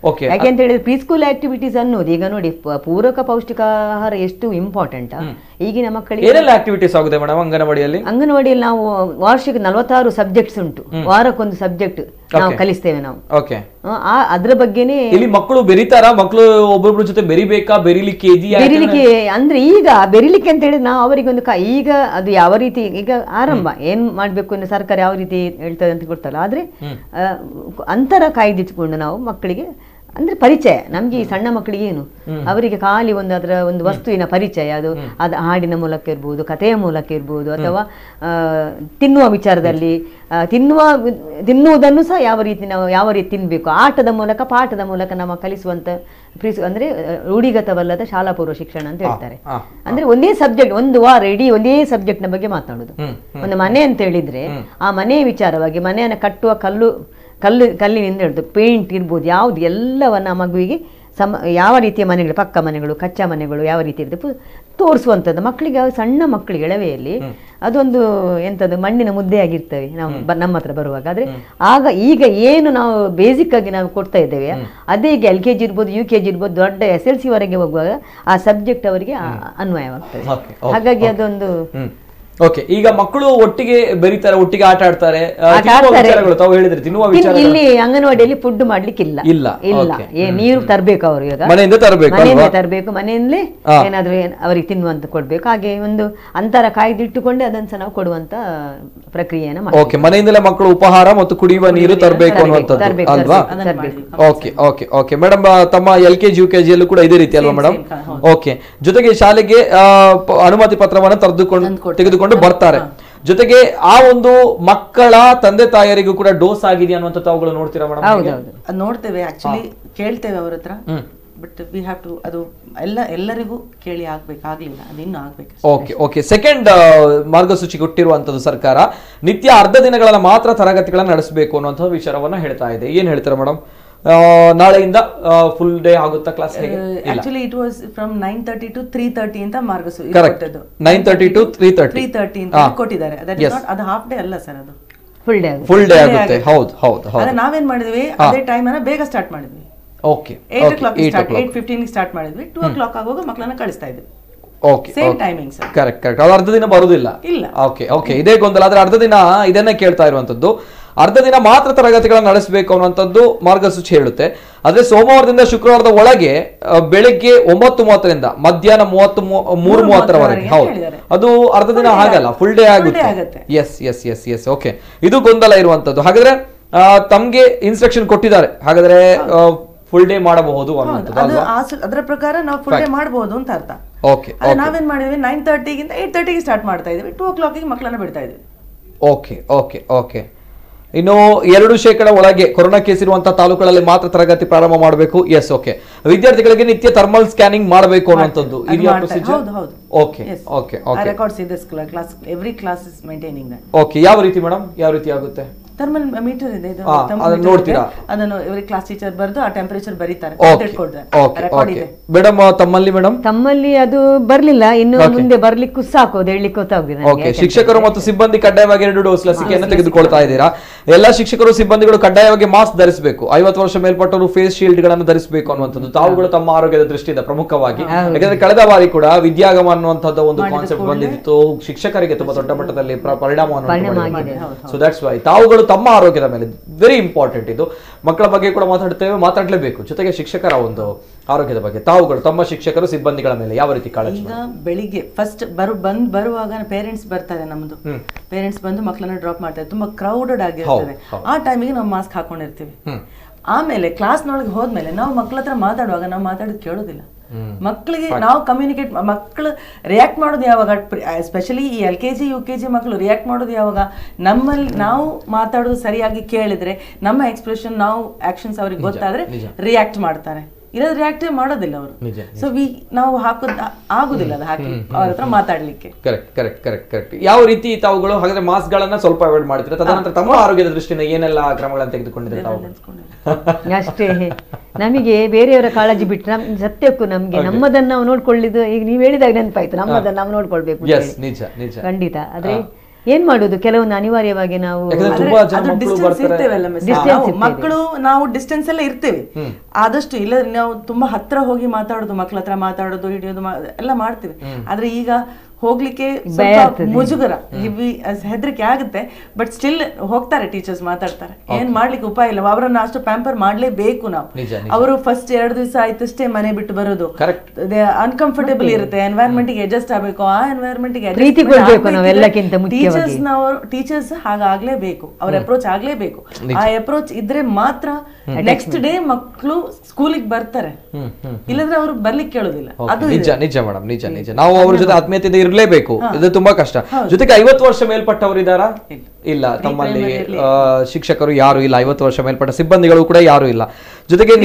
Okay. ಯಾಕೆ ಅಂತ ಹೇಳಿದ್ರೆ ಪ್ರೀ ಸ್ಕೂಲ್ ಆಕ್ಟಿವಿಟೀಸ್ ಅನ್ನೋದು ಈಗ ನೋಡಿ ಪ- ಪೂರಕ ಪೌಷ್ಟಿಕಾಹಾರ ಎಷ್ಟು ಇಂಪಾರ್ಟೆಂಟ್ ಈಗಿನ ಮಕ್ಕಳಿಗೆ. ಏನೆಲ್ಲ ಆಕ್ಟಿವಿಟೀಸ್ ಆಗುತ್ತೆ ಮೇಡಮ್ ಅಂಗನವಾಡಿಯಲ್ಲಿ? ಅಂಗನವಾಡಿಯಲ್ಲಿ ನಾವು ವಾರ್ಷಿಕ ನಲವತ್ತಾರು ಸಬ್ಜೆಕ್ಟ್ಸ್ ಉಂಟು, ವಾರಕ್ಕೊಂದು ಸಬ್ಜೆಕ್ಟ್ ನಾವು ಕಲಿಸ್ತೇವೆ ನಾವು. ಓಕೆ. ಆ ಅದ್ರ ಬಗ್ಗೆನೇ ಇಲ್ಲಿ ಮಕ್ಕಳು ಬೆರಿತಾರ, ಮಕ್ಕಳು ಒಬ್ಬೊಬ್ರ ಜೊತೆ ಬೆರಿಬೇಕಾ, ಬೆರಿಲಿಕ್ಕೆ ಇದೆಯಾ? ಬೆರಿಲಿಕ್ಕೆ ಅಂದ್ರೆ ಈಗ ಬೆರಿಲಿಕ್ಕೆ ಅಂತ ಹೇಳಿದ್ರೆ ನಾವು ಅವರಿಗೆ ಒಂದು ಕ- ಈಗ ಅದು ಯಾವ ರೀತಿ ಈಗ ಆರಂಭ ಏನ್ ಮಾಡ್ಬೇಕು ಅಂದ್ರೆ ಸರ್ಕಾರ ಯಾವ ರೀತಿ ಹೇಳ್ತದೆ ಅಂತ ಗೊತ್ತಲ್ಲ, ಆದ್ರೆ ಆ, ಅಂತರ ಕಾಯ್ದಿಟ್ಕೊಂಡು ನಾವು ಮಕ್ಕಳಿಗೆ ಅಂದ್ರೆ ಪರಿಚಯ ನಮ್ಗೆ ಈ ಸಣ್ಣ ಮಕ್ಕಳಿಗೆ ಏನು ಅವರಿಗೆ ಖಾಲಿ ಒಂದು ಅದರ ಒಂದು ವಸ್ತುವಿನ ಪರಿಚಯ, ಅದು ಅದು ಹಾಡಿನ ಮೂಲಕ ಇರ್ಬೋದು, ಕಥೆಯ ಮೂಲಕ ಇರ್ಬೋದು, ಅಥವಾ ಆ, ತಿನ್ನುವ ವಿಚಾರದಲ್ಲಿ ಆ, ತಿನ್ನುವ ತಿನ್ನುವುದನ್ನು ಸಹ ಯಾವ ರೀತಿ ನಾವು ಯಾವ ರೀತಿ ತಿನ್ಬೇಕು, ಆಟದ ಮೂಲಕ ಪಾಠದ ಮೂಲಕ ನಮ್ಮ ಕಲಿಸುವಂತ ಪ್ರೀಸ್ ಅಂದ್ರೆ ರೂಢಿಗತವಲ್ಲದ ಶಾಲಾ ಪೂರ್ವ ಶಿಕ್ಷಣ ಅಂತ ಹೇಳ್ತಾರೆ. ಅಂದ್ರೆ ಒಂದೇ ಸಬ್ಜೆಕ್ಟ್ ಒಂದು ವಾರ ಇಡೀ ಒಂದೇ ಸಬ್ಜೆಕ್ಟ್ ನ ಬಗ್ಗೆ ಮಾತಾಡುದು. ಒಂದು ಮನೆ ಅಂತ ಹೇಳಿದ್ರೆ ಆ ಮನೆಯ ವಿಚಾರವಾಗಿ ಮನೆಯನ್ನು ಕಟ್ಟುವ ಕಲ್ಲು ಕಲ್ಲು ಕಲ್ಲಿನಿಂದ ಹಿಡಿದು ಪೇಂಟ್ ಇರ್ಬೋದು ಯಾವ್ದು ಎಲ್ಲವನ್ನ ಮಗುವಿಗೆ ಸಮ ಯಾವ ರೀತಿಯ ಮನೆಗಳು, ಪಕ್ಕ ಮನೆಗಳು, ಕಚ್ಚಾ ಮನೆಗಳು ಯಾವ ರೀತಿ ಇರ್ತದೆ ತೋರಿಸುವಂಥದ್ದು ಮಕ್ಕಳಿಗೆ. ಸಣ್ಣ ಮಕ್ಕಳಿಗೆ ಎಳವೆಯಲ್ಲಿ ಅದೊಂದು ಎಂಥದ್ದು ಮಣ್ಣಿನ ಮುದ್ದೆ ಆಗಿರ್ತವೆ ನಾವು ಬ- ನಮ್ಮ ಹತ್ರ ಬರುವಾಗ. ಆದ್ರೆ ಆಗ ಈಗ ಏನು ನಾವು ಬೇಸಿಕ್ ಆಗಿ ನಾವು ಕೊಡ್ತಾ ಇದ್ದೇವೆ ಅದೇ ಈಗ ಎಲ್ ಕೆ ಜಿ ಇರ್ಬೋದು, ಯು ಕೆ ಜಿ ಇರ್ಬೋದು, ದೊಡ್ಡ ಎಸ್ ಎಲ್ ಸಿ ವರೆಗೆ ಹೋಗುವಾಗ ಆ ಸಬ್ಜೆಕ್ಟ್ ಅವರಿಗೆ ಆ- ಅನ್ವಯವಾಗ್ತದೆ. ಹಾಗಾಗಿ ಅದೊಂದು ಓಕೆ. ಈಗ ಮಕ್ಕಳು ಒಟ್ಟಿಗೆ ಬೆರಿತಾರೆ, ಒಟ್ಟಿಗೆ ಆಟ ಆಡ್ತಾರೆ, ಆ, ಆಟ ತಿನ್ನುವ ಆಡ್ತಾರೆ. ವಿಚಾರಗಳು ತಾವು ಹೇಳಿದ್ರೆ ತಿನ್ನುವ ತಿನ್- ವಿಚಾರ ಇಲ್ಲಿ ಅಂಗನವಾಡಿಯಲ್ಲಿ ಫುಡ್ ಮಾಡ್ಲಿಕ್ಕಿಲ್ಲ ಇಲ್ಲ. ಇಲ್ಲ Okay. ಏ ನೀರು ತರಬೇಕು ಅವರು ಈಗ ಮನೆಯಿಂದ ತರಬೇಕು ಮನೆಯಿಂದ ಅಲ್ವಾ? ತರಬೇಕು, ಮನೆಯಲ್ಲೇ ಹಾ. ಏನಾದ್ರೂ ಏನ್- ಅವರಿಗೆ ತಿನ್ನುವಂತ ಕೊಡ್ಬೇಕು. ಹಾಗೆ ಒಂದು ಅಂತರ ಕಾಯ್ದಿಟ್ಟುಕೊಂಡೆ ಅದನ್ನ ಸಹ ನಾವು ಕೊಡುವಂತ ಪ್ರಕ್ರಿಯೆಯನ್ನ ಮಾಡ್ತೀವಿ. ಓಕೆ. ಮನೆಯಿಂದಲೇ ಮಕ್ಕಳು ಉಪಹಾರ ಮತ್ತು ಕುಡಿಯುವ ನೀರು ತರಬೇಕು ಅನ್ನುವಂಥದ್ದು ತರ್ಬೇಕು, ಅಲ್ವಾ? ತರ್ಬೇಕು, ತರ್ಬೇಕು. ಓಕೆ ಓಕೆ ಓಕೆ ಮೇಡಮ್, ತಮ್ಮ L K G U K ಜಿಯಲ್ಲೂ ಕೂಡ ಇದೇ ರೀತಿ ಅಲ್ವಾ ಮೇಡಮ್? ಓಕೆ. ಜೊತೆಗೆ ಶಾಲೆಗೆ ಆ, ಪ- ಅನುಮತಿ ಪತ್ರವನ್ನು ತೆಗೆದುಕೊಂಡು ತೆಗೆದುಕೊಂಡು ಬರ್ತಾರೆ. ಜೊತೆಗೆ ಆ ಒಂದು ಮಕ್ಕಳ ತಂದೆ ತಾಯರಿಗೂ ಕೂಡ ಡೋಸ್ ಆಗಿದೆ ಅನ್ನುವಂಥ ತಾವುಗಳು ನೋಡ್ತೀರಾ ಮೇಡಮ್? ಹೌದೌದು. ಅದ್ ನೋಡ್ತೇವೆ ಆಕ್ಚುಲಿ, ಕೇಳ್ತೇವೆ ಅವ್ರ ಹತ್ರ, ಬಟ್ ವಿ ಹ್ಯಾವ್ ಟು ಅದು ಎಲ್ಲ ಎಲ್ಲರಿಗೂ ಕೇಳಿ ಆಗ್ಬೇಕು, ಆಗ್ಲಿಲ್ಲ ಅದು ಇನ್ನು ಆಗ್ಬೇಕು. Okay okay. ಸೆಕೆಂಡ್ ಮಾರ್ಗಸೂಚಿ ಕೊಟ್ಟಿರುವಂತದ್ದು ಸರ್ಕಾರ ನಿತ್ಯ ಅರ್ಧ ದಿನಗಳನ್ನ ಮಾತ್ರ ತರಗತಿಗಳನ್ನ ನಡೆಸಬೇಕು ಅನ್ನುವಂಥ ವಿಚಾರವನ್ನ ಹೇಳ್ತಾ ಇದೆ. ಏನ್ ಹೇಳ್ತೀರಾ ಮೇಡಮ್? ನಾಳೆಯಿಂದ ಫುಲ್ ಡೇ ಆಗುತ್ತಾ class? Actually it was from nine thirty to three thirty ಅಂತ ಮಾರ್ಗಸೂಚಿ correct. Nine thirty to three thirty three thirty ಅಂತ ಕೊಟ್ಟಿದ್ದಾರೆ. ಅದು ಹಾಫ್ ಡೇ ಅಲ್ಲ ಸರ್, ಅದು ಫುಲ್ ಡೇ ಫುಲ್ ಡೇ ಆಗುತ್ತೆ. ಹೌದು ಹೌದು ಹೌದು. ಅದೇ ನಾವೇನ್ ಮಾಡಿದ್ವಿ, ಅದೇ ಟೈಮ್ ಅನ್ನ ಬೇಗ ಸ್ಟಾರ್ಟ್ ಮಾಡಿದ್ವಿ. Okay. Eight o'clock start eight fifteen start ಮಾಡಿದ್ವಿ. ಟೂ ಓ ಕ್ಲಾಕ್ ಆಗುವಾಗ ಮಕ್ಕಳನ್ನ ಕಳಿಸ್ತಾ ಇದ್ವಿ. Okay. Same timing sir. Correct correct. ಅದು ಅರ್ಧ ದಿನ ಬರುದಿಲ್ಲ. ಇಲ್ಲ. Okay okay. ಇದೇ ಗೊಂದಲ. ಆದ್ರೆ ಅರ್ಧ ದಿನ ಇದನ್ನೇ ಕೇಳ್ತಾ ಇರುವಂತದ್ದು, ಅರ್ಧ ದಿನ ಮಾತ್ರ ತರಗತಿಗಳನ್ನ ನಡೆಸಬೇಕು ಅನ್ನುವಂಥದ್ದು ಮಾರ್ಗಸೂಚಿ ಹೇಳುತ್ತೆ. ಆದ್ರೆ ಸೋಮವಾರದಿಂದ ಶುಕ್ರವಾರದ ಒಳಗೆ ಆ, ಬೆಳಿಗ್ಗೆ ಒಂಬತ್ತು ಮೂವತ್ತರಿಂದ ಮಧ್ಯಾಹ್ನ ಮೂವತ್ತು ಮೂರು ಮೂವತ್ತರವರೆಗೆ. ಹೌದು, ಅದು ಅರ್ಧ ದಿನ ಆಗಲ್ಲ, ಫುಲ್ ಡೇ ಆಗುತ್ತೆ. Yes yes yes yes. Okay. ಇದು ಗೊಂದಲ ಇರುವಂತದ್ದು. ಹಾಗಾದ್ರೆ ಆ, ತಮ್ಗೆ ಇನ್ಸ್ಟ್ರಕ್ಷನ್ ಕೊಟ್ಟಿದ್ದಾರೆ, ಹಾಗಾದ್ರೆ ಫುಲ್ ಡೇ ಮಾಡಬಹುದು ಅನ್ನುವಂಥದ್ದು ಅದು ಅಲ್ವಾ? ಆ- ಅದರ ಪ್ರಕಾರ ನಾವು ಫುಲ್ ಡೇ ಮಾಡಬಹುದು ಅಂತ ಅರ್ಥ. ಓಕೆ ಅದೇ ನಾವೇನ್ ಮಾಡಿದ್ವಿ, ನೈನ್ ತರ್ಟಿಗಿಂತ ಏಟ್ ತರ್ಟಿಗೆ ಸ್ಟಾರ್ಟ್ ಮಾಡ್ತಾ ಇದ್ವಿ, ಟೂ ಓ ಕ್ಲಾಕಿಗೆ ಮಕ್ಕಳನ್ನ ಬಿಡ್ತಾ ಇದ್ವಿ. Okay okay okay. ಇನ್ನು ಎರಡು ಶೇಕಡ ಒಳಗೆ ಕೊರೋನಾ ಕೇಸ್ ಇರುವಂತಹ ತಾಲೂಕುಗಳಲ್ಲಿ ಮಾತ್ರ ತರಗತಿ ಪ್ರಾರಂಭ ಮಾಡಬೇಕು. ಎಸ್. ಓಕೆ. ವಿದ್ಯಾರ್ಥಿಗಳಿಗೆ ನಿತ್ಯ ಥರ್ಮಲ್ ಸ್ಕ್ಯಾನಿಂಗ್ ಮಾಡಬೇಕು ಅನ್ನುವಂಥದ್ದು ಇದೆಯಾ ಪ್ರೊಸೀಜರ್? ಹೌದು ಹೌದು. Okay okay okay. ರೆಕಾರ್ಡ್ಸ್ ಇದೆ class, every class is maintaining that. Okay. ಯಾವ ರೀತಿ ಮೇಡಮ್, ಯಾವ ರೀತಿ ಆಗುತ್ತೆ? ಥರ್ಮಲ್ ಮೀಟರ್ ಇದೆ, ಇದು ಹಾ, thermometer ಅದನ್ನ ಇದೆ. ನೋಡ್ತೀರಾ? ಅದನ್ನು ಎವ್ರಿ ಕ್ಲಾಸ್ ಟೀಚರ್ ಬರೆದು ಆ ಟೆಂಪರೇಚರ್ ಬರೀತಾರೆ, ಓಕೆ ರೆಕಾರ್ಡ್ ಓಕೆ. ಇದೆ. ಮೇಡಮ್ ತಮ್ಮಲ್ಲಿ ಮೇಡಮ್ ತಮ್ಮಲ್ಲಿ ಅದು ಬರ್ಲಿಲ್ಲ, ಇನ್ನು ಮುಂದೆ ಬರ್ಲಿಕ್ಕೂ ಸಾಕು, ಅದು ಹೇಳಲಿಕ್ಕೆ ಗೊತ್ತಾಗಿದೆ ಓಕೆ. ಶಿಕ್ಷಕರು ಮತ್ತು ಸಿಬ್ಬಂದಿ ಕಡ್ಡಾಯವಾಗಿ ಎರಡು ಡೋಸ್ ಲಸಿಕೆಯನ್ನು ತೆಗೆದುಕೊಳ್ತಾ ಇದ್ದೀರಾ. ಎಲ್ಲಾ ಶಿಕ್ಷಕರು ಸಿಬ್ಬಂದಿಗಳು ಕಡ್ಡಾಯವಾಗಿ ಮಾಸ್ಕ್ ಧರಿಸಬೇಕು, ಐವತ್ತು ವರ್ಷ ಮೇಲ್ಪಟ್ಟವರು ಫೇಸ್ ಶೀಲ್ಡ್ ಗಳನ್ನು ಧರಿಸಬೇಕು ಅನ್ನುವಂಥದ್ದು ತಾವುಗಳು ತಮ್ಮ ಆರೋಗ್ಯದ ದೃಷ್ಟಿಯಿಂದ ಪ್ರಮುಖವಾಗಿ. ಯಾಕಂದ್ರೆ ಕಳೆದ ಬಾರಿ ಕೂಡ ವಿದ್ಯಾಗಮ ಅನ್ನುವಂಥದ್ದು ಒಂದು ಕಾನ್ಸೆಪ್ಟ್ ಬಂದಿತ್ತು, ಶಿಕ್ಷಕರಿಗೆ ತುಂಬಾ ದೊಡ್ಡ ಮಟ್ಟದಲ್ಲಿ ಪ್ರ- ಪರಿಣಾಮವನ್ನು. ಸೊ ದಟ್ಸ್ ವೈ ತಾವುಗಳು ತಮ್ಮ ಆರೋಗ್ಯದ ಮೇಲೆ ವೆರಿ ಇಂಪಾರ್ಟೆಂಟ್. ಇದು ಮಕ್ಕಳ ಬಗ್ಗೆ ಕೂಡ ಮಾತಾಡ್ತೇವೆ, ಮಾತಾಡ್ಲೇಬೇಕು, ಜೊತೆಗೆ ಶಿಕ್ಷಕರ ಒಂದು ಆರೋಗ್ಯದ ಬಗ್ಗೆ ತಾವುಗಳು ತಮ್ಮ ಶಿಕ್ಷಕರು ಸಿಬ್ಬಂದಿಗಳ ಮೇಲೆ ಯಾವ ರೀತಿ ಕಾಳಜಿ? ಈಗ ಬೆಳಿಗ್ಗೆ ಫಸ್ಟ್ ಬರು ಬಂದ್ ಬರುವಾಗ ಪೇರೆಂಟ್ಸ್ ಬರ್ತಾರೆ, ನಮ್ದು ಪೇರೆಂಟ್ಸ್ ಬಂದು ಮಕ್ಕಳನ್ನ ಡ್ರಾಪ್ ಮಾಡ್ತಾರೆ, ತುಂಬಾ ಕ್ರೌಡೆಡ್ ಆಗಿರ್ತದೆ. ಆ ಟೈಮಿಗೆ ನಾವು ಮಾಸ್ಕ್ ಹಾಕೊಂಡಿರ್ತೀವಿ. ಆಮೇಲೆ ಕ್ಲಾಸ್ನೊಳಗೆ ಹೋದ್ಮೇಲೆ ನಾವು ಮಕ್ಕಳ ಹತ್ರ ಮಾತಾಡುವಾಗ ನಾವು ಮಾತಾಡೋದು ಕೇಳೋದಿಲ್ಲ. ಮಕ್ಕಳಿಗೆ ನಾವು ಕಮ್ಯುನಿಕೇಟ್, ಮಕ್ಕಳು ರಿಯಾಕ್ಟ್ ಮಾಡೋದು ಯಾವಾಗ, ಎಸ್ಪೆಷಲಿ ಈ L K G U K G ಮಕ್ಕಳು ರಿಯಾಕ್ಟ್ ಮಾಡೋದು ಯಾವಾಗ, ನಮ್ಮಲ್ಲಿ ನಾವು ಮಾತಾಡೋದು ಸರಿಯಾಗಿ ಕೇಳಿದ್ರೆ, ನಮ್ಮ ಎಕ್ಸ್ಪ್ರೆಷನ್ ನಾವು ಆಕ್ಷನ್ಸ್ ಅವ್ರಿಗೆ ಗೊತ್ತಾದ್ರೆ ರಿಯಾಕ್ಟ್ ಮಾಡ್ತಾರೆ. ಇಲ್ಲದ್ರೆ ರಿಯಾಕ್ಟೇ ಮಾಡೋದಿಲ್ಲ ಅವರು. ಸೊ ವಿ ನಾವು ಹಾಕೋದ್ ಆಗುದಿಲ್ಲ ಅದು ಹಾಕಿ ಅವ್ರ ಹತ್ರ ಮಾತಾಡ್ಲಿಕ್ಕೆ. Correct correct correct correct. ಯಾವ ರೀತಿ ತಾವುಗಳು ಹಾಗಾದ್ರೆ ಮಾಸ್ಕ್ ಗಳನ್ನ ಸ್ವಲ್ಪ ಅವಾಯ್ಡ್ ಮಾಡ್ತೀರಾ? ತದನಂತರ ತಮ್ಮ ಆರೋಗ್ಯದ ದೃಷ್ಟಿಯಿಂದ ಏನೆಲ್ಲ ಕ್ರಮಗಳನ್ನು ತೆಗೆದುಕೊಂಡಿದ್ದಾರೆ ತಾವು? ಅಷ್ಟೇ. ನಮಗೆ ಬೇರೆಯವರ ಕಾಳಜಿ ಬಿಟ್ಟು ನಮ್ ಸತ್ಯಕ್ಕೂ ನಮ್ಗೆ ನಮ್ಮದನ್ನ ನಾವು ನೋಡ್ಕೊಳ್ಳಿದ್ದು, ಈಗ ನೀವು ಹೇಳಿದಾಗ ನೆನಪಾಯ್ತು, ನಮ್ಮದನ್ನ ನಾವು ನೋಡ್ಕೊಳ್ಬೇಕು ನಿಜ ನಿಜ ಖಂಡಿತ. ಆದ್ರೆ ಏನ್ ಮಾಡುದು, ಕೆಲವೊಂದು ಅನಿವಾರ್ಯವಾಗಿ ನಾವು ಮಕ್ಕಳು ನಾವು ಡಿಸ್ಟೆನ್ಸ್ ಎಲ್ಲ ಇರ್ತೇವೆ. ಆದಷ್ಟು ಇಲ್ಲ ನಾವು ತುಂಬಾ ಹತ್ರ ಹೋಗಿ ಮಾತಾಡೋದು, ಮಕ್ಳ ಹತ್ರ ಮಾತಾಡೋದು, ಹಿಡಿಯೋದು ಎಲ್ಲ ಮಾಡ್ತೀವಿ. ಆದ್ರೆ ಈಗ ಹೋಗ್ಲಿಕ್ಕೆ ಮುಜುಗರ, ಹೆದರಿಕೆ ಆಗುತ್ತೆ. ಬಟ್ ಸ್ಟಿಲ್ ಹೋಗ್ತಾರೆ, ಟೀಚರ್ಸ್ ಮಾತಾಡ್ತಾರೆ. ಏನ್ ಮಾಡ್ಲಿಕ್ಕೆ ಉಪಾಯ ಇಲ್ಲ, ಅವರನ್ನ ಅಷ್ಟು ಪ್ಯಾಂಪರ್ ಮಾಡ್ಲೇಬೇಕು ನಾವು. ಅವರು ಫಸ್ಟ್ ಎರಡು ದಿವಸ ಆಯ್ತಷ್ಟೇ ಮನೆ ಬಿಟ್ಟು ಬರೋದು, ಅನ್ಕಂಫರ್ಟೇಬಲ್ ಇರುತ್ತೆ, ಎನ್ವೈರನ್ಮೆಂಟ್ ಗೆ ಅಡ್ಜಸ್ಟ್ ಆಗ್ಬೇಕು. ಆ ಎನ್ವೈರನ್ಮೆಂಟ್ ಗೆ ಟೀಚರ್ಸ್ ಟೀಚರ್ಸ್ ಹಾಗಾಗ್ಲೇಬೇಕು, ಅವ್ರ ಅಪ್ರೋಚ್ ಆಗ್ಲೇಬೇಕು. ಆ ಅಪ್ರೋಚ್ ಇದ್ರೆ ಮಾತ್ರ ನೆಕ್ಸ್ಟ್ ಡೇ ಮಕ್ಕಳು ಸ್ಕೂಲಿಗೆ ಬರ್ತಾರೆ, ಇಲ್ಲಂದ್ರೆ ಅವ್ರು ಬರ್ಲಿಕ್ಕೆ ಕೇಳೋದಿಲ್ಲ. ಅದು ನಿಜ ನಿಜ ಮೇಡಮ್, ನಿಜ ನಿಜ. ನಾವು ಅವ್ರ ಜೊತೆ ಆತ್ಮೀಯತೆ ಇರಲೇಬೇಕು, ಇದು ತುಂಬಾ ಕಷ್ಟ. ಜೊತೆಗೆ ಐವತ್ತು ವರ್ಷ ಮೇಲ್ಪಟ್ಟವರು ಇದ್ದಾರಾ? ಇಲ್ಲ, ತಮ್ಮಲ್ಲಿ ಶಿಕ್ಷಕರು ಯಾರು ಇಲ್ಲ, ಐವತ್ತು ವರ್ಷ ಮೇಲ್ಪಟ್ಟ ಸಿಬ್ಬಂದಿಗಳು ಕೂಡ ಯಾರು ಇಲ್ಲ. ಜೊತೆಗೆ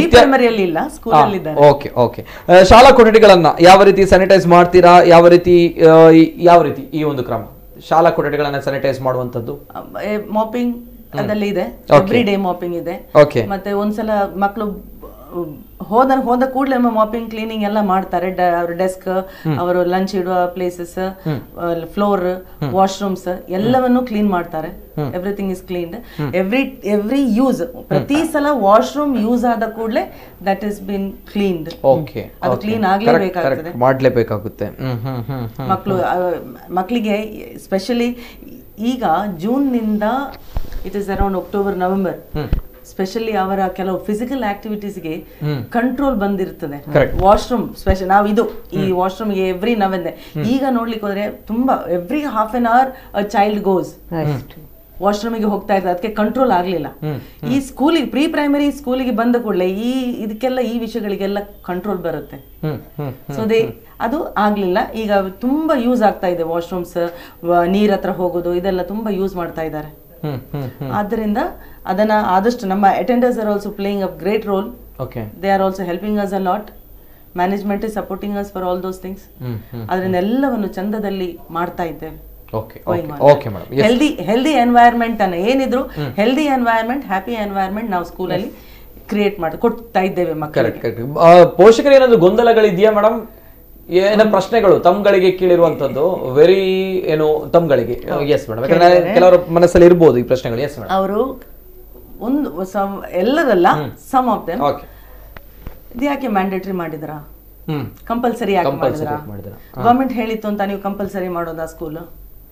ಓಕೆ ಓಕೆ ಶಾಲಾ ಕೊಠಡಿಗಳನ್ನ ಯಾವ ರೀತಿ ಸ್ಯಾನಿಟೈಸ್ ಮಾಡ್ತೀರಾ? ಯಾವ ರೀತಿ ಯಾವ ರೀತಿ ಈ ಒಂದು ಕ್ರಮ ಶಾಲಾ ಕೊಠಡಿಗಳನ್ನ ಸ್ಯಾನಿಟೈಸ್ ಮಾಡುವಂತದ್ದು? ಮಾಪಿಂಗ್ ಅದರಲ್ಲಿ ಇದೆ, ಎವ್ರಿ ಡೇ ಮಾಪಿಂಗ್ ಇದೆ. ಮತ್ತೆ ಒಂದ್ಸಲ ಮಕ್ಕಳು ಹೋದ ಹೋದ ಕೂಡಲೇ ಮಾಪಿಂಗ್ ಕ್ಲೀನಿಂಗ್ ಎಲ್ಲ ಮಾಡ್ತಾರೆ. ಅವ್ರ ಡೆಸ್ಕ್, ಅವರು ಲಂಚ್ ಇಡುವ ಪ್ಲೇಸಸ್, ಫ್ಲೋರ್, ವಾಶ್ರೂಮ್ಸ್ ಎಲ್ಲವನ್ನು ಕ್ಲೀನ್ ಮಾಡ್ತಾರೆ. Everything is cleaned. Every every use, ಪ್ರತಿ ಸಲ ವಾಶ್ರೂಮ್ ಯೂಸ್ ಆದ ಕೂಡಲೇ ದಟ್ ಇಸ್ ಬಿನ್ ಕ್ಲೀನ್ಡ್. ಅದು ಕ್ಲೀನ್ ಆಗ್ಲೇಬೇಕಾಗ್ತದೆ, ಮಾಡ್ಲೇಬೇಕಾಗುತ್ತೆ. ಮಕ್ಕಳು ಮಕ್ಕಳಿಗೆ ಸ್ಪೆಷಲಿ ಈಗ ಜೂನ್ ನಿಂದ it is around October November specially ಅವರ ಕೆಲವು ಫಿಸಿಕಲ್ ಆಕ್ಟಿವಿಟೀಸ್ಗೆ ಕಂಟ್ರೋಲ್ ಬಂದಿರ್ತದೆ. ವಾಶ್ರೂಮ್ ಸ್ಪೆಷಲ್ ನಾವು ಇದು ಈ ವಾಶ್ರೂಮ್ ಗೆ ಎವ್ರಿ ನವೆಂದೆ ಈಗ ನೋಡ್ಲಿಕ್ಕೆ ಹೋದ್ರೆ ತುಂಬಾ every half an hour child goes ವಾಶ್ರೂಮಿಗೆ ಹೋಗ್ತಾ ಇರ್ತದೆ. ಅದಕ್ಕೆ ಕಂಟ್ರೋಲ್ ಆಗ್ಲಿಲ್ಲ. ಈ ಸ್ಕೂಲಿಗೆ ಪ್ರೀ ಪ್ರೈಮರಿ ಸ್ಕೂಲಿಗೆ ಬಂದ ಕೂಡಲೇ ಈ ಇದಕ್ಕೆಲ್ಲ ಈ ವಿಷಯಗಳಿಗೆಲ್ಲ ಕಂಟ್ರೋಲ್ ಬರುತ್ತೆ. ಸೊ ದೇ ಅದು ಆಗ್ಲಿಲ್ಲ. ಈಗ ತುಂಬಾ ಯೂಸ್ ಆಗ್ತಾ ಇದೆ ವಾಶ್ರೂಮ್ಸ್, ನೀರ್ ಹತ್ರ ಹೋಗೋದು, ಇದೆಲ್ಲ ತುಂಬಾ ಯೂಸ್ ಮಾಡ್ತಾ ಇದ್ದಾರೆ. ಆದ್ದರಿಂದ ಅದನ್ನ ಆದಷ್ಟು ನಮ್ಮ attenders are also playing a great role. They are also helping us a lot. Management is supporting us for all those things. ಅದರಿಂದ ಎಲ್ಲವನ್ನು ಚಂದದಲ್ಲಿ ಮಾಡ್ತಾ ಇದ್ದೇವೆ. ಹೆಲ್ದಿ ಹೆಲ್ದಿ ಎನ್ವೈರನ್ಮೆಂಟ್ ಅನ್ನ ಏನಿದ್ರು ಹೆಲ್ದಿ ಎನ್ವೈರನ್ಮೆಂಟ್, ಹ್ಯಾಪಿ ಎನ್ವೈರನ್ಮೆಂಟ್ ನಾವು ಸ್ಕೂಲಲ್ಲಿ ಕ್ರಿಯೇಟ್ ಮಾಡಿ ಕೊಡ್ತಾ ಇದ್ದೇವೆ ಮಕ್ಕಳಿಗೆ. ಪೋಷಕರು ಏನಾದ್ರು ಗೊಂದಲಗಳಿದೆಯಾ ಮೇಡಮ್? ಏನ ಪ್ರಶ್ನೆಗಳು ತಮ್ಗಳಿಗೆ ಕೇಳಿರುವಂತದ್ದು ವೆರಿ ಏನು ತಮ್ಗಳಿಗೆ? ಎಸ್ ಮೇಡಮ್, ಯಾಕಂದ್ರೆ ಕೆಲವರ ಮನಸ್ಸಲ್ಲಿ ಇರಬಹುದು ಈ ಪ್ರಶ್ನೆಗಳು. ಎಸ್ ಮೇಡಮ್, ಅವರು ಒಂದು ಎಲ್ಲರಲ್ಲ, ಸಮ್ ಆಫ್ ದೆಮ್ ಇದು ಯಾಕೆ ಮ್ಯಾಂಡೇಟರಿ ಮಾಡಿದ್ರ, ಕಂಪಲ್ಸರಿ ಯಾಕೆ ಮಾಡಿದ್ರ, ಗವರ್ಮೆಂಟ್ ಹೇಳಿತ್ತು ಅಂತ ನೀವು ಕಂಪಲ್ಸರಿ ಮಾಡೋದಾ ಸ್ಕೂಲ್?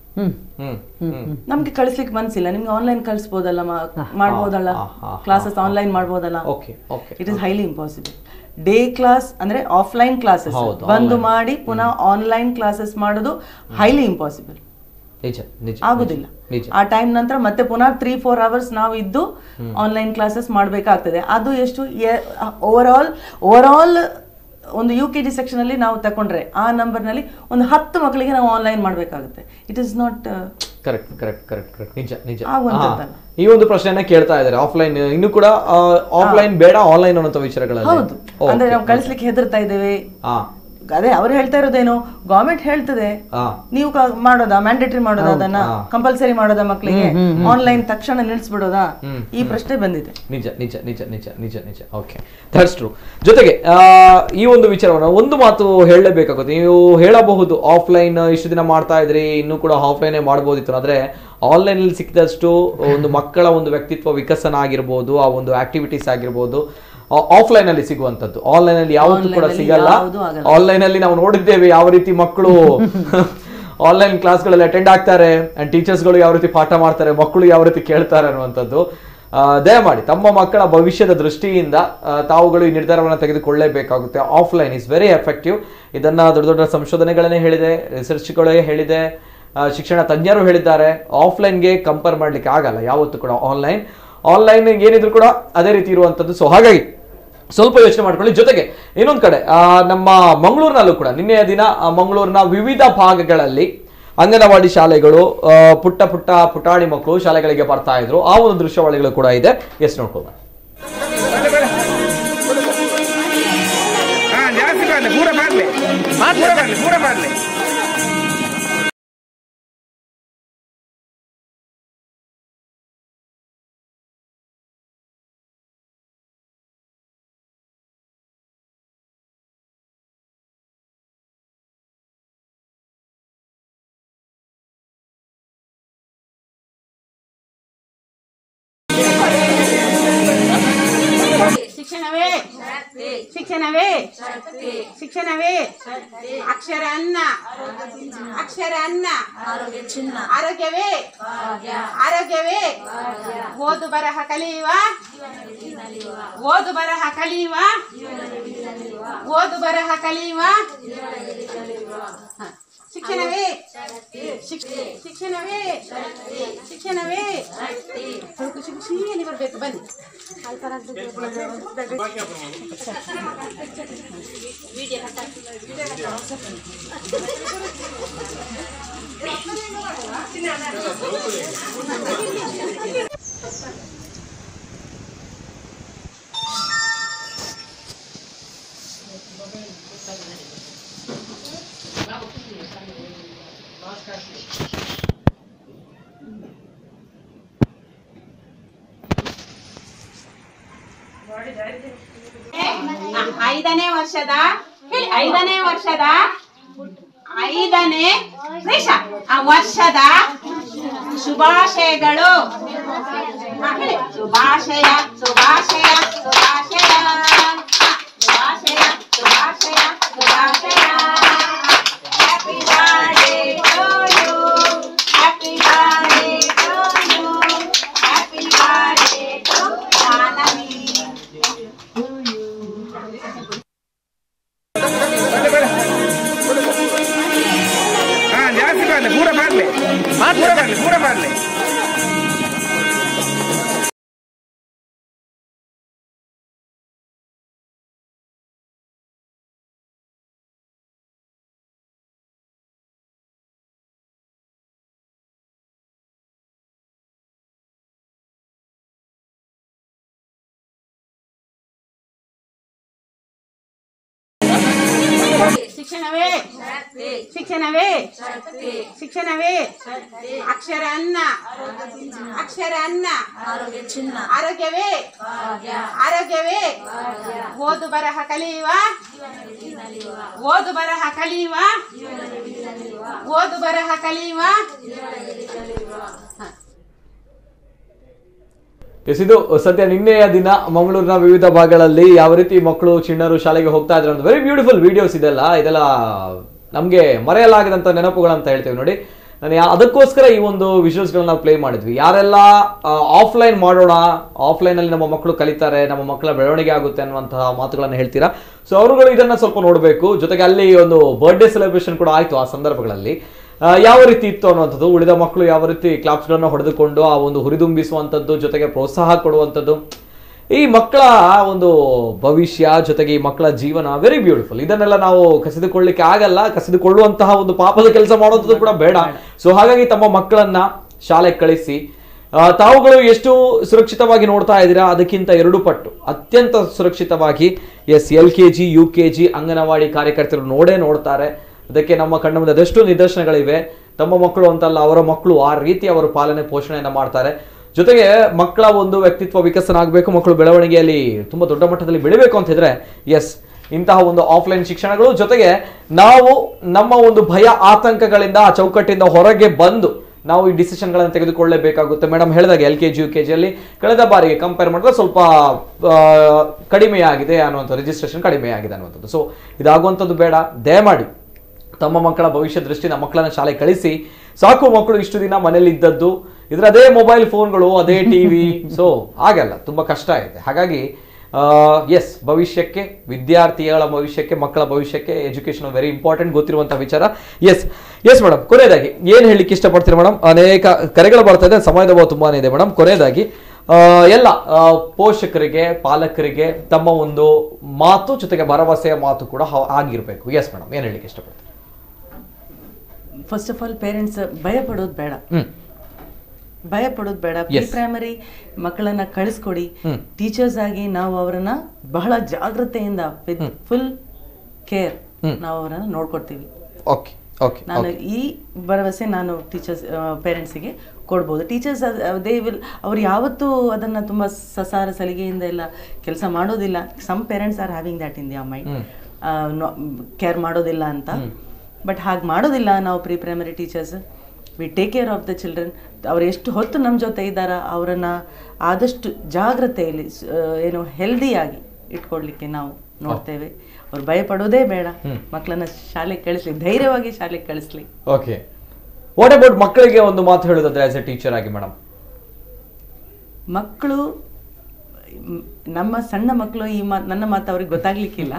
ನಮ್ಗೆ ಕಳಿಸ್ಲಿಕ್ಕೆ ಮನ್ಸಿಲ್ಲ, ನಿಮ್ಗೆ ಆನ್ಲೈನ್ ಕಳಿಸಬಹುದಲ್ಲ, ಮಾಡ್ಬೋದಲ್ಲ, ಕ್ಲಾಸಸ್ ಆನ್ಲೈನ್ ಮಾಡ್ಬೋದಲ್ಲ? It is highly impossible. Day class ಅಂದ್ರೆ ಆಫ್ಲೈನ್ ಕ್ಲಾಸಸ್ ಬಂದು ಮಾಡಿ ಪುನಃ ಆನ್ಲೈನ್ ಕ್ಲಾಸಸ್ ಮಾಡೋದು ಹೈಲಿ ಇಂಪಾಸಿಬಲ್, ಆಗುದಿಲ್ಲ. ಆ ಟೈಮ್ ನಂತರ ಮತ್ತೆ ಪುನಃ ತ್ರೀ ಫೋರ್ ಅವರ್ಸ್ ನಾವು ಇದ್ದು ಆನ್ಲೈನ್ ಕ್ಲಾಸಸ್ ಮಾಡ್ಬೇಕಾಗ್ತದೆ. ಅದು ಎಷ್ಟು ಓವರ್ ಆಲ್ ಓವರ್ ಆಲ್ ಒಂದು ಯು ಕೆ ಜಿ ಸೆಕ್ಷನ್ ಅಲ್ಲಿ ನಾವು ತಕೊಂಡ್ರೆ ಆ ನಂಬರ್ ನಲ್ಲಿ ಒಂದು ಹತ್ತು ಮಕ್ಕಳಿಗೆ ನಾವು ಆನ್ಲೈನ್ ಮಾಡ್ಬೇಕಾಗುತ್ತೆ. It is not correct correct correct correct ನಿಜ ನಿಜ. ಈ ಒಂದು ಪ್ರಶ್ನೆಯನ್ನ ಕೇಳ್ತಾ ಇದ್ದಾರೆ, ಆಫ್ಲೈನ್ ಇನ್ನು ಕೂಡ ಆಫ್ಲೈನ್ ಬೇಡ ಆನ್ಲೈನ್ ಅನ್ನೋ ವಿಚಾರಗಳಲ್ಲಿ. ಹೌದು, ಅಂದ್ರೆ ನಾವು ಕಳಿಸ್ಲಿಕ್ಕೆ ಹೆದರ್ತಾ ಇದ್ದೇವೆ. ಅದೇ ಅವ್ರು ಹೇಳ್ತಾ ಇರೋದೇನು, ಗವರ್ಮೆಂಟ್ ಹೇಳ್ತದೆ ನೀವು ಮಾಡೋದಾ, ಮ್ಯಾಂಡೇಟರಿ ಮಾಡೋದಾ, ಅದನ್ನ ಕಂಪಲ್ಸರಿ ಮಾಡೋದಾ, ಮಕ್ಕಳಿಗೆ ಆನ್ಲೈನ್ ತಕ್ಷಣ ನಿಲ್ಸ್ಬಿಡೋದಾ, ಈ ಪ್ರಶ್ನೆ ಬಂದಿದೆ. ನಿಜ ನಿಜ ನಿಜ ನಿಜ ನಿಜ ನಿಜ. Okay, that's true. ಜೊತೆಗೆ ಈ ಒಂದು ವಿಚಾರವನ್ನು ಒಂದು ಮಾತು ಹೇಳಲೇಬೇಕಾಗುತ್ತೆ. ನೀವು ಹೇಳಬಹುದು ಆಫ್ಲೈನ್ ಇಷ್ಟು ದಿನ ಮಾಡ್ತಾ ಇದ್ರಿ, ಇನ್ನೂ ಕೂಡ ಆಫ್ಲೈನ್ ಮಾಡಬಹುದಿತ್ತು. ಆದ್ರೆ ಆನ್ಲೈನ್ ಅಲ್ಲಿ ಸಿಕ್ಕಿದಷ್ಟು ಒಂದು ಮಕ್ಕಳ ಒಂದು ವ್ಯಕ್ತಿತ್ವ ವಿಕಸನ ಆಗಿರ್ಬೋದು, ಆ ಒಂದು ಆಕ್ಟಿವಿಟೀಸ್ ಆಗಿರ್ಬೋದು ಆಫ್ಲೈನ್ ಅಲ್ಲಿ ಸಿಗುವಂತದ್ದು ಆನ್ಲೈನ್ ಅಲ್ಲಿ ಯಾವತ್ತೂ ಕೂಡ ಸಿಗಲ್ಲ. ಆನ್ಲೈನ್ ಅಲ್ಲಿ ನಾವು ನೋಡಿದ್ದೇವೆ ಯಾವ ರೀತಿ ಮಕ್ಕಳು ಆನ್ಲೈನ್ ಕ್ಲಾಸ್ಗಳಲ್ಲಿ ಅಟೆಂಡ್ ಆಗ್ತಾರೆ, ಅಂಡ್ ಟೀಚರ್ಸ್ಗಳು ಯಾವ ರೀತಿ ಪಾಠ ಮಾಡ್ತಾರೆ, ಮಕ್ಕಳು ಯಾವ ರೀತಿ ಕೇಳ್ತಾರೆ ಅನ್ನುವಂಥದ್ದು. ದಯಮಾಡಿ ತಮ್ಮ ಮಕ್ಕಳ ಭವಿಷ್ಯದ ದೃಷ್ಟಿಯಿಂದ ತಾವುಗಳು ಈ ನಿರ್ಧಾರವನ್ನು ತೆಗೆದುಕೊಳ್ಳಲೇಬೇಕಾಗುತ್ತೆ. Offline is very effective. ಇದನ್ನ ದೊಡ್ಡ ದೊಡ್ಡ ಸಂಶೋಧನೆಗಳನ್ನೇ ಹೇಳಿದೆ, ರಿಸರ್ಚ್ಗಳೇ ಹೇಳಿದೆ, ಶಿಕ್ಷಣ ತಜ್ಞರು ಹೇಳಿದ್ದಾರೆ. ಆಫ್ಲೈನ್ಗೆ ಕಂಪೇರ್ ಮಾಡ್ಲಿಕ್ಕೆ ಆಗಲ್ಲ ಯಾವತ್ತೂ ಕೂಡ. ಆನ್ಲೈನ್ ಆನ್ಲೈನ್ ಏನಿದ್ರು ಕೂಡ ಅದೇ ರೀತಿ ಇರುವಂತದ್ದು. ಸೊ ಹಾಗಾಗಿ ಸ್ವಲ್ಪ ಯೋಚನೆ ಮಾಡ್ಕೊಳ್ಳಿ. ಜೊತೆಗೆ ಇನ್ನೊಂದು ಕಡೆ ನಮ್ಮ ಮಂಗಳೂರಿನಲ್ಲೂ ಕೂಡ ನಿನ್ನೆಯ ದಿನ ಮಂಗಳೂರಿನ ವಿವಿಧ ಭಾಗಗಳಲ್ಲಿ ಅಂಗನವಾಡಿ ಶಾಲೆಗಳು ಪುಟ್ಟ ಪುಟ್ಟ ಪುಟಾಣಿ ಮಕ್ಕಳು ಶಾಲೆಗಳಿಗೆ ಬರ್ತಾ ಇದ್ರು. ಆ ಒಂದು ದೃಶ್ಯಾವಳಿಗಳು ಕೂಡ ಇದೆ. ಎಸ್ ನೋಡ್ಕೊಳ್ಳೋಣ. ಶಿಕ್ಷಣವೇ ಶಿಕ್ಷಣವೇ ಶಿಕ್ಷಣವೇ ಅಕ್ಷರ ಅನ್ನ ಅಕ್ಷರ ಅನ್ನ ಆರೋಗ್ಯವೇ ಆರೋಗ್ಯವೇ ಓದು ಬರಹ ಕಲಿಯುವ ಓದು ಬರಹ ಕಲಿಯುವ ಓದು ಬರಹ ಕಲಿಯುವ ಶಿಕ್ಷಣವೇ ಶಿಕ್ಷಣವೇ ಶಿಕ್ಷಣವೇ ಖುಷಿಯಲ್ಲಿ ಬರಬೇಕು ಬನ್ನಿ ಐದನೇ ವರ್ಷದ ಹೇಳಿ ಐದನೇ ವರ್ಷದ ಐದನೇ ನಿಮಿಷ ಆ ವರ್ಷದ ಶುಭಾಶಯಗಳು ಹೇಳಿ ಶುಭಾಶಯ ಶುಭಾಶಯ ಶುಭಾಶಯ ಶುಭಾಶಯ ಶುಭಾಶಯ ಶುಭಾಶಯ happy birthday to you happy birthday to you happy birthday to Janavi ಜಾಸ್ತಿ ಮಾಡಲಿ ಪೂರ ಮಾಡಲಿ ಪೂರ ಮಾಡಲಿ ಪೂರ ಮಾಡಲಿ ಶಿಕ್ಷಣವೇ ಶಿಕ್ಷಣವೇ ಶಿಕ್ಷಣವೇ ಅಕ್ಷರ ಅನ್ನ ಅಕ್ಷರ ಅನ್ನ ಆರೋಗ್ಯವೇ ಆರೋಗ್ಯವೇ ಓದು ಬರಹ ಕಲಿಯುವ ಓದು ಬರಹ ಕಲಿಯುವ ಓದು ಬರಹ ಕಲಿಯುವ ಎಸ್, ಇದು ಸದ್ಯ ನಿನ್ನೆಯ ದಿನ ಮಂಗಳೂರಿನ ವಿವಿಧ ಭಾಗಗಳಲ್ಲಿ ಯಾವ ರೀತಿ ಮಕ್ಕಳು ಚಿಣ್ಣರು ಶಾಲೆಗೆ ಹೋಗ್ತಾ ಇದ್ರು ಅಂತ ವೆರಿ ಬ್ಯೂಟಿಫುಲ್ ವಿಡಿಯೋಸ್ ಇದೆಲ್ಲ ಇದೆಲ್ಲ ನಮಗೆ ಮರೆಯಲಾಗದಂತ ನೆನಪುಗಳಂತ ಹೇಳ್ತೇವೆ ನೋಡಿ. ನಾನು ಅದಕ್ಕೋಸ್ಕರ ಈ ಒಂದು ವಿಷುವಲ್ಸ್ಗಳನ್ನ ನಾವು ಪ್ಲೇ ಮಾಡಿದ್ವಿ. ಯಾರೆಲ್ಲ ಆಫ್ಲೈನ್ ಮಾಡೋಣ, ಆಫ್ಲೈನ್ ಅಲ್ಲಿ ನಮ್ಮ ಮಕ್ಕಳು ಕಲಿತಾರೆ, ನಮ್ಮ ಮಕ್ಕಳ ಬೆಳವಣಿಗೆ ಆಗುತ್ತೆ ಅನ್ನುವಂತಹ ಮಾತುಗಳನ್ನು ಹೇಳ್ತೀರಾ. ಸೊ ಅವರುಗಳು ಇದನ್ನ ಸ್ವಲ್ಪ ನೋಡಬೇಕು. ಜೊತೆಗೆ ಅಲ್ಲಿ ಒಂದು ಬರ್ಡೇ ಸೆಲೆಬ್ರೇಷನ್ ಕೂಡ ಆಯ್ತು. ಆ ಸಂದರ್ಭಗಳಲ್ಲಿ ಯಾವ ರೀತಿ ಇತ್ತು ಅನ್ನುವಂಥದ್ದು, ಉಳಿದ ಮಕ್ಕಳು ಯಾವ ರೀತಿ ಕ್ಲಾಪ್ಸ್ಗಳನ್ನ ಹೊಡೆದುಕೊಂಡು ಆ ಒಂದು ಹುರಿದುಂಬಿಸುವಂಥದ್ದು, ಜೊತೆಗೆ ಪ್ರೋತ್ಸಾಹ ಕೊಡುವಂಥದ್ದು, ಈ ಮಕ್ಕಳ ಒಂದು ಭವಿಷ್ಯ, ಜೊತೆಗೆ ಈ ಮಕ್ಕಳ ಜೀವನ ವೆರಿ ಬ್ಯೂಟಿಫುಲ್. ಇದನ್ನೆಲ್ಲ ನಾವು ಕಸಿದುಕೊಳ್ಳಿಕ್ಕೆ ಆಗಲ್ಲ, ಕಸಿದುಕೊಳ್ಳುವಂತಹ ಒಂದು ಪಾಪದ ಕೆಲಸ ಮಾಡೋದು ಕೂಡ ಬೇಡ. ಸೊ ಹಾಗಾಗಿ ತಮ್ಮ ಮಕ್ಕಳನ್ನ ಶಾಲೆಗೆ ಕಳಿಸಿ ತಾವುಗಳು ಎಷ್ಟು ಸುರಕ್ಷಿತವಾಗಿ ನೋಡ್ತಾ ಇದ್ದೀರಾ ಅದಕ್ಕಿಂತ ಎರಡು ಪಟ್ಟು ಅತ್ಯಂತ ಸುರಕ್ಷಿತವಾಗಿ yes L K G U K G anganwadi ಕಾರ್ಯಕರ್ತರು ನೋಡೇ ನೋಡ್ತಾರೆ. ಅದಕ್ಕೆ ನಮ್ಮ ಕಣ್ಣ ಮುಂದೆ ಅದೆಷ್ಟು ನಿದರ್ಶನಗಳಿವೆ. ತಮ್ಮ ಮಕ್ಕಳು ಅಂತಲ್ಲ, ಅವರ ಮಕ್ಕಳು ಆ ರೀತಿ ಅವರು ಪಾಲನೆ ಪೋಷಣೆಯನ್ನ ಮಾಡ್ತಾರೆ. ಜೊತೆಗೆ ಮಕ್ಕಳ ಒಂದು ವ್ಯಕ್ತಿತ್ವ ವಿಕಸನ ಆಗಬೇಕು, ಮಕ್ಕಳು ಬೆಳವಣಿಗೆಯಲ್ಲಿ ತುಂಬಾ ದೊಡ್ಡ ಮಟ್ಟದಲ್ಲಿ ಬೆಳಿಬೇಕು ಅಂತಿದ್ರೆ ಎಸ್ ಇಂತಹ ಒಂದು ಆಫ್ಲೈನ್ ಶಿಕ್ಷಣಗಳು, ಜೊತೆಗೆ ನಾವು ನಮ್ಮ ಒಂದು ಭಯ ಆತಂಕಗಳಿಂದ ಆ ಚೌಕಟ್ಟಿಂದ ಹೊರಗೆ ಬಂದು ನಾವು ಈ ಡಿಸಿಷನ್ಗಳನ್ನು ತೆಗೆದುಕೊಳ್ಳಲೇಬೇಕಾಗುತ್ತೆ. ಮೇಡಮ್ ಹೇಳಿದಾಗ L K G U K ಜಿಯಲ್ಲಿ ಕಳೆದ ಬಾರಿಗೆ ಕಂಪೇರ್ ಮಾಡಿದ್ರೆ ಸ್ವಲ್ಪ ಕಡಿಮೆ ಆಗಿದೆ ಅನ್ನುವಂಥ ರಿಜಿಸ್ಟ್ರೇಷನ್ ಕಡಿಮೆ ಆಗಿದೆ ಅನ್ನುವಂಥದ್ದು. ಸೊ ಇದಾಗುವಂಥದ್ದು ಬೇಡ. ದಯಮಾಡಿ ತಮ್ಮ ಮಕ್ಕಳ ಭವಿಷ್ಯ ದೃಷ್ಟಿನ ಮಕ್ಕಳನ್ನ ಶಾಲೆಗೆ ಕಳಿಸಿ. ಸಾಕು ಮಕ್ಕಳು ಇಷ್ಟು ದಿನ ಮನೇಲಿ ಇದ್ದದ್ದು, ಇದ್ರ ಅದೇ ಮೊಬೈಲ್ ಫೋನ್ಗಳು, ಅದೇ ಟಿವಿ, ಸೊ ಆಗಲ್ಲ, ತುಂಬಾ ಕಷ್ಟ ಇದೆ. ಹಾಗಾಗಿ ಎಸ್ ಭವಿಷ್ಯಕ್ಕೆ, ವಿದ್ಯಾರ್ಥಿಗಳ ಭವಿಷ್ಯಕ್ಕೆ, ಮಕ್ಕಳ ಭವಿಷ್ಯಕ್ಕೆ ಎಜುಕೇಶನ್ ವೆರಿ ಇಂಪಾರ್ಟೆಂಟ್, ಗೊತ್ತಿರುವಂತಹ ವಿಚಾರ. ಎಸ್ ಎಸ್ ಮೇಡಮ್, ಕೊನೆಯದಾಗಿ ಏನ್ ಹೇಳಲಿಕ್ಕೆ ಇಷ್ಟಪಡ್ತೀರಾ ಮೇಡಮ್? ಅನೇಕ ಕರೆಗಳು ಬರ್ತಾ ಇದೆ, ಸಮಯದ ಅಭಾವ ತುಂಬಾನೇ ಇದೆ ಮೇಡಮ್. ಕೊನೆಯದಾಗಿ ಎಲ್ಲ ಪೋಷಕರಿಗೆ, ಪಾಲಕರಿಗೆ ತಮ್ಮ ಒಂದು ಮಾತು, ಜೊತೆಗೆ ಭರವಸೆಯ ಮಾತು ಕೂಡ ಆಗಿರ್ಬೇಕು. ಎಸ್ ಮೇಡಮ್, ಏನ್ ಹೇಳಲಿಕ್ಕೆ ಇಷ್ಟಪಡ್ತೀರಾ? ಫಸ್ಟ್ ಆಫ್ ಆಲ್ ಪೇರೆಂಟ್ಸ್ ಭಯ ಪಡೋದು ಬೇಡ, ಭಯ ಪಡೋದು ಬೇಡ. ಪ್ರೀ ಪ್ರೈಮರಿ ಮಕ್ಕಳನ್ನ ಕಳಿಸ್ಕೊಡಿ. ಟೀಚರ್ಸ್ ಆಗಿ ನಾವು ಅವರನ್ನ ಬಹಳ ಜಾಗ್ರತೆಯಿಂದ ವಿತ್ ಫುಲ್ ಕೇರ್ ನಾವು ಅವರನ್ನ ನೋಡ್ಕೊಡ್ತೀವಿ. ನಾನು ಈ ಭರವಸೆ ನಾನು ಟೀಚರ್ಸ್ ಪೇರೆಂಟ್ಸಿಗೆ ಕೊಡ್ಬೋದು. ಟೀಚರ್ಸ್ ದೇ ವಿಲ್ ಅವ್ರು ಯಾವತ್ತೂ ಅದನ್ನ ತುಂಬಾ ಸಸಾರ ಸಲಿಗೆಯಿಂದ ಎಲ್ಲ ಕೆಲಸ ಮಾಡೋದಿಲ್ಲ. Some parents are having that in their mind, care ಮಾಡೋದಿಲ್ಲ ಅಂತ. ಬಟ್ ಹಾಗೆ ಮಾಡೋದಿಲ್ಲ ನಾವು pre primary teachers. We take care of the children. ಅವ್ರು ಎಷ್ಟು ಹೊತ್ತು ನಮ್ಮ ಜೊತೆ ಇದ್ದಾರ ಅವರನ್ನು ಆದಷ್ಟು ಜಾಗ್ರತೆಯಲ್ಲಿ ಏನು ಹೆಲ್ದಿಯಾಗಿ ಇಟ್ಕೊಡ್ಲಿಕ್ಕೆ ನಾವು ನೋಡ್ತೇವೆ. ಅವ್ರು ಭಯ ಪಡೋದೇ ಬೇಡ, ಮಕ್ಕಳನ್ನ ಶಾಲೆಗೆ ಕಳಿಸ್ಲಿ, ಧೈರ್ಯವಾಗಿ ಶಾಲೆಗೆ ಕಳಿಸ್ಲಿ. ಓಕೆ, ವಾಟ್ ಅಬೌಟ್ ಮಕ್ಕಳಿಗೆ ಒಂದು ಮಾತು ಹೇಳೋದಾದ್ರೆ ಆಸ್ ಎ ಟೀಚರ್ ಆಗಿ ಮೇಡಮ್? ಮಕ್ಕಳು, ನಮ್ಮ ಸಣ್ಣ ಮಕ್ಕಳು ಈ ಮಾತು, ನನ್ನ ಮಾತು ಅವ್ರಿಗೆ ಗೊತ್ತಾಗ್ಲಿಕ್ಕಿಲ್ಲ,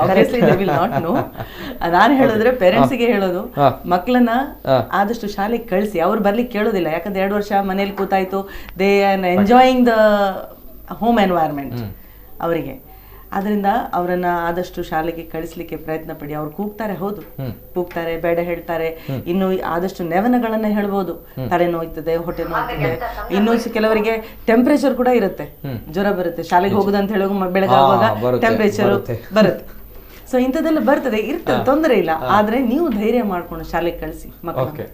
ನಾನು ಹೇಳಿದ್ರೆ ಪೇರೆಂಟ್ಸ್ಗೆ ಹೇಳೋದು, ಮಕ್ಕಳನ್ನ ಆದಷ್ಟು ಶಾಲೆಗೆ ಕಳಿಸಿ. ಅವ್ರು ಬರ್ಲಿಕ್ಕೆ ಕೇಳೋದಿಲ್ಲ, ಯಾಕಂದ್ರೆ ಎರಡು ವರ್ಷ ಮನೇಲಿ ಕೂತಾಯ್ತು, they are enjoying the home environment ಅವರಿಗೆ. ಅದರಿಂದ ಅವರನ್ನ ಆದಷ್ಟು ಶಾಲೆಗೆ ಕಳಿಸ್ಲಿಕ್ಕೆ ಪ್ರಯತ್ನ ಪಡಿ. ಅವ್ರು ಕೂಗ್ತಾರೆ, ಹೌದು ಕೂಗ್ತಾರೆ, ಬೇಡ ಹೇಳ್ತಾರೆ. ಇನ್ನು ಆದಷ್ಟು ನೆವನಗಳನ್ನ ಹೇಳ್ಬೋದು, ತಲೆ ನೋಯ್ತದೆ, ಹೊಟ್ಟೆ ನೋಯ್ತದೆ, ಇನ್ನು ಕೆಲವರಿಗೆ ಟೆಂಪರೇಚರ್ ಕೂಡ ಇರುತ್ತೆ, ಜ್ವರ ಬರುತ್ತೆ, ಶಾಲೆಗೆ ಹೋಗುದಂತ ಹೇಳುವಾಗ ಬೆಳಗಾಗುವಾಗ ಟೆಂಪರೇಚರ್ ಬರುತ್ತೆ. ಸೊ ಇಂಥದ್ದೆಲ್ಲ ಬರ್ತದೆ, ಇರ್ತದೆ, ತೊಂದರೆ ಇಲ್ಲ. ಆದ್ರೆ ನೀವು ಧೈರ್ಯ ಮಾಡ್ಕೊಂಡು ಶಾಲೆಗೆ ಕಳಿಸಿ ಮಕ್ಕಳು,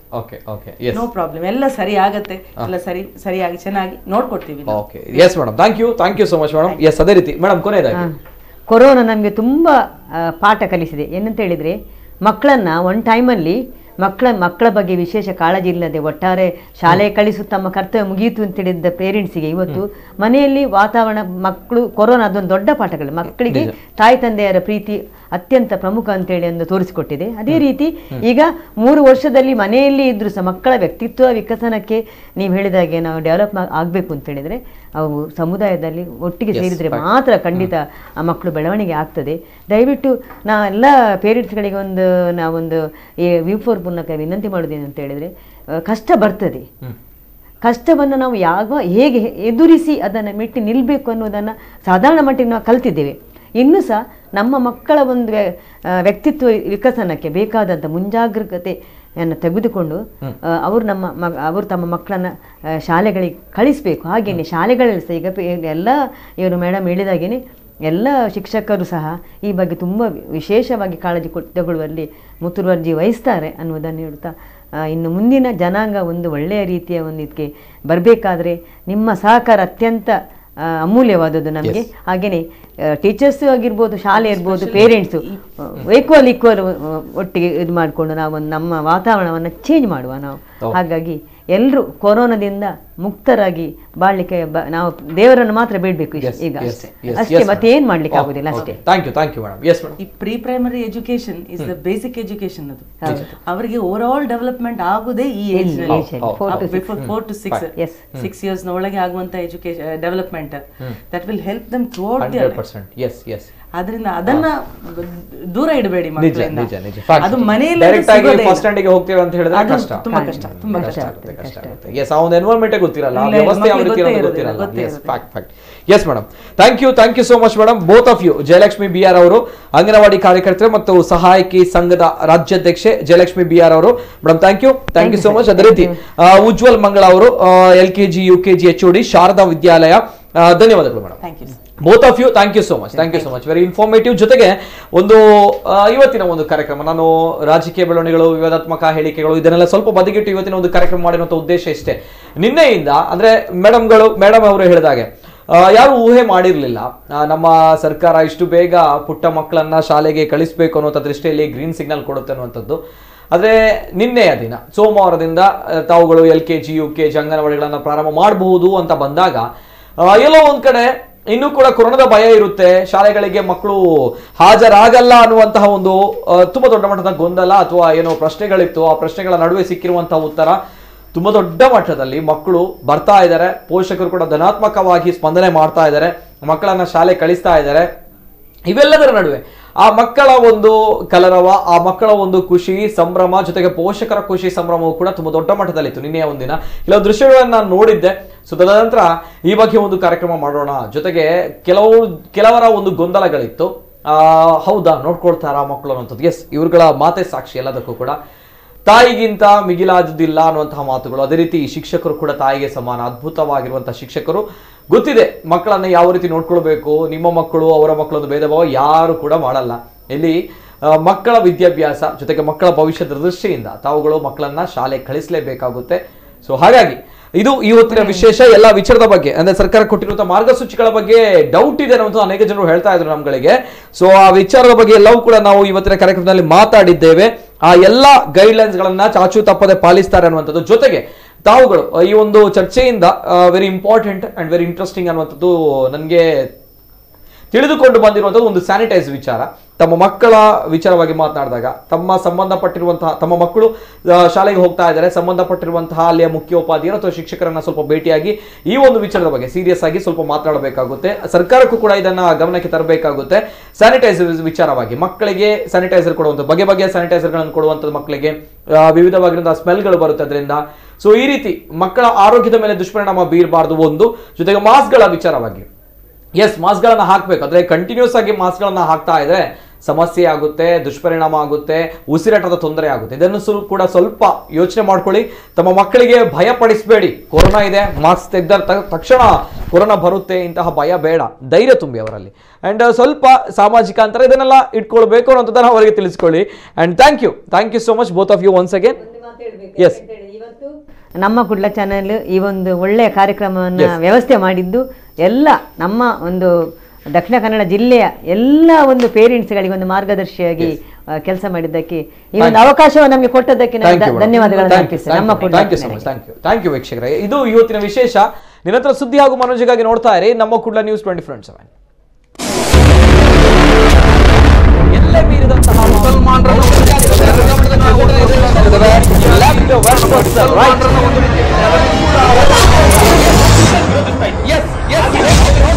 ನೋ ಪ್ರಾಬ್ಲಮ್, ಎಲ್ಲ ಸರಿ ಆಗತ್ತೆ, ಎಲ್ಲ ಸರಿ ಸರಿಯಾಗಿ ಚೆನ್ನಾಗಿ ನೋಡ್ಕೊಡ್ತೀವಿ. Yes madam, thank you thank you so much madam. Yes, ಅದೇ ರೀತಿ ಮೇಡಮ್, ಕೊನೆಯದಾಗಿ ಕೊರೋನಾ ನಮಗೆ ತುಂಬಾ ಪಾಠ ಕಲಿಸಿದೆ. ಏನಂತ ಹೇಳಿದ್ರೆ, ಮಕ್ಕಳನ್ನ ಒನ್ ಟೈಮಲ್ಲಿ ಮಕ್ಕಳ ಮಕ್ಕಳ ಬಗ್ಗೆ ವಿಶೇಷ ಕಾಳಜಿ ಇಲ್ಲದೆ ಒಟ್ಟಾರೆ ಶಾಲೆ ಕಳಿಸು ತಮ್ಮ ಕರ್ತವ್ಯ ಮುಗಿಯಿತು ಅಂತ ಹೇಳಿದ್ದ ಪೇರೆಂಟ್ಸಿಗೆ ಇವತ್ತು ಮನೆಯಲ್ಲಿ ವಾತಾವರಣ, ಮಕ್ಕಳು ಕೊರೋನಾ ಅದೊಂದು ದೊಡ್ಡ ಪಾಠಗಳು. ಮಕ್ಕಳಿಗೆ ತಾಯಿ ತಂದೆಯರ ಪ್ರೀತಿ ಅತ್ಯಂತ ಪ್ರಮುಖ ಅಂತೇಳಿ ಒಂದು ತೋರಿಸಿಕೊಟ್ಟಿದೆ. ಅದೇ ರೀತಿ ಈಗ ಮೂರು ವರ್ಷದಲ್ಲಿ ಮನೆಯಲ್ಲಿ ಇದ್ರೂ ಸಹ ಮಕ್ಕಳ ವ್ಯಕ್ತಿತ್ವ ವಿಕಸನಕ್ಕೆ ನೀವು ಹೇಳಿದಾಗೆ ನಾವು ಡೆವಲಪ್ ಆಗಬೇಕು ಅಂತ ಹೇಳಿದ್ರೆ ಅವು ಸಮುದಾಯದಲ್ಲಿ ಒಟ್ಟಿಗೆ ಸೇರಿದರೆ ಮಾತ್ರ ಖಂಡಿತ ಆ ಮಕ್ಕಳು ಬೆಳವಣಿಗೆ ಆಗ್ತದೆ. ದಯವಿಟ್ಟು ನಾ ಎಲ್ಲ ಪೇರೆಂಟ್ಸ್ಗಳಿಗೆ ಒಂದು ನಾವೊಂದು ಈ ವಿ ಫೋರ್ ಮೂಲಕ ವಿನಂತಿ ಮಾಡೋದೇನು ಅಂತ ಹೇಳಿದ್ರೆ, ಕಷ್ಟ ಬರ್ತದೆ, ಕಷ್ಟವನ್ನು ನಾವು ಯಾವ ಹೇಗೆ ಎದುರಿಸಿ ಅದನ್ನು ಮೆಟ್ಟಿ ನಿಲ್ಲಬೇಕು ಅನ್ನೋದನ್ನು ಸಾಧಾರಣ ಮಟ್ಟಿಗೆ ನಾವು ಕಲ್ತಿದ್ದೇವೆ. ಇನ್ನೂ ಸಹ ನಮ್ಮ ಮಕ್ಕಳ ಒಂದು ವ್ಯಕ್ತಿತ್ವ ವಿಕಸನಕ್ಕೆ ಬೇಕಾದಂಥ ಮುಂಜಾಗ್ರತೆಯನ್ನು ತೆಗೆದುಕೊಂಡು ಅವರು ನಮ್ಮ ಮ ಅವರು ತಮ್ಮ ಮಕ್ಕಳನ್ನು ಶಾಲೆಗಳಿಗೆ ಕಳಿಸಬೇಕು. ಹಾಗೆಯೇ ಶಾಲೆಗಳಲ್ಲಿ ಸಹ ಈಗ ಎಲ್ಲ ಇವರು ಮೇಡಮ್ ಹೇಳಿದಾಗೇ ಎಲ್ಲ ಶಿಕ್ಷಕರು ಸಹ ಈ ಬಗ್ಗೆ ತುಂಬ ವಿಶೇಷವಾಗಿ ಕಾಳಜಿ ಕೊಟ್ಟು ತಗೊಳ್ಳುವಲ್ಲಿ ಮುತುವರ್ಜಿ ವಹಿಸ್ತಾರೆ ಅನ್ನೋದನ್ನು ಹೇಳ್ತಾ, ಇನ್ನು ಮುಂದಿನ ಜನಾಂಗ ಒಂದು ಒಳ್ಳೆಯ ರೀತಿಯ ಒಂದು ಇದಕ್ಕೆ ಬರಬೇಕಾದ್ರೆ ನಿಮ್ಮ ಸಹಕಾರ ಅತ್ಯಂತ ಅಮೂಲ್ಯವಾದದ್ದು ನಮಗೆ. ಹಾಗೆಯೇ ಟೀಚರ್ಸು ಆಗಿರ್ಬೋದು, ಶಾಲೆ ಇರ್ಬೋದು, ಪೇರೆಂಟ್ಸು ಈಕ್ವಲ್ ಈಕ್ವಲ್ ಒಟ್ಟಿಗೆ ಇದು ಮಾಡಿಕೊಂಡು ನಾವು ನಮ್ಮ ವಾತಾವರಣವನ್ನು ಚೇಂಜ್ ಮಾಡುವ ನಾವು. ಹಾಗಾಗಿ ಎಲ್ಲರೂ ಕೊರೋನಾದಿಂದ ಮುಕ್ತರಾಗಿ ಬಾಳ್ಲಿಕ್ಕೆ ನಾವು ದೇವರನ್ನು ಮಾತ್ರ ಬೇಡಬೇಕು ಈಗ ಅಷ್ಟೇ, ಮತ್ತೆ ಏನ್ ಮಾಡ್ಲಿಕ್ಕೆ ಆಗುದಿಲ್ಲ ಅಷ್ಟೇ. Thank you thank you madam. Yes madam, ಈ pre primary education is the basic education. ಅದು ಅವರಿಗೆ ಓವರ್ ಆಲ್ ಡೆವಲಪ್ಮೆಂಟ್ ಆಗುದೇ ಈ age four to six six years ನ ಒಳಗೆ ಆಗುವಂತ education development that will help them throughout the yes yes ಅದರಿಂದ ಅದನ್ನ ದೂರ ಇಡಬೇಡಿ ಮಕ್ಕಳಿಂದ. ಅದು ಮನೆಯಲ್ಲಿ ಫಸ್ಟ್ ಸ್ಟ್ಯಾಂಡಿಗೆ ಹೋಗ್ತೇವೆ ಅಂತ ಹೇಳಿದ್ರೆ ಕಷ್ಟ, ತುಂಬಾ ಕಷ್ಟ, ತುಂಬಾ ಕಷ್ಟ ಆಗುತ್ತೆ. ಎಸ್, ಆ ಒಂದು ಎನ್ವೈರನ್ಮೆಂಟ್ ಗೊತ್ತಿರಲ್ಲ, ವ್ಯವಸ್ಥೆ ಯಾವ ರೀತಿ ಗೊತ್ತಿರಲ್ಲ. Yes, fact fact. Yes madam, thank you thank you so much madam, both of you. Jayalakshmi B R ಅವರು ಅಂಗನವಾಡಿ ಕಾರ್ಯಕರ್ತರು ಮತ್ತು ಸಹಾಯಕಿ ಸಂಘದ ರಾಜ್ಯಾಧ್ಯಕ್ಷೆ ಜಯಲಕ್ಷ್ಮಿ ಬಿ ಆರ್ ಅವರು. Madam thank you thank you so much. ಅದೇ ರೀತಿ ಉಜ್ವಲ್ ಮಂಗಳ ಅವರು L K G U K G H O D Sharada Vidyalaya. ಧನ್ಯವಾದಗಳು madam. Thank you both of you, thank you so much thank you so much very informative. ಜೊತೆಗೆ ಒಂದು ಇವತ್ತಿನ ಒಂದು ಕಾರ್ಯಕ್ರಮ, ನಾನು ರಾಜಕೀಯ ಬೆಳವಣಿಗೆಗಳು, ವಿವಾದಾತ್ಮಕ ಹೇಳಿಕೆಗಳು ಇದನ್ನೆಲ್ಲ ಸ್ವಲ್ಪ ಬದಿಗಿಟ್ಟು ಇವತ್ತಿನ ಒಂದು ಕಾರ್ಯಕ್ರಮ ಮಾಡಿರುವಂಥ ಉದ್ದೇಶ ಇಷ್ಟೇ. ನಿನ್ನೆಯಿಂದ ಅಂದ್ರೆ ಮೇಡಮ್ಗಳು ಮೇಡಮ್ ಅವರು ಹೇಳಿದಾಗೆ ಯಾರು ಊಹೆ ಮಾಡಿರಲಿಲ್ಲ ನಮ್ಮ ಸರ್ಕಾರ ಇಷ್ಟು ಬೇಗ ಪುಟ್ಟ ಮಕ್ಕಳನ್ನ ಶಾಲೆಗೆ ಕಳಿಸ್ಬೇಕು ಅನ್ನುವಂಥ ದೃಷ್ಟಿಯಲ್ಲಿ ಗ್ರೀನ್ ಸಿಗ್ನಲ್ ಕೊಡುತ್ತೆ ಅನ್ನುವಂಥದ್ದು. ಆದರೆ ನಿನ್ನೆಯ ದಿನ ಸೋಮವಾರದಿಂದ ತಾವುಗಳು L K G U K G ಅಂಗನವಾಡಿಗಳನ್ನ ಪ್ರಾರಂಭ ಮಾಡಬಹುದು ಅಂತ ಬಂದಾಗ ಎಲ್ಲೋ ಒಂದ್ ಕಡೆ ಇನ್ನೂ ಕೂಡ ಕೊರೋನಾದ ಭಯ ಇರುತ್ತೆ, ಶಾಲೆಗಳಿಗೆ ಮಕ್ಕಳು ಹಾಜರಾಗಲ್ಲ ಅನ್ನುವಂತಹ ಒಂದು ತುಂಬಾ ದೊಡ್ಡ ಮಟ್ಟದ ಗೊಂದಲ ಅಥವಾ ಏನೋ ಪ್ರಶ್ನೆಗಳಿತ್ತು. ಆ ಪ್ರಶ್ನೆಗಳ ನಡುವೆ ಸಿಕ್ಕಿರುವಂತಹ ಉತ್ತರ ತುಂಬಾ ದೊಡ್ಡ ಮಟ್ಟದಲ್ಲಿ ಮಕ್ಕಳು ಬರ್ತಾ ಇದ್ದಾರೆ, ಪೋಷಕರು ಕೂಡ ಧನಾತ್ಮಕವಾಗಿ ಸ್ಪಂದನೆ ಮಾಡ್ತಾ ಇದ್ದಾರೆ, ಮಕ್ಕಳನ್ನ ಶಾಲೆ ಕಳಿಸ್ತಾ ಇದ್ದಾರೆ. ಇವೆಲ್ಲದರ ನಡುವೆ ಆ ಮಕ್ಕಳ ಒಂದು ಕಲರವ, ಆ ಮಕ್ಕಳ ಒಂದು ಖುಷಿ ಸಂಭ್ರಮ, ಜೊತೆಗೆ ಪೋಷಕರ ಖುಷಿ ಸಂಭ್ರಮವು ಕೂಡ ತುಂಬಾ ದೊಡ್ಡ ಮಟ್ಟದಲ್ಲಿತ್ತು ನಿನ್ನೆಯ ಒಂದಿನ. ಕೆಲವು ದೃಶ್ಯಗಳನ್ನ ನಾನು ನೋಡಿದ್ದೆ. ಸೊ ತದನಂತರ ಈ ಬಗ್ಗೆ ಒಂದು ಕಾರ್ಯಕ್ರಮ ಮಾಡೋಣ. ಜೊತೆಗೆ ಕೆಲವು ಕೆಲವರ ಒಂದು ಗೊಂದಲಗಳಿತ್ತು. ಆ ಹೌದಾ ನೋಡ್ಕೊಳ್ತಾರಾ ಮಕ್ಕಳು ಅನ್ನೋಂಥದ್ದು. ಎಸ್, ಇವ್ರುಗಳ ಮಾತೆ ಸಾಕ್ಷಿ ಎಲ್ಲದಕ್ಕೂ ಕೂಡ. ತಾಯಿಗಿಂತ ಮಿಗಿಲಾದುದಿಲ್ಲ ಅನ್ನುವಂತಹ ಮಾತುಗಳು. ಅದೇ ರೀತಿ ಶಿಕ್ಷಕರು ಕೂಡ ತಾಯಿಗೆ ಸಮಾನ, ಅದ್ಭುತವಾಗಿರುವಂತಹ ಶಿಕ್ಷಕರು. ಗೊತ್ತಿದೆ ಮಕ್ಕಳನ್ನ ಯಾವ ರೀತಿ ನೋಡ್ಕೊಳ್ಬೇಕು, ನಿಮ್ಮ ಮಕ್ಕಳು ಅವರ ಮಕ್ಕಳೊಂದು ಭೇದ ಭಾವ ಯಾರು ಕೂಡ ಮಾಡಲ್ಲ. ಇಲ್ಲಿ ಮಕ್ಕಳ ವಿದ್ಯಾಭ್ಯಾಸ ಜೊತೆಗೆ ಮಕ್ಕಳ ಭವಿಷ್ಯದ ದೃಷ್ಟಿಯಿಂದ ತಾವುಗಳು ಮಕ್ಕಳನ್ನ ಶಾಲೆ ಕಳಿಸಲೇಬೇಕಾಗುತ್ತೆ. ಸೊ ಹಾಗಾಗಿ ಇದು ಇವತ್ತಿನ ವಿಶೇಷ. ಎಲ್ಲ ವಿಚಾರದ ಬಗ್ಗೆ ಅಂದ್ರೆ ಸರ್ಕಾರ ಕೊಟ್ಟಿರುವಂತಹ ಮಾರ್ಗಸೂಚಿಗಳ ಬಗ್ಗೆ ಡೌಟ್ ಇದೆ ಅನ್ನುವಂಥ ಅನೇಕ ಜನರು ಹೇಳ್ತಾ ಇದ್ರು ನಮ್ಗಳಿಗೆ. ಸೊ ಆ ವಿಚಾರದ ಬಗ್ಗೆ ಎಲ್ಲವೂ ಕೂಡ ನಾವು ಇವತ್ತಿನ ಕಾರ್ಯಕ್ರಮದಲ್ಲಿ ಮಾತಾಡಿದ್ದೇವೆ. ಆ ಎಲ್ಲ ಗೈಡ್ ಲೈನ್ಸ್ ಗಳನ್ನ ಚಾಚು ತಪ್ಪದೆ ಪಾಲಿಸ್ತಾರೆ ಅನ್ನುವಂಥದ್ದು. ಜೊತೆಗೆ ತಾವುಗಳು ಈ ಒಂದು ಚರ್ಚೆಯಿಂದ very important and very interesting ಅನ್ನುವಂಥದ್ದು ನನಗೆ ತಿಳಿದುಕೊಂಡು ಬಂದಿರುವಂತಹ ಒಂದು ಸ್ಯಾನಿಟೈಸ್ ವಿಚಾರ. ತಮ್ಮ ಮಕ್ಕಳ ವಿಚಾರವಾಗಿ ಮಾತನಾಡಿದಾಗ ತಮ್ಮ ಸಂಬಂಧಪಟ್ಟಿರುವಂತಹ ತಮ್ಮ ಮಕ್ಕಳು ಶಾಲೆಗೆ ಹೋಗ್ತಾ ಇದ್ದಾರೆ, ಸಂಬಂಧಪಟ್ಟಿರುವಂತಹ ಅಲ್ಲಿಯ ಮುಖ್ಯೋಪಾಧ್ಯಾಯರು ಅಥವಾ ಶಿಕ್ಷಕರನ್ನ ಸ್ವಲ್ಪ ಭೇಟಿಯಾಗಿ ಈ ಒಂದು ವಿಚಾರದ ಬಗ್ಗೆ ಸೀರಿಯಸ್ ಆಗಿ ಸ್ವಲ್ಪ ಮಾತನಾಡಬೇಕಾಗುತ್ತೆ. ಸರ್ಕಾರಕ್ಕೂ ಕೂಡ ಇದನ್ನ ಗಮನಕ್ಕೆ ತರಬೇಕಾಗುತ್ತೆ. ಸ್ಯಾನಿಟೈಸರ್ ವಿಚಾರವಾಗಿ ಮಕ್ಕಳಿಗೆ ಸ್ಯಾನಿಟೈಸರ್ ಕೊಡುವಂಥ ಬಗೆ ಬಗೆಯ ಸ್ಯಾನಿಟೈಸರ್ಗಳನ್ನು ಕೊಡುವಂಥದ್ದು, ಮಕ್ಕಳಿಗೆ ವಿವಿಧವಾಗಿರುವಂತಹ ಸ್ಮೆಲ್ಗಳು ಬರುತ್ತೆ ಅದರಿಂದ. ಸೊ ಈ ರೀತಿ ಮಕ್ಕಳ ಆರೋಗ್ಯದ ಮೇಲೆ ದುಷ್ಪರಿಣಾಮ ಬೀರಬಾರ್ದು ಒಂದು. ಜೊತೆಗೆ ಮಾಸ್ಕ್ಗಳ ವಿಚಾರವಾಗಿ ಎಸ್ ಮಾಸ್ಕ್ಗಳನ್ನ ಹಾಕಬೇಕು, ಆದರೆ ಕಂಟಿನ್ಯೂಸ್ ಆಗಿ ಮಾಸ್ಕ್ಗಳನ್ನ ಹಾಕ್ತಾ ಇದ್ರೆ ಸಮಸ್ಯೆ ಆಗುತ್ತೆ, ದುಷ್ಪರಿಣಾಮ ಆಗುತ್ತೆ, ಉಸಿರಾಟದ ತೊಂದರೆ ಆಗುತ್ತೆ. ಇದನ್ನು ಸ್ವಲ್ಪ ಕೂಡ ಸ್ವಲ್ಪ ಯೋಚನೆ ಮಾಡ್ಕೊಳ್ಳಿ. ತಮ್ಮ ಮಕ್ಕಳಿಗೆ ಭಯ ಪಡಿಸಬೇಡಿ. ಕೊರೋನಾ ಇದೆ, ಮಾಸ್ಕ್ ತೆಗೆದ ತಕ್ಷಣ ಕೊರೋನಾ ಬರುತ್ತೆ ಇಂತಹ ಭಯ ಬೇಡ, ಧೈರ್ಯ ತುಂಬಿ ಅವರಲ್ಲಿ. ಅಂಡ್ ಸ್ವಲ್ಪ ಸಾಮಾಜಿಕ ಅಂತರ ಇದನ್ನೆಲ್ಲ ಇಟ್ಕೊಳ್ಬೇಕು ಅನ್ನೋದನ್ನ ಅವರಿಗೆ ತಿಳಿಸ್ಕೊಳ್ಳಿ. And thank you thank you so much both of you once again. Yes, ನಮ್ಮ ಕುಡ್ಲ ಚಾನೆಲ್ ಈ ಒಂದು ಒಳ್ಳೆಯ ಕಾರ್ಯಕ್ರಮವನ್ನು ವ್ಯವಸ್ಥೆ ಮಾಡಿದ್ದು ಎಲ್ಲ ನಮ್ಮ ಒಂದು ದಕ್ಷಿಣ ಕನ್ನಡ ಜಿಲ್ಲೆಯ ಎಲ್ಲ ಒಂದು ಪೇರೆಂಟ್ಸ್ಗಳಿಗೆ ಒಂದು ಮಾರ್ಗದರ್ಶಿಯಾಗಿ ಕೆಲಸ ಮಾಡಿದ್ದಕ್ಕೆ ಈ ಒಂದು ಅವಕಾಶವನ್ನು ನಮಗೆ ಕೊಟ್ಟದ್ದಕ್ಕೆ ಧನ್ಯವಾದಗಳನ್ನು ಅರ್ಪಿಸ್ತೇನೆ. ನಮ್ಮ ಥ್ಯಾಂಕ್ ಯು ವೀಕ್ಷಕರೇ, ಇದು ಇವತ್ತಿನ ವಿಶೇಷ. ನಿರಂತರ ಸುದ್ದಿ ಹಾಗೂ ಮನೋಜಿಗಾಗಿ ನೋಡ್ತಾ ಇರಿ ನಮ್ಮ Kudla news twenty four into seven. ಎಲ್ಲೇ ಮೀರಿದಂತಹ ಮುಸಲ್ಮಾನರನ್ನು